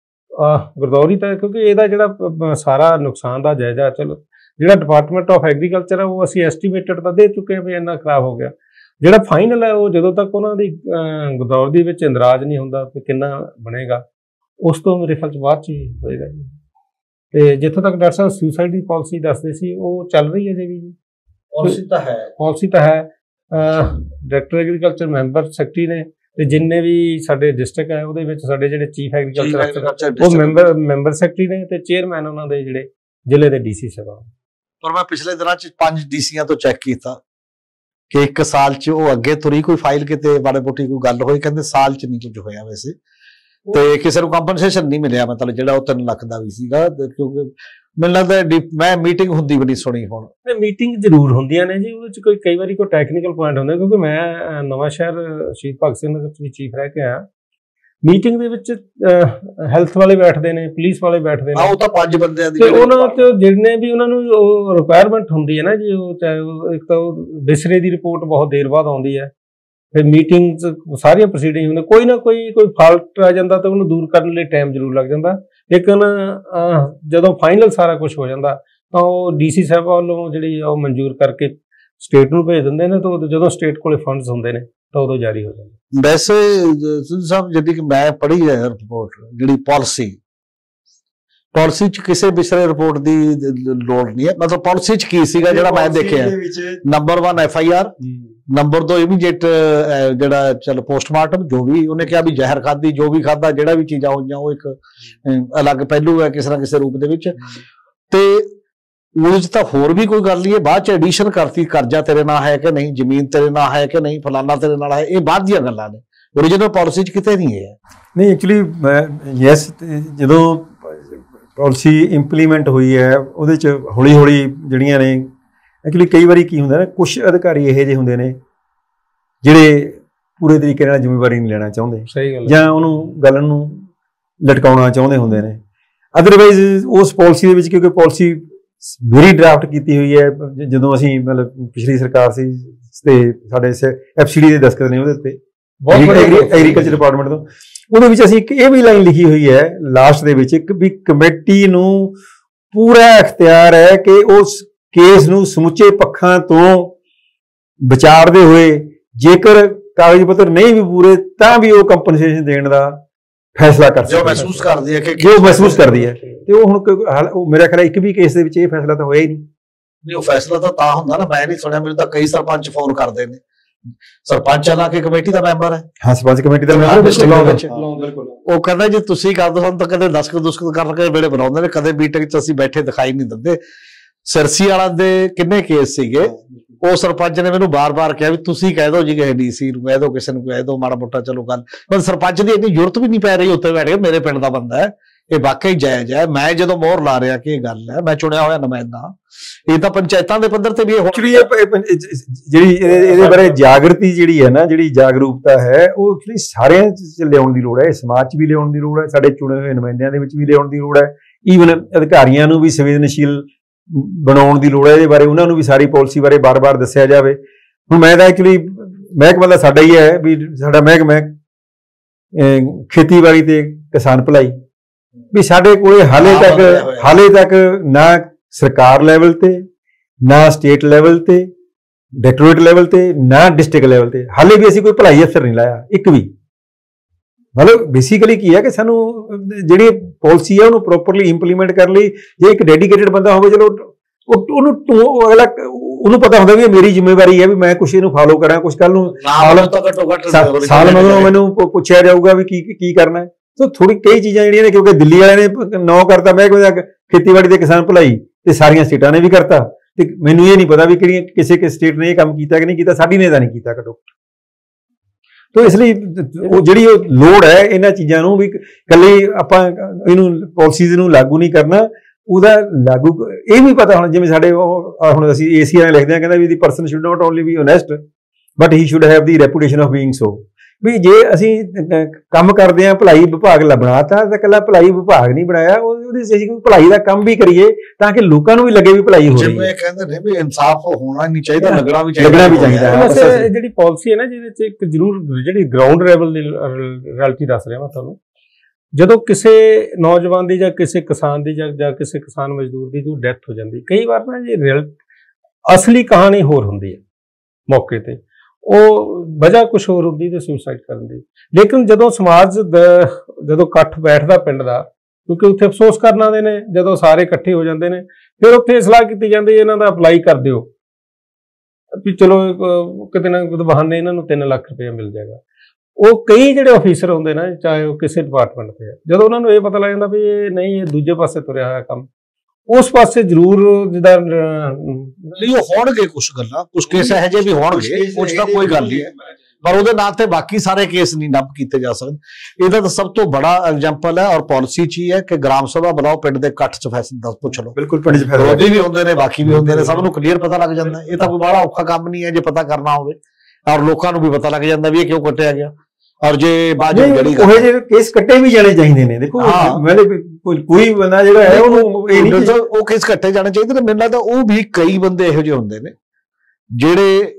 S2: ਗੁਰਦੌਰੀ ਤਾਂ, ਕਿਉਂਕਿ ਇਹਦਾ ਜਿਹੜਾ ਸਾਰਾ ਨੁਕਸਾਨ ਦਾ ਜਾਇਜ਼ਾ, ਚਲੋ ਜਿਹੜਾ ਡਿਪਾਰਟਮੈਂਟ ਆਫ ਐਗਰੀਕਲਚਰ ਹੈ ਉਹ ਅਸੀਂ ਐਸਟੀਮੇਟਡ ਤਾਂ ਦੇ ਚੁੱਕੇ ਹਾਂ ਵੀ ਇੰਨਾ ਖਰਾਬ ਹੋ ਗਿਆ। ਜਿਹੜਾ ਫਾਈਨਲ ਹੈ ਉਹ ਜਦੋਂ ਤੱਕ ਉਹਨਾਂ ਦੀ ਗੁਰਦੌਰ ਦੇ ਵਿੱਚ ਇੰਦਰਾਜ ਨਹੀਂ ਹੁੰਦਾ ਕਿ ਕਿੰਨਾ ਬਣੇਗਾ, ਉਸ ਤੋਂ ਮੇਰੇ ਖਿਆਲ 'ਚ ਬਾਅਦ 'ਚ ਹੀ ਹੋਏਗਾ ਜੀ। ਤੇ ਜਿੱਥੋਂ ਤੱਕ ਡਾਕਟਰ ਸਾਹਿਬ ਸੁਸਾਈਡ ਦੀ ਪਾਲਿਸੀ ਦੱਸਦੇ ਸੀ, ਉਹ ਚੱਲ ਰਹੀ ਹੈ ਜੀ ਵੀ। ਪਾਲਿਸੀ ਤਾਂ ਹੈ ਡਾਇਰੈਕਟਰ ਐਗਰੀਕਲਚਰ ਮੈਂਬਰ ਸੈਕਟਰੀ ਨੇ, ਤੇ ਜਿੰਨੇ ਵੀ ਸਾਡੇ ਡਿਸਟ੍ਰਿਕਟ ਹੈ ਉਹਦੇ ਵਿੱਚ ਸਾਡੇ ਜਿਹੜੇ ਚੀਫ ਐਗਰੀਕਲਚਰ ਉਹ ਮੈਂਬਰ ਸੈਕਟਰੀ ਨੇ, ਤੇ ਚੇਅਰਮੈਨ ਉਹਨਾਂ ਦੇ ਜਿਹੜੇ ਜ਼ਿਲ੍ਹੇ ਦੇ ਡੀਸੀ ਸਾਹਿਬਾਨ।
S1: ਪਰ ਮੈਂ ਪਿਛਲੇ ਦਿਨਾਂ 'ਚ 5 ਡੀਸੀਆਂ ਤੋਂ ਚੈੱਕ ਕੀਤਾ ਕਿ ਇੱਕ ਸਾਲ 'ਚ ਉਹ ਅੱਗੇ ਤੁਰੀ, ਕੋਈ ਫਾਈਲ ਕਿਤੇ ਮਾੜੀ ਮੋਟੀ ਕੋਈ ਗੱਲ ਹੋਈ, ਕਹਿੰਦੇ ਸਾਲ 'ਚ ਨਹੀਂ ਕੁਝ ਹੋਇਆ ਵੈਸੇ, ਤੇ ਕਿਸੇ ਨੂੰ ਕੰਪਨਸੇਸ਼ਨ ਨਹੀਂ ਮਿਲਿਆ, ਮਤਲਬ ਜਿਹੜਾ ਉਹ 3 ਲੱਖ ਦਾ ਵੀ ਸੀਗਾ, ਕਿਉਂਕਿ ਮੈਨੂੰ ਲੱਗਦਾ ਮੈਂ ਮੀਟਿੰਗ ਹੁੰਦੀ ਵੀ ਨਹੀਂ ਸੁਣੀ। ਹੁਣ
S2: ਮੀਟਿੰਗ ਜ਼ਰੂਰ ਹੁੰਦੀਆਂ ਨੇ ਜੀ, ਉਹਦੇ 'ਚ ਕਈ ਵਾਰੀ ਕੋਈ ਟੈਕਨੀਕਲ ਪੁਆਇੰਟ ਹੁੰਦਾ, ਕਿਉਂਕਿ ਮੈਂ ਨਵਾਂ ਸ਼ਹਿਰ ਸ਼ਹੀਦ ਭਗਤ ਸਿੰਘ ਨਗਰ 'ਚ ਵੀ ਚੀਫ ਰਹਿ ਕੇ ਆਇਆ। ਮੀਟਿੰਗ ਦੇ ਵਿੱਚ ਹੈਲਥ ਵਾਲੇ ਬੈਠਦੇ ਨੇ, ਪੁਲਿਸ ਵਾਲੇ ਬੈਠਦੇ ਨੇ,
S1: ਉਹ ਤਾਂ 5 ਬੰਦਿਆਂ ਦੀ,
S2: ਤੇ ਉਹਨਾਂ ਤੇ ਜਿੰਨੇ ਵੀ ਉਹਨਾਂ ਨੂੰ ਰਿਕੁਆਇਰਮੈਂਟ ਹੁੰਦੀ ਹੈ ਨਾ ਜੀ, ਉਹ ਚਾਹੇ ਇੱਕ ਤਾਂ ਵਿਸਰੇ ਦੀ ਰਿਪੋਰਟ ਬਹੁਤ ਦੇਰ ਬਾਅਦ ਆਉਂਦੀ ਹੈ, ਫਿਰ ਮੀਟਿੰਗ 'ਚ ਸਾਰੀਆਂ ਪ੍ਰੋਸੀਡਿੰਗ ਹੁੰਦੇ, ਕੋਈ ਨਾ ਕੋਈ ਫਾਲਟ ਆ ਜਾਂਦਾ ਤਾਂ ਉਹਨੂੰ ਦੂਰ ਕਰਨ ਲਈ ਟਾਈਮ ਜ਼ਰੂਰ ਲੱਗ ਜਾਂਦਾ। ਲੇਕਿਨ ਜਦੋਂ ਫਾਈਨਲ ਸਾਰਾ ਕੁਝ ਹੋ ਜਾਂਦਾ ਤਾਂ ਉਹ ਡੀਸੀ ਸਾਹਿਬ ਵੱਲੋਂ ਜਿਹੜੀ ਉਹ ਮਨਜ਼ੂਰ ਕਰਕੇ ਸਟੇਟ ਨੂੰ ਭੇਜ ਦਿੰਦੇ ਨੇ, ਤਾਂ ਜਦੋਂ ਸਟੇਟ ਕੋਲੇ ਫੰਡਸ ਹੁੰਦੇ ਨੇ ਤਾਂ ਉਦੋਂ ਜਾਰੀ ਹੋ ਜਾਂਦਾ।
S1: ਵੈਸੇ ਸਾਹਿਬ ਜਿਹੜੀ ਕਿ ਮੈਂ ਪੜ੍ਹੀ ਹੈ ਰਿਪੋਰਟ, ਜਿਹੜੀ ਪਾਲਿਸੀ 'ਚ ਕਿਸੇ ਵਿਸਰੇ ਰਿਪੋਰਟ ਦੀ ਲੋੜ ਨਹੀਂ ਹੈ। ਮਤਲਬ ਪਾਲਿਸੀ 'ਚ ਕੀ ਸੀਗਾ ਜਿਹੜਾ ਮੈਂ ਦੇਖਿਆ, ਨੰਬਰ 1 FIR, ਨੰਬਰ 2 ਇਮੀਡੀਏਟ ਜਿਹੜਾ ਚਲ ਪੋਸਟਮਾਰਟਮ, ਜੋ ਵੀ ਉਹਨੇ ਕਿਹਾ ਵੀ ਜ਼ਹਿਰ ਖਾਦੀ, ਜੋ ਵੀ ਖਾਦਾ, ਜਿਹੜਾ ਵੀ ਚੀਜ਼ਾਂ ਹੋਈਆਂ, ਉਹ ਇੱਕ ਅਲੱਗ ਪਹਿਲੂ ਹੈ ਕਿਸੇ ਨਾ ਕਿਸੇ ਰੂਪ ਦੇ ਵਿੱਚ। ਤੇ ਉਹਦੇ 'ਚ ਤਾਂ ਹੋਰ ਵੀ ਕੋਈ ਗੱਲ ਨਹੀਂ ਹੈ, ਬਾਅਦ 'ਚ ਐਡੀਸ਼ਨ ਕਰਤੀ, ਕਰਜ਼ਾ ਤੇਰੇ ਨਾਲ ਹੈ ਕਿ ਨਹੀਂ, ਜ਼ਮੀਨ ਤੇਰੇ ਨਾਲ ਹੈ ਕਿ ਨਹੀਂ, ਫਲਾਨਾ ਤੇਰੇ ਨਾਲ ਹੈ, ਇਹ ਬਾਅਦ ਦੀਆਂ ਗੱਲਾਂ ਨੇ, ਓਰੀਜਨਲ ਪਾਲਿਸੀ 'ਚ ਕਿਤੇ ਨਹੀਂ ਹੈ।
S3: ਨਹੀਂ ਐਕਚੁਅਲੀ ਯੈਸ, ਜਦੋਂ ਪਾਲਿਸੀ ਇੰਪਲੀਮੈਂਟ ਹੋਈ ਹੈ ਉਹਦੇ 'ਚ ਹੌਲੀ ਹੌਲੀ ਜਿਹੜੀਆਂ ਨੇ, ਐਕਚੁਅਲੀ ਕਈ ਵਾਰੀ ਕੀ ਹੁੰਦਾ ਨਾ, ਕੁਝ ਅਧਿਕਾਰੀ ਇਹੋ ਜਿਹੇ ਹੁੰਦੇ ਨੇ ਜਿਹੜੇ ਪੂਰੇ ਤਰੀਕੇ ਨਾਲ ਜ਼ਿੰਮੇਵਾਰੀ ਨਹੀਂ ਲੈਣਾ ਚਾਹੁੰਦੇ,
S2: ਸਹੀ ਗੱਲ,
S3: ਜਾਂ ਉਹਨੂੰ ਗੱਲ ਨੂੰ ਲਟਕਾਉਣਾ ਚਾਹੁੰਦੇ ਹੁੰਦੇ ਨੇ। ਅਦਰਵਾਈਜ਼ ਉਸ ਪਾਲਿਸੀ ਦੇ ਵਿੱਚ, ਕਿਉਂਕਿ ਪਾਲਿਸੀ ਮੇਰੀ ਡਰਾਫਟ ਕੀਤੀ ਹੋਈ ਹੈ ਜਦੋਂ ਅਸੀਂ ਮਤਲਬ ਪਿਛਲੀ ਸਰਕਾਰ ਸੀ, ਤੇ ਸਾਡੇ FCD ਦੇ ਦਸਤਖਤ ਨੇ ਉਹਦੇ ਉੱਤੇ ਐਗਰੀਕਲਚਰ ਡਿਪਾਰਟਮੈਂਟ ਤੋਂ, ਉਹਦੇ ਵਿੱਚ ਅਸੀਂ ਇੱਕ ਇਹ ਵੀ ਲਾਈਨ ਲਿਖੀ ਹੋਈ ਹੈ ਲਾਸਟ ਦੇ ਵਿੱਚ, ਇੱਕ ਵੀ ਕਮੇਟੀ ਨੂੰ ਪੂਰਾ ਇਖਤਿਆਰ ਹੈ ਕਿ ਉਸ ਕੇਸ ਨੂੰ ਸਮੁੱਚੇ ਪੱਖਾਂ ਤੋਂ ਵਿਚਾਰਦੇ ਹੋਏ, ਜੇਕਰ ਕਾਗਜ਼ ਪੱਤਰ ਨਹੀਂ ਵੀ ਪੂਰੇ, ਤਾਂ ਵੀ ਉਹ ਕੰਪਨਸੇਸ਼ਨ ਦੇਣ ਦਾ ਫੈਸਲਾ ਕਰ ਸਕਦੀ ਹੈ,
S1: ਜੋ ਮਹਿਸੂਸ ਕਰਦੀ ਹੈ।
S3: ਤੇ ਉਹ ਹੁਣ ਮੇਰਾ ਖਿਆਲ ਇੱਕ ਵੀ ਕੇਸ ਦੇ ਵਿੱਚ ਇਹ ਫੈਸਲਾ ਤਾਂ ਹੋਇਆ ਹੀ ਨਹੀਂ।
S1: ਉਹ ਫੈਸਲਾ ਤਾਂ ਹੁੰਦਾ ਨਾ, ਮੈਂ ਨਹੀਂ ਸੁਣਿਆ, ਮੈਨੂੰ ਤਾਂ ਕਈ ਸਰਪੰਚ ਫੋਨ ਕਰਦੇ ਨੇ, ਸਰਪੰਚ ਆ ਕੇ ਕਮੇਟੀ ਦਾ ਮੈਂਬਰ ਹੈ,
S3: ਹਾਂ ਸਰਪੰਚ ਕਮੇਟੀ ਦਾ ਮੈਂਬਰ,
S1: ਉਹ ਕਹਿੰਦਾ ਜੇ ਤੁਸੀਂ ਕਰਦੇ ਹੋ ਤਾਂ ਕਦੇ ਦਸਤਖਤ ਕਰਕੇ ਵੇਲੇ ਬਣਾਉਂਦੇ ਨੇ, ਕਦੇ ਮੀਟਿੰਗ 'ਚ ਅਸੀਂ ਬੈਠੇ ਦਿਖਾਈ ਨਹੀਂ ਦਿੰਦੇ। ਸਿਰਸੀ ਵਾਲਾ ਦੇ ਕਿੰਨੇ ਕੇਸ ਸੀਗੇ, ਉਹ ਸਰਪੰਚ ਨੇ ਮੈਨੂੰ ਬਾਰ-ਬਾਰ ਕਿਹਾ ਵੀ ਤੁਸੀਂ ਕਹਿ ਦਿਓ ਜੀ ਕਿਸੇ ਡੀਸੀ ਨੂੰ ਕਹਿ ਦਿਓ, ਕਿਸੇ ਨੂੰ ਕਹਿ ਦਿਓ, ਮਾੜਾ ਮੋਟਾ ਚਲੋ ਗੱਲ, ਪਰ ਸਰਪੰਚ ਦੀ ਇੰਨੀ ਜ਼ਰੂਰਤ ਵੀ ਨਹੀਂ ਪੈ ਰਹੀ ਉੱਥੇ ਬੈਠ ਕੇ, ਮੇਰੇ ਪਿੰਡ ਦਾ ਬੰਦਾ ਹੈ, ਇਹ ਵਾਕਈ ਜਾਇਜ਼ ਹੈ। ਮੈਂ ਜਦੋਂ ਮੋਹਰ ਲਾ ਰਿਹਾ ਕਿ ਇਹ ਗੱਲ ਹੈ, ਮੈਂ ਚੁਣਿਆ ਹੋਇਆ ਨੁਮਾਇੰਦਾ, ਇਹ ਤਾਂ ਪੰਚਾਇਤਾਂ ਦੇ ਪੱਧਰ ਤੇ ਵੀ
S3: ਜਿਹੜੀ ਇਹਦੇ ਬਾਰੇ ਜਾਗਰਤੀ ਜਿਹੜੀ ਹੈ ਨਾ, ਜਿਹੜੀ ਜਾਗਰੂਕਤਾ ਹੈ, ਉਹ ਐਕਚੁਅਲੀ ਸਾਰਿਆਂ 'ਚ ਲਿਆਉਣ ਦੀ ਲੋੜ ਹੈ, ਸਮਾਜ 'ਚ ਵੀ ਲਿਆਉਣ ਦੀ ਲੋੜ ਹੈ, ਸਾਡੇ ਚੁਣੇ ਹੋਏ ਨੁਮਾਇੰਦਿਆਂ ਦੇ ਵਿੱਚ ਵੀ ਲਿਆਉਣ ਦੀ ਲੋੜ ਹੈ, ਈਵਨ ਅਧਿਕਾਰੀਆਂ ਨੂੰ ਵੀ ਸੰਵੇਦਨਸ਼ੀਲ ਬਣਾਉਣ ਦੀ ਲੋੜ ਹੈ ਇਹਦੇ ਬਾਰੇ, ਉਹਨਾਂ ਨੂੰ ਵੀ ਸਾਰੀ ਪਾਲਿਸੀ ਬਾਰੇ ਬਾਰ-ਬਾਰ ਦੱਸਿਆ ਜਾਵੇ। ਹੁਣ ਮੈਂ ਤਾਂ ਐਕਚੁਅਲੀ ਮਹਿਕਮਾ ਦਾ ਸਾਡਾ ਹੀ ਹੈ ਵੀ ਸਾਡਾ ਮਹਿਕਮਾ ਖੇਤੀਬਾੜੀ ਤੇ ਕਿਸਾਨ ਭਲਾਈ, ਵੀ ਸਾਡੇ ਕੋਲੇ ਹਾਲੇ ਤੱਕ ਨਾ ਸਰਕਾਰ ਲੈਵਲ ਤੇ, ਨਾ ਸਟੇਟ ਲੈਵਲ ਤੇ, ਡਾਇਰੈਕਟੋਰੇਟ ਲੈਵਲ ਤੇ, ਨਾ ਡਿਸਟ੍ਰਿਕਟ ਲੈਵਲ ਤੇ ਹਾਲੇ ਵੀ ਅਸੀਂ ਕੋਈ ਭਲਾਈ ਅਫਸਰ ਨਹੀਂ ਲਾਇਆ ਇੱਕ ਵੀ। ਮਤਲਬ ਬੇਸਿਕਲੀ ਕੀ ਹੈ ਕਿ ਸਾਨੂੰ ਜਿਹੜੀ ਪਾਲਿਸੀ ਹੈ ਉਹਨੂੰ ਪ੍ਰੋਪਰਲੀ ਇੰਪਲੀਮੈਂਟ ਕਰਨ ਲਈ ਜੇ ਇੱਕ ਡੈਡੀਕੇਟਿਡ ਬੰਦਾ ਹੋਵੇ, ਚਲੋ ਉਹਨੂੰ ਪਤਾ ਹੁੰਦਾ ਵੀ ਇਹ ਮੇਰੀ ਜ਼ਿੰਮੇਵਾਰੀ ਹੈ ਵੀ ਮੈਂ ਕੁਛ ਇਹਨੂੰ ਫਾਲੋ ਕਰਾਂ, ਕੁਛ ਕੱਲ ਨੂੰ ਸਾਲ ਮਗਰੋਂ ਮੈਨੂੰ ਪੁੱਛਿਆ ਜਾਊਗਾ ਵੀ ਕੀ ਕਰਨਾ ਹੈ। ਸੋ ਥੋੜੀ ਕਈ ਚੀਜ਼ਾਂ ਜਿਹੜੀਆਂ ਨੇ, ਕਿਉਂਕਿ ਦਿੱਲੀ ਵਾਲਿਆਂ ਨੇ 9 ਕਰਤਾ ਮਹਿਕਮੇ ਦਾ ਖੇਤੀਬਾੜੀ ਤੇ ਕਿਸਾਨ ਭਲਾਈ, ਤੇ ਸਾਰੀਆਂ ਸਟੇਟਾਂ ਨੇ ਵੀ ਕਰਤਾ, ਤੇ ਮੈਨੂੰ ਇਹ ਨਹੀਂ ਪਤਾ ਵੀ ਕਿਹੜੀਆਂ ਕਿਸੇ ਸਟੇਟ ਨੇ ਇਹ ਕੰਮ ਕੀਤਾ ਕਿ ਨਹੀਂ ਕੀਤਾ, ਸਾਡੀ ਨੇ ਤਾਂ ਨਹੀਂ ਕੀਤਾ ਘੱਟੋ। ਤੋ ਇਸ ਲਈ ਉਹ ਜਿਹੜੀ ਉਹ ਲੋੜ ਹੈ ਇਹਨਾਂ ਚੀਜ਼ਾਂ ਨੂੰ ਵੀ ਇਕੱਲੇ ਆਪਾਂ ਇਹਨੂੰ ਪਾਲਿਸੀਜ਼ ਨੂੰ ਲਾਗੂ ਨਹੀਂ ਕਰਨਾ, ਉਹਦਾ ਲਾਗੂ ਇਹ ਵੀ ਪਤਾ ਹੋਣਾ, ਜਿਵੇਂ ਸਾਡੇ ਹੁਣ ਅਸੀਂ ACR ਲਿਖਦੇ ਹਾਂ, ਕਹਿੰਦਾ ਵੀ the person should not only be honest but he should have the reputation of being so. ਵੀ ਜੇ ਅਸੀਂ ਕੰਮ ਕਰਦੇ ਹਾਂ, ਭਲਾਈ ਵਿਭਾਗ ਬਣਾਤਾ ਤਾਂ ਇਕੱਲਾ ਭਲਾਈ ਵਿਭਾਗ ਨਹੀਂ ਬਣਾਇਆ, ਉਹਦੇ ਅਸੀਂ ਭਲਾਈ ਦਾ ਕੰਮ ਵੀ ਕਰੀਏ ਤਾਂ ਕਿ ਲੋਕਾਂ ਨੂੰ ਵੀ ਲੱਗੇ ਵੀ ਭਲਾਈ ਹੋ ਰਹੀ ਹੈ।
S1: ਜਿਵੇਂ ਕਹਿੰਦੇ ਨੇ ਵੀ ਇਨਸਾਫ ਹੋਣਾ ਨਹੀਂ ਚਾਹੀਦਾ, ਲੱਗਣਾ ਵੀ
S2: ਚਾਹੀਦਾ। ਜਿਹੜੀ ਪਾਲਿਸੀ ਹੈ ਨਾ, ਜਿਹਦੇ ਚ ਇੱਕ ਜ਼ਰੂਰ ਜਿਹੜੀ ਗਰਾਊਂਡ ਲੈਵਲ ਦੀ ਰਿਐਲਿਟੀ ਦੱਸ ਰਿਹਾ ਮੈਂ ਤੁਹਾਨੂੰ, ਜਦੋਂ ਕਿਸੇ ਨੌਜਵਾਨ ਦੀ ਜਾਂ ਕਿਸੇ ਕਿਸਾਨ ਦੀ ਜਾਂ ਕਿਸੇ ਕਿਸਾਨ ਮਜ਼ਦੂਰ ਦੀ ਜੋ ਡੈਥ ਹੋ ਜਾਂਦੀ, ਕਈ ਵਾਰ ਨਾ ਜੀ ਅਸਲੀ ਕਹਾਣੀ ਹੋਰ ਹੁੰਦੀ ਹੈ ਮੌਕੇ ਤੇ, ਉਹ ਵਜ੍ਹਾ ਕੁਛ ਹੋਰ ਹੁੰਦੀ ਤੇ ਸੁਸਾਈਡ ਕਰਨ ਦੀ। ਲੇਕਿਨ ਜਦੋਂ ਸਮਾਜ ਜਦੋਂ ਇਕੱਠ ਬੈਠਦਾ ਪਿੰਡ ਦਾ, ਕਿਉਂਕਿ ਉੱਥੇ ਅਫਸੋਸ ਕਰਨ ਆਉਂਦੇ ਨੇ, ਜਦੋਂ ਸਾਰੇ ਇਕੱਠੇ ਹੋ ਜਾਂਦੇ ਨੇ, ਫਿਰ ਉੱਥੇ ਸਲਾਹ ਕੀਤੀ ਜਾਂਦੀ ਇਹਨਾਂ ਦਾ ਅਪਲਾਈ ਕਰ ਦਿਓ ਵੀ ਚਲੋ ਕਿਤੇ ਨਾ ਕਿਤੇ ਬਹਾਨੇ ਇਹਨਾਂ ਨੂੰ 3 ਲੱਖ ਰੁਪਏ ਮਿਲ ਜਾਏਗਾ। ਉਹ ਕਈ ਜਿਹੜੇ ਅਫੀਸਰ ਹੁੰਦੇ ਨਾ, ਚਾਹੇ ਉਹ ਕਿਸੇ ਡਿਪਾਰਟਮੈਂਟ ਤੇ, ਜਦੋਂ ਉਹਨਾਂ ਨੂੰ ਇਹ ਪਤਾ ਲੱਗ ਜਾਂਦਾ ਵੀ ਇਹ ਨਹੀਂ, ਇਹ ਦੂਜੇ ਪਾਸੇ ਤੁਰਿਆ ਹੋਇਆ ਕੰਮ, ਉਸ ਪਾਸੇ ਜ਼ਰੂਰ ਜਿੱਦਾਂ
S1: ਨਹੀਂ ਹੋਣਗੇ ਕੁਛ ਗੱਲਾਂ, ਕੁਛ ਕੇਸ ਇਹੋ ਜਿਹੇ ਵੀ ਹੋਣਗੇ, ਕੁਛ ਤਾਂ ਕੋਈ ਗੱਲ ਨਹੀਂ ਹੈ, ਪਰ ਉਹਦੇ ਨਾਂ ਤੇ ਬਾਕੀ ਸਾਰੇ ਕੇਸ ਨਹੀਂ ਨੱਪ ਕੀਤੇ ਜਾ ਸਕਦੇ। ਇਹਦਾ ਤਾਂ ਸਭ ਤੋਂ ਬੜਾ ਐਗਜ਼ਾਮਪਲ ਹੈ ਔਰ ਪਾਲਿਸੀ ਚ ਹੀ ਹੈ ਕਿ ਗ੍ਰਾਮ ਸਭਾ ਬੁਲਾਓ, ਪਿੰਡ ਦੇ ਇਕੱਠ ਚ ਫੈਸਲਾ ਪੁੱਛ ਲਓ।
S3: ਬਿਲਕੁਲ, ਪਿੰਡ ਚ
S1: ਵਿਰੋਧੀ ਵੀ ਹੁੰਦੇ ਨੇ, ਬਾਕੀ ਵੀ ਹੁੰਦੇ ਨੇ, ਸਭ ਨੂੰ ਕਲੀਅਰ ਪਤਾ ਲੱਗ ਜਾਂਦਾ। ਇਹ ਤਾਂ ਕੋਈ ਬੜਾ ਔਖਾ ਕੰਮ ਨਹੀਂ ਹੈ ਜੇ ਪਤਾ ਕਰਨਾ ਹੋਵੇ, ਔਰ ਲੋਕਾਂ ਨੂੰ ਵੀ ਪਤਾ ਲੱਗ ਜਾਂਦਾ ਵੀ ਇਹ ਕਿਉਂ ਕੱਟਿਆ ਗਿਆ। ਔਰ ਜੇ ਬਾਜੀ ਜਿਹੜੀ
S3: ਉਹ ਜਿਹੇ ਕੇਸ ਕੱਟੇ ਵੀ ਜਾਣੇ ਚਾਹੀਦੇ ਨੇ। ਦੇਖੋ ਕੋਈ ਬੰਦਾ ਜਿਹੜਾ ਹੈ ਉਹਨੂੰ ਇਹ ਨਹੀਂ,
S1: ਉਹ ਕੇਸ ਕੱਟੇ ਜਾਣੇ ਚਾਹੀਦੇ ਨੇ। ਮੈਨੂੰ ਲੱਗਦਾ ਉਹ ਵੀ ਕਈ ਬੰਦੇ ਇਹੋ ਜਿਹੇ ਹੁੰਦੇ ਨੇ ਜਿਹੜੇ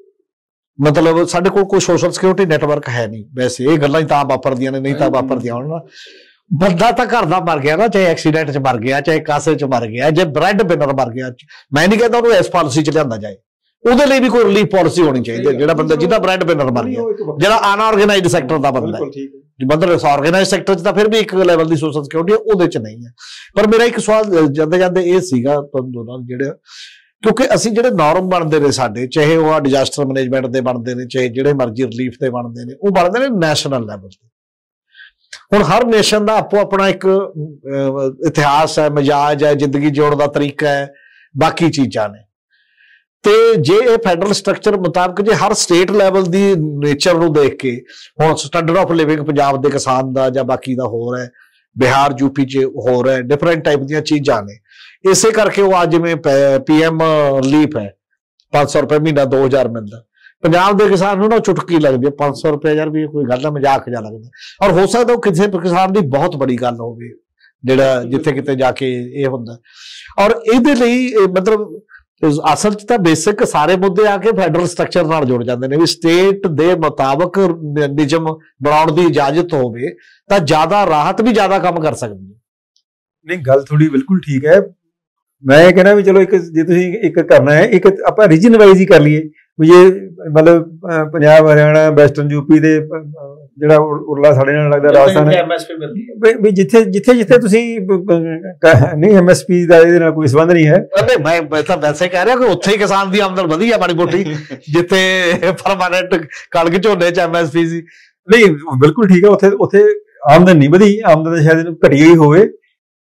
S1: ਮਤਲਬ ਸਾਡੇ ਕੋਲ ਕੋਈ ਸੋਸ਼ਲ ਸਿਕਿਉਰਿਟੀ ਨੈਟਵਰਕ ਹੈ ਨਹੀਂ। ਵੈਸੇ ਇਹ ਗੱਲਾਂ ਹੀ ਤਾਂ ਵਾਪਰਦੀਆਂ ਨੇ, ਨਹੀਂ ਤਾਂ ਵਾਪਰਦੀਆਂ ਹੁਣ। ਬੰਦਾ ਤਾਂ ਘਰ ਦਾ ਮਰ ਗਿਆ ਨਾ, ਚਾਹੇ ਐਕਸੀਡੈਂਟ ਚ ਮਰ ਗਿਆ, ਚਾਹੇ ਕਾਸੇ ਚ ਮਰ ਗਿਆ, ਜੇ ਬ੍ਰੈਡ ਬਿਨਰ ਮਰ ਗਿਆ, ਮੈਂ ਨਹੀਂ ਕਹਿੰਦਾ ਉਹਨੂੰ ਇਸ ਪਾਲਿਸੀ ਚ ਲਿਆਂਦਾ ਜਾਏ, ਉਹਦੇ ਲਈ ਵੀ ਕੋਈ ਰਿਲੀਫ ਪਾਲਿਸੀ ਹੋਣੀ ਚਾਹੀਦੀ ਹੈ। ਜਿਹੜਾ ਬੰਦਾ ਜਿਹਦਾ ਬ੍ਰੈਡ ਬਿਨਰ ਮਰ ਗਿਆ, ਜਿਹੜਾ ਅਨਆਰਗੇਨਾਈਜ਼ਡ ਸੈਕਟਰ ਦਾ ਬੰਦਾ ਹੈ, ਮਤਲਬ ਆਰਗੇਨਾਈਜ਼ਡ ਸੈਕਟਰ ਚ ਤਾਂ ਫਿਰ ਵੀ ਇੱਕ ਲੈਵਲ ਦੀ ਸੋਸ਼ਲ ਸਿਕਿਉਰਿਟੀ ਉਹਦੇ ਚ ਨਹੀਂ ਹੈ। ਪਰ ਮੇਰਾ ਇੱਕ ਸਵਾਲ ਜਾਂਦੇ ਜਾਂਦੇ ਇਹ ਸੀਗਾ ਤੁਹਾਨੂੰ ਦੋਨਾਂ ਨੂੰ, ਜਿਹੜਾ ਕਿਉਂਕਿ ਅਸੀਂ ਜਿਹੜੇ ਨਾਰਮ ਬਣਦੇ ਨੇ ਸਾਡੇ, ਚਾਹੇ ਉਹ ਡਿਜ਼ਾਸਟਰ ਮੈਨੇਜਮੈਂਟ ਦੇ ਬਣਦੇ ਨੇ, ਚਾਹੇ ਜਿਹੜੇ ਮਰਜ਼ੀ ਰਿਲੀਫ ਦੇ ਬਣਦੇ ਨੇ, ਉਹ ਬਣਦੇ ਨੇ ਨੈਸ਼ਨਲ ਲੈਵਲ ਤੇ। ਹੁਣ ਹਰ ਨੇਸ਼ਨ ਦਾ ਆਪੋ ਆਪਣਾ ਇੱਕ ਇਤਿਹਾਸ ਹੈ, ਮਜਾਜ ਹੈ, ਜ਼ਿੰਦਗੀ ਜਿਉਣ ਦਾ ਤਰੀਕਾ ਹੈ, ਬਾਕੀ ਚੀਜ਼ਾਂ ਨੇ। ਤੇ ਜੇ ਇਹ ਫੈਡਰਲ ਸਟਰਕਚਰ ਮੁਤਾਬਕ ਜੇ ਹਰ ਸਟੇਟ ਲੈਵਲ ਦੀ ਨੇਚਰ ਨੂੰ ਦੇਖ ਕੇ, ਹੁਣ ਸਟੈਂਡਰਡ ਆਫ ਲਿਵਿੰਗ ਪੰਜਾਬ ਦੇ ਕਿਸਾਨ ਦਾ ਜਾਂ ਬਾਕੀ ਦਾ ਹੋਰ ਹੈ, ਬਿਹਾਰ ਯੂਪੀ ਚ ਹੋਰ ਹੈ, ਡਿਫਰੈਂਟ ਟਾਈਪ ਦੀਆਂ ਚੀਜ਼ਾਂ ਨੇ। ਇਸੇ ਕਰਕੇ ਉਹ ਅੱਜ ਜਿਵੇਂ PM ਰਿਲੀਫ ਹੈ, 500 ਰੁਪਏ ਮਹੀਨਾ 2000 ਮਿਲਦਾ, ਪੰਜਾਬ ਦੇ ਕਿਸਾਨ ਨੂੰ ਨਾ ਚੁਟਕੀ ਲੱਗਦੀ ਹੈ। 500 ਰੁਪਏ ਯਾਰ ਵੀ ਕੋਈ ਗੱਲ ਨਾ, ਮਜ਼ਾਕ ਜਿਹਾ ਲੱਗਦਾ। ਔਰ ਹੋ ਸਕਦਾ ਉਹ ਕਿਸੇ ਕਿਸਾਨ ਦੀ ਬਹੁਤ ਬੜੀ ਗੱਲ ਹੋਵੇ, ਜਿਹੜਾ ਜਿੱਥੇ ਕਿਤੇ ਜਾ ਕੇ ਇਹ ਹੁੰਦਾ। ਔਰ ਇਹਦੇ ਲਈ ਮਤਲਬ ਅਸਲ ਚ ਤਾਂ ਬੇਸਿਕ ਸਾਰੇ ਮੁੱਦੇ ਆ ਕੇ ਫੈਡਰਲ ਸਟਰਕਚਰ ਨਾਲ ਜੁੜ ਜਾਂਦੇ ਨੇ ਵੀ ਸਟੇਟ ਦੇ ਮੁਤਾਬਕ ਨਿਯਮ ਬਣਾਉਣ ਦੀ ਇਜਾਜ਼ਤ ਹੋਵੇ ਤਾਂ ਜ਼ਿਆਦਾ ਰਾਹਤ ਵੀ ਜ਼ਿਆਦਾ ਕੰਮ ਕਰ ਸਕਦੀ ਹੈ।
S3: ਨਹੀਂ, ਗੱਲ ਥੋੜੀ ਬਿਲਕੁਲ ਠੀਕ ਹੈ। ਮੈਂ ਇਹ ਕਹਿਣਾ ਵੀ ਚਲੋ ਇੱਕ ਜੇ ਤੁਸੀਂ ਇੱਕ ਕਰਨਾ ਹੈ, ਇੱਕ ਆਪਾਂ ਰੀਜਨ ਵਾਈਜ਼ ਹੀ ਕਰ ਲਈਏ ਵੀ ਜੇ ਮਤਲਬ ਪੰਜਾਬ, ਹਰਿਆਣਾ, ਵੈਸਟਰਨ ਯੂਪੀ ਦੇ ਜਿਹੜਾ ਉਰਲਾ ਸਾਡੇ ਨਾਲ ਲੱਗਦਾ ਰਾਜਸਥਾਨ, ਵੀ ਜਿੱਥੇ ਤੁਸੀਂ ਨਹੀਂ MSP ਦਾ ਇਹਦੇ ਨਾਲ ਕੋਈ ਸੰਬੰਧ ਨਹੀਂ ਹੈ।
S1: ਮੈਂ ਤਾਂ ਵੈਸੇ ਕਹਿ ਰਿਹਾ ਕਿ ਉੱਥੇ ਹੀ ਕਿਸਾਨ ਦੀ ਆਮਦਨ ਵਧੀਆ ਮਾੜੀ ਮੋਟੀ, ਜਿੱਥੇ ਪਰਮਾਨੈਂਟ ਕਣਕ ਝੋਨੇ ਚ MSP ਸੀ।
S3: ਨਹੀਂ, ਬਿਲਕੁਲ ਠੀਕ ਹੈ। ਉੱਥੇ ਆਮਦਨ ਨਹੀਂ ਵਧੀ, ਆਮਦਨ ਸ਼ਾਇਦ ਘਟੀ ਹੀ ਹੋਵੇ,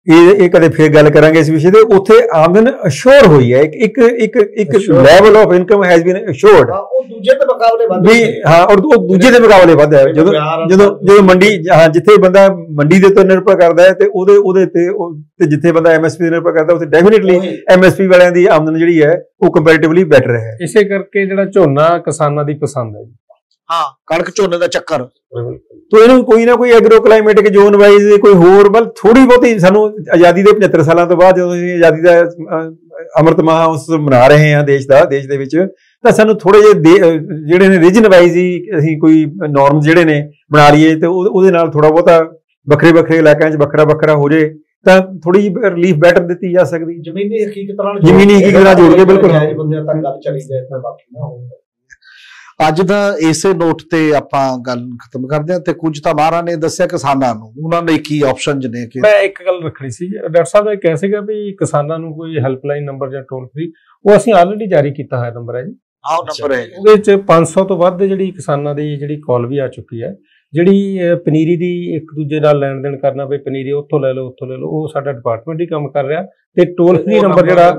S3: ਇਹ ਕਦੇ ਫੇਰ ਗੱਲ ਕਰਾਂਗੇ ਇਸ ਵਿਸ਼ੇ ਤੇ। ਉੱਥੇ ਆਮਦਨ ਅਸ਼ੋਰ ਹੋਈ ਹੈ, ਇੱਕ level of income has been assured.
S1: ਉਹ ਦੂਜੇ ਦੇ ਮੁਕਾਬਲੇ ਵੱਧ
S3: ਵੀ ਹਾਂ, ਔਰ ਉਹ ਦੂਜੇ ਦੇ ਮੁਕਾਬਲੇ ਵੱਧ ਹੈ। ਜਦੋਂ ਮੰਡੀ, ਹਾਂ, ਜਿੱਥੇ ਬੰਦਾ ਮੰਡੀ ਦੇ ਉੱਤੇ ਨਿਰਭਰ ਕਰਦਾ ਹੈ ਤੇ ਉਹਦੇ ਤੇ ਜਿੱਥੇ ਬੰਦਾ ਐਮਐਸਪੀ ਤੇ ਨਿਰਭਰ ਕਰਦਾ ਉੱਥੇ ਡੈਫੀਨਿਟਲੀ ਐਮਐਸਪੀ ਵਾਲਿਆਂ ਦੀ ਆਮਦਨ ਜਿਹੜੀ ਹੈ ਉਹ ਕੰਪੈਰੀਟਿਵਲੀ ਬੈਟਰ ਹੈ।
S2: ਇਸੇ ਕਰਕੇ ਜਿਹੜਾ ਝੋਨਾ ਕਿਸਾਨਾਂ ਦੀ ਪਸੰਦ ਹੈ ਜੀ।
S1: ਹਾਂ, ਕਣਕ ਝੋਨੇ ਦਾ ਚੱਕਰ
S3: ਤੋ ਇਹਨੂੰ ਕੋਈ ਨਾ ਕੋਈ ਐਗਰੋ ਕਲਾਈਮੇਟਿਕ ਜ਼ੋਨ ਵਾਈਜ਼ ਕੋਈ ਹੋਰ ਬਲ ਥੋੜੀ ਬਹੁਤੀ ਸਾਨੂੰ ਆਜ਼ਾਦੀ ਦੇ 75 ਸਾਲਾਂ ਤੋਂ ਬਾਅਦ ਜਦੋਂ ਅਸੀਂ ਆਜ਼ਾਦੀ ਦਾ ਅੰਮ੍ਰਿਤ ਮਹੋਤਸਵ ਮਨਾ ਰਹੇ ਹਾਂ ਦੇਸ਼ ਦੇ ਵਿੱਚ, ਤਾਂ ਸਾਨੂੰ ਥੋੜੇ ਜਿਹੇ ਜਿਹੜੇ ਨੇ ਰੀਜਨ ਵਾਈਜ਼ ਹੀ ਅਸੀਂ ਕੋਈ ਨੋਰਮ ਜਿਹੜੇ ਨੇ ਬਣਾ ਲਈਏ ਤੇ ਉਹਦੇ ਨਾਲ ਥੋੜਾ ਬਹੁਤਾ ਵੱਖਰੇ ਇਲਾਕਿਆਂ 'ਚ ਵੱਖਰਾ ਹੋ ਜੇ ਤਾਂ ਥੋੜੀ ਜਿਹੀ ਰਿਲੀਫ ਬੈਟਰ ਦਿੱਤੀ ਜਾ ਸਕਦੀ।
S1: ਜ਼ਮੀਨੀ ਹਕੀਕਤ ਨਾਲ
S3: ਜੋੜ ਕੇ ਬਿਲਕੁਲ
S1: ਬੰਦਿਆਂ ਤੱਕ ਗੱਲ ਚਲੀ ਜਾਏ ਤਾਂ ਬਾਕੀ ਨਾ ਹੋਵੇ। ਅੱਜ ਦਾ ਇਸੇ ਨੋਟ ਤੇ ਆਪਾਂ ਗੱਲ ਖਤਮ ਕਰਦੇ ਹਾਂ ਤੇ ਕੁਝ ਤਾਂ ਮਾਹਰਾਂ ਨੇ ਦੱਸਿਆ ਕਿਸਾਨਾਂ ਨੂੰ ਉਹਨਾਂ ਲਈ ਕੀ ਆਪਸ਼ਨਸ ਨੇ। ਕਿ
S2: ਮੈਂ ਇੱਕ ਗੱਲ ਰੱਖਣੀ ਸੀ, ਡਾਕਟਰ ਸਾਹਿਬ ਨੇ ਕਿਹਾ ਸੀਗਾ ਵੀ ਕਿਸਾਨਾਂ ਨੂੰ ਕੋਈ ਹੈਲਪਲਾਈਨ ਨੰਬਰ ਜਾਂ ਟੋਲ ਫ੍ਰੀ, ਉਹ ਅਸੀਂ ਆਲਰੇਡੀ ਜਾਰੀ ਕੀਤਾ ਹੋਇਆ ਨੰਬਰ ਹੈ ਜੀ।
S1: ਆਹ ਨੰਬਰ ਹੈ,
S2: ਉਹਦੇ ਵਿੱਚ 500 ਤੋਂ ਵੱਧ ਜਿਹੜੀ ਕਿਸਾਨਾਂ ਦੀ ਜਿਹੜੀ ਕਾਲ ਵੀ ਆ ਚੁੱਕੀ ਹੈ। ਜਿਹੜੀ ਪਨੀਰੀ ਦੀ ਇੱਕ ਦੂਜੇ ਨਾਲ ਲੈਣ ਦੇਣ ਕਰਨਾ, ਵੀ ਪਨੀਰੀ ਉੱਥੋਂ ਲੈ ਲਓ ਉਹ ਸਾਡਾ ਡਿਪਾਰਟਮੈਂਟ ਹੀ ਕੰਮ ਕਰ ਰਿਹਾ। ਤੇ ਟੋਲ ਫ੍ਰੀ ਨੰਬਰ ਜਿਹੜਾ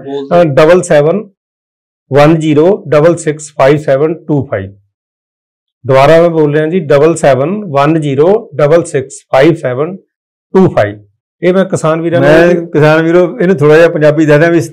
S2: 7710665725 ਦੁਬਾਰਾ ਮੈਂ ਬੋਲ ਰਿਹਾ ਜੀ 7710665725। ਇਹ ਮੈਂ ਕਿਸਾਨ ਵੀਰਾਂ
S3: ਇਹਨੂੰ ਥੋੜਾ ਜਿਹਾ ਪੰਜਾਬੀ ਦੇ ਦਿਆਂ ਵੀ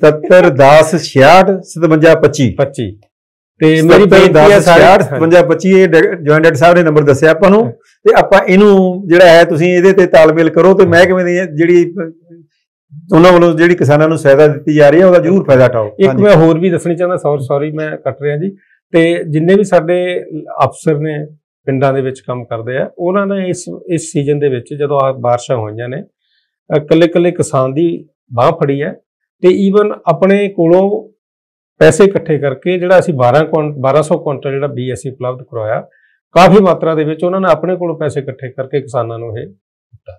S3: 7710665725 ਤੇ ਮੇਰੀ ਬੇਨਤੀ ਹੈ 5725 ਇਹ ਜੁਆਇੰਟ ਡਾਇਰੈਕਟਰ ਸਾਹਿਬ ਨੇ ਨੰਬਰ ਦੱਸਿਆ ਆਪਾਂ ਨੂੰ, ਤੇ ਆਪਾਂ ਇਹਨੂੰ ਜਿਹੜਾ ਹੈ ਤੁਸੀਂ ਇਹਦੇ ਤੇ ਤਾਲਮੇਲ ਕਰੋ ਤੇ ਮਹਿਕਮੇ ਦੀ ਜਿਹੜੀ ਉਹਨਾਂ ਵੱਲੋਂ ਜਿਹੜੀ ਕਿਸਾਨਾਂ ਨੂੰ ਸਹਾਇਤਾ ਦਿੱਤੀ ਜਾ ਰਹੀ ਹੈ ਉਹਦਾ ਜ਼ਰੂਰ ਫਾਇਦਾ ਉਠਾਓ।
S2: ਇੱਕ ਮੈਂ ਹੋਰ ਵੀ ਦੱਸਣੀ ਚਾਹੁੰਦਾ, ਸੌਰੀ ਮੈਂ ਕੱਟ ਰਿਹਾ ਜੀ, ਤੇ ਜਿੰਨੇ ਵੀ ਸਾਡੇ ਅਫਸਰ ਨੇ ਪਿੰਡਾਂ ਦੇ ਵਿੱਚ ਕੰਮ ਕਰਦੇ ਆ, ਉਹਨਾਂ ਨੇ ਇਸ ਸੀਜ਼ਨ ਦੇ ਵਿੱਚ ਜਦੋਂ ਬਾਰਿਸ਼ਾਂ ਹੋਈਆਂ ਨੇ ਇਕੱਲੇ ਕਿਸਾਨ ਦੀ ਬਾਂਹ ਫੜੀ ਹੈ ਤੇ ਈਵਨ ਆਪਣੇ ਕੋਲੋਂ ਪੈਸੇ ਇਕੱਠੇ ਕਰਕੇ ਜਿਹੜਾ ਅਸੀਂ 1200 ਕੁਇੰਟਲ ਜਿਹੜਾ ਬੀ ਅਸੀਂ ਉਪਲਬਧ ਕਰਵਾਇਆ, ਕਾਫੀ ਮਾਤਰਾ ਦੇ ਵਿੱਚ ਉਹਨਾਂ ਨੇ ਆਪਣੇ ਕੋਲੋਂ ਪੈਸੇ ਇਕੱਠੇ ਕਰਕੇ ਕਿਸਾਨਾਂ ਨੂੰ ਇਹ ਦਿੱਤਾ।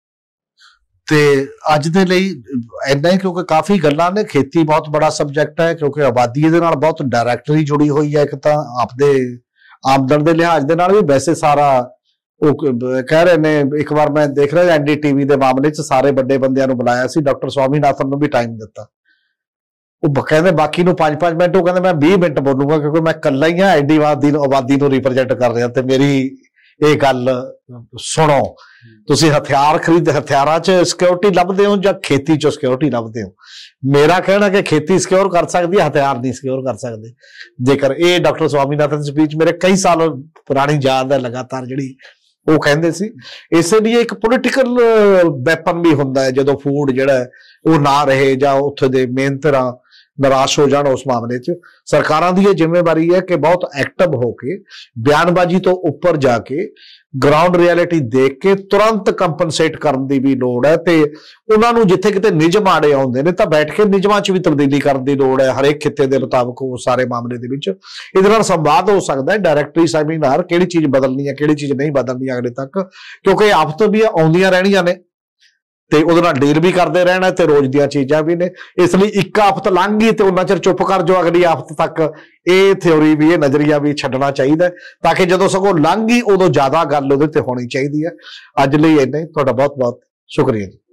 S1: ਤੇ ਅੱਜ ਦੇ ਲਈ ਇੰਨਾ ਹੀ, ਕਿਉਂਕਿ ਕਾਫੀ ਗੱਲਾਂ ਨੇ, ਖੇਤੀ ਬਹੁਤ ਬੜਾ ਸਬਜੈਕਟ ਹੈ ਕਿਉਂਕਿ ਆਬਾਦੀ ਇਹਦੇ ਨਾਲ ਬਹੁਤ ਡਾਇਰੈਕਟਲੀ ਜੁੜੀ ਹੋਈ ਹੈ। ਇੱਕ ਤਾਂ ਆਪਦੇ ਆਮਦਨ ਦੇ ਲਿਹਾਜ਼ ਦੇ ਨਾਲ ਵੀ, ਵੈਸੇ ਸਾਰਾ ਉਹ ਕਹਿ ਰਹੇ ਨੇ, ਇੱਕ ਵਾਰ ਮੈਂ ਦੇਖ ਰਿਹਾ NDTV ਦੇ ਮਾਮਲੇ 'ਚ ਸਾਰੇ ਵੱਡੇ ਬੰਦਿਆਂ ਨੂੰ ਬੁਲਾਇਆ ਸੀ, ਡਾਕਟਰ ਸਵਾਮੀਨਾਥਨ ਨੂੰ ਵੀ ਟਾਈਮ ਦਿੱਤਾ, ਉਹ ਕਹਿੰਦੇ ਬਾਕੀ ਨੂੰ 5-5 ਮਿੰਟ, ਉਹ ਕਹਿੰਦੇ ਮੈਂ 20 ਮਿੰਟ ਬੋਲੂੰਗਾ ਕਿਉਂਕਿ ਮੈਂ ਇਕੱਲਾ ਹੀ ਹਾਂ, ਐਡੀ ਆਬਾਦੀ ਨੂੰ ਰਿਪਰੈਜ਼ੈਂਟ ਕਰ ਰਿਹਾ ਤੇ ਮੇਰੀ ਇਹ ਗੱਲ ਸੁਣੋ। ਤੁਸੀਂ ਹਥਿਆਰਾਂ 'ਚ ਸਿਕਿਉਰਿਟੀ ਲੱਭਦੇ ਹੋ ਜਾਂ ਖੇਤੀ 'ਚ ਸਿਕਿਉਰਿਟੀ ਲੱਭਦੇ ਹੋ? ਮੇਰਾ ਕਹਿਣਾ ਕਿ ਖੇਤੀ ਸਿਕਿਉਰ ਕਰ ਸਕਦੀ ਹੈ, ਹਥਿਆਰ ਨਹੀਂ ਸਿਕਿਉਰ ਕਰ ਸਕਦੇ। ਜੇਕਰ ਇਹ ਡਾਕਟਰ ਸਵਾਮੀਨਾਥਨ ਸਪੀਚ ਮੇਰੇ ਕਈ ਸਾਲ ਪੁਰਾਣੀ ਯਾਦ ਹੈ ਲਗਾਤਾਰ ਜਿਹੜੀ ਉਹ ਕਹਿੰਦੇ ਸੀ, ਇਸੇ ਲਈ ਇੱਕ ਪੋਲੀਟੀਕਲ ਵੈਪਨ ਵੀ ਹੁੰਦਾ ਹੈ ਜਦੋਂ ਫੂਡ ਜਿਹੜਾ ਉਹ ਨਾ ਰਹੇ ਜਾਂ ਉੱਥੇ ਦੇ ਮਿਹਨਤਰਾਂ ਨਿਰਾਸ਼ ਹੋ ਜਾਣ। ਉਸ ਮਾਮਲੇ 'ਚ ਸਰਕਾਰਾਂ ਦੀ ਇਹ ਜ਼ਿੰਮੇਵਾਰੀ ਹੈ ਕਿ ਬਹੁਤ ਐਕਟਿਵ ਹੋ ਕੇ, ਬਿਆਨਬਾਜ਼ੀ ਤੋਂ ਉੱਪਰ ਜਾ ਕੇ, ਗਰਾਊਂਡ ਰਿਐਲਿਟੀ ਦੇਖ ਕੇ ਤੁਰੰਤ ਕੰਪਨਸੇਟ ਕਰਨ ਦੀ ਵੀ ਲੋੜ ਹੈ। ਤੇ ਉਹਨਾਂ ਨੂੰ ਜਿੱਥੇ ਕਿਤੇ ਨਿਯਮ ਆੜੇ ਆਉਂਦੇ ਨੇ ਤਾਂ ਬੈਠ ਕੇ ਨਿਯਮਾਂ 'ਚ ਵੀ ਤਬਦੀਲੀ ਕਰਨ ਦੀ ਲੋੜ ਹੈ, ਹਰੇਕ ਖਿੱਤੇ ਦੇ ਮੁਤਾਬਕ ਉਹ ਸਾਰੇ ਮਾਮਲੇ ਦੇ ਵਿੱਚ। ਇਹਦੇ ਨਾਲ ਸੰਵਾਦ ਹੋ ਸਕਦਾ ਹੈ, ਡਾਇਰੈਕਟਰੀ ਸੈਮੀਨਾਰ, ਕਿਹੜੀ ਚੀਜ਼ ਬਦਲਣੀ ਹੈ, ਕਿਹੜੀ ਚੀਜ਼ ਨਹੀਂ ਬਦਲਣੀ ਅਗਲੇ ਤੱਕ, ਕਿਉਂਕਿ ਆਫਤ ਵੀ ਆਉਂਦੀਆਂ ਰਹਿਣੀਆਂ ਨੇ ਤੇ ਉਹਦੇ ਨਾਲ ਡੀਲ ਵੀ ਕਰਦੇ ਰਹਿਣਾ ਤੇ ਰੋਜ਼ ਦੀਆਂ ਚੀਜ਼ਾਂ ਵੀ ਨੇ। ਇਸ ਲਈ ਇੱਕ ਆਫਤ ਲੰਘ ਗਈ ਤੇ ਉਹਨਾਂ ਚਿਰ ਚੁੱਪ ਕਰ ਜਾਓ ਅਗਲੀ ਆਫਤ ਤੱਕ, ਇਹ ਥਿਉਰੀ ਵੀ, ਇਹ ਨਜ਼ਰੀਆ ਵੀ ਛੱਡਣਾ ਚਾਹੀਦਾ ਤਾਂ ਕਿ ਜਦੋਂ ਸਗੋਂ ਲੰਘ ਗਈ ਉਦੋਂ ਜ਼ਿਆਦਾ ਗੱਲ ਉਹਦੇ ਤੇ ਹੋਣੀ ਚਾਹੀਦੀ ਹੈ। ਅੱਜ ਲਈ ਇੰਨਾ ਹੀ, ਤੁਹਾਡਾ ਬਹੁਤ ਬਹੁਤ ਸ਼ੁਕਰੀਆ ਜੀ।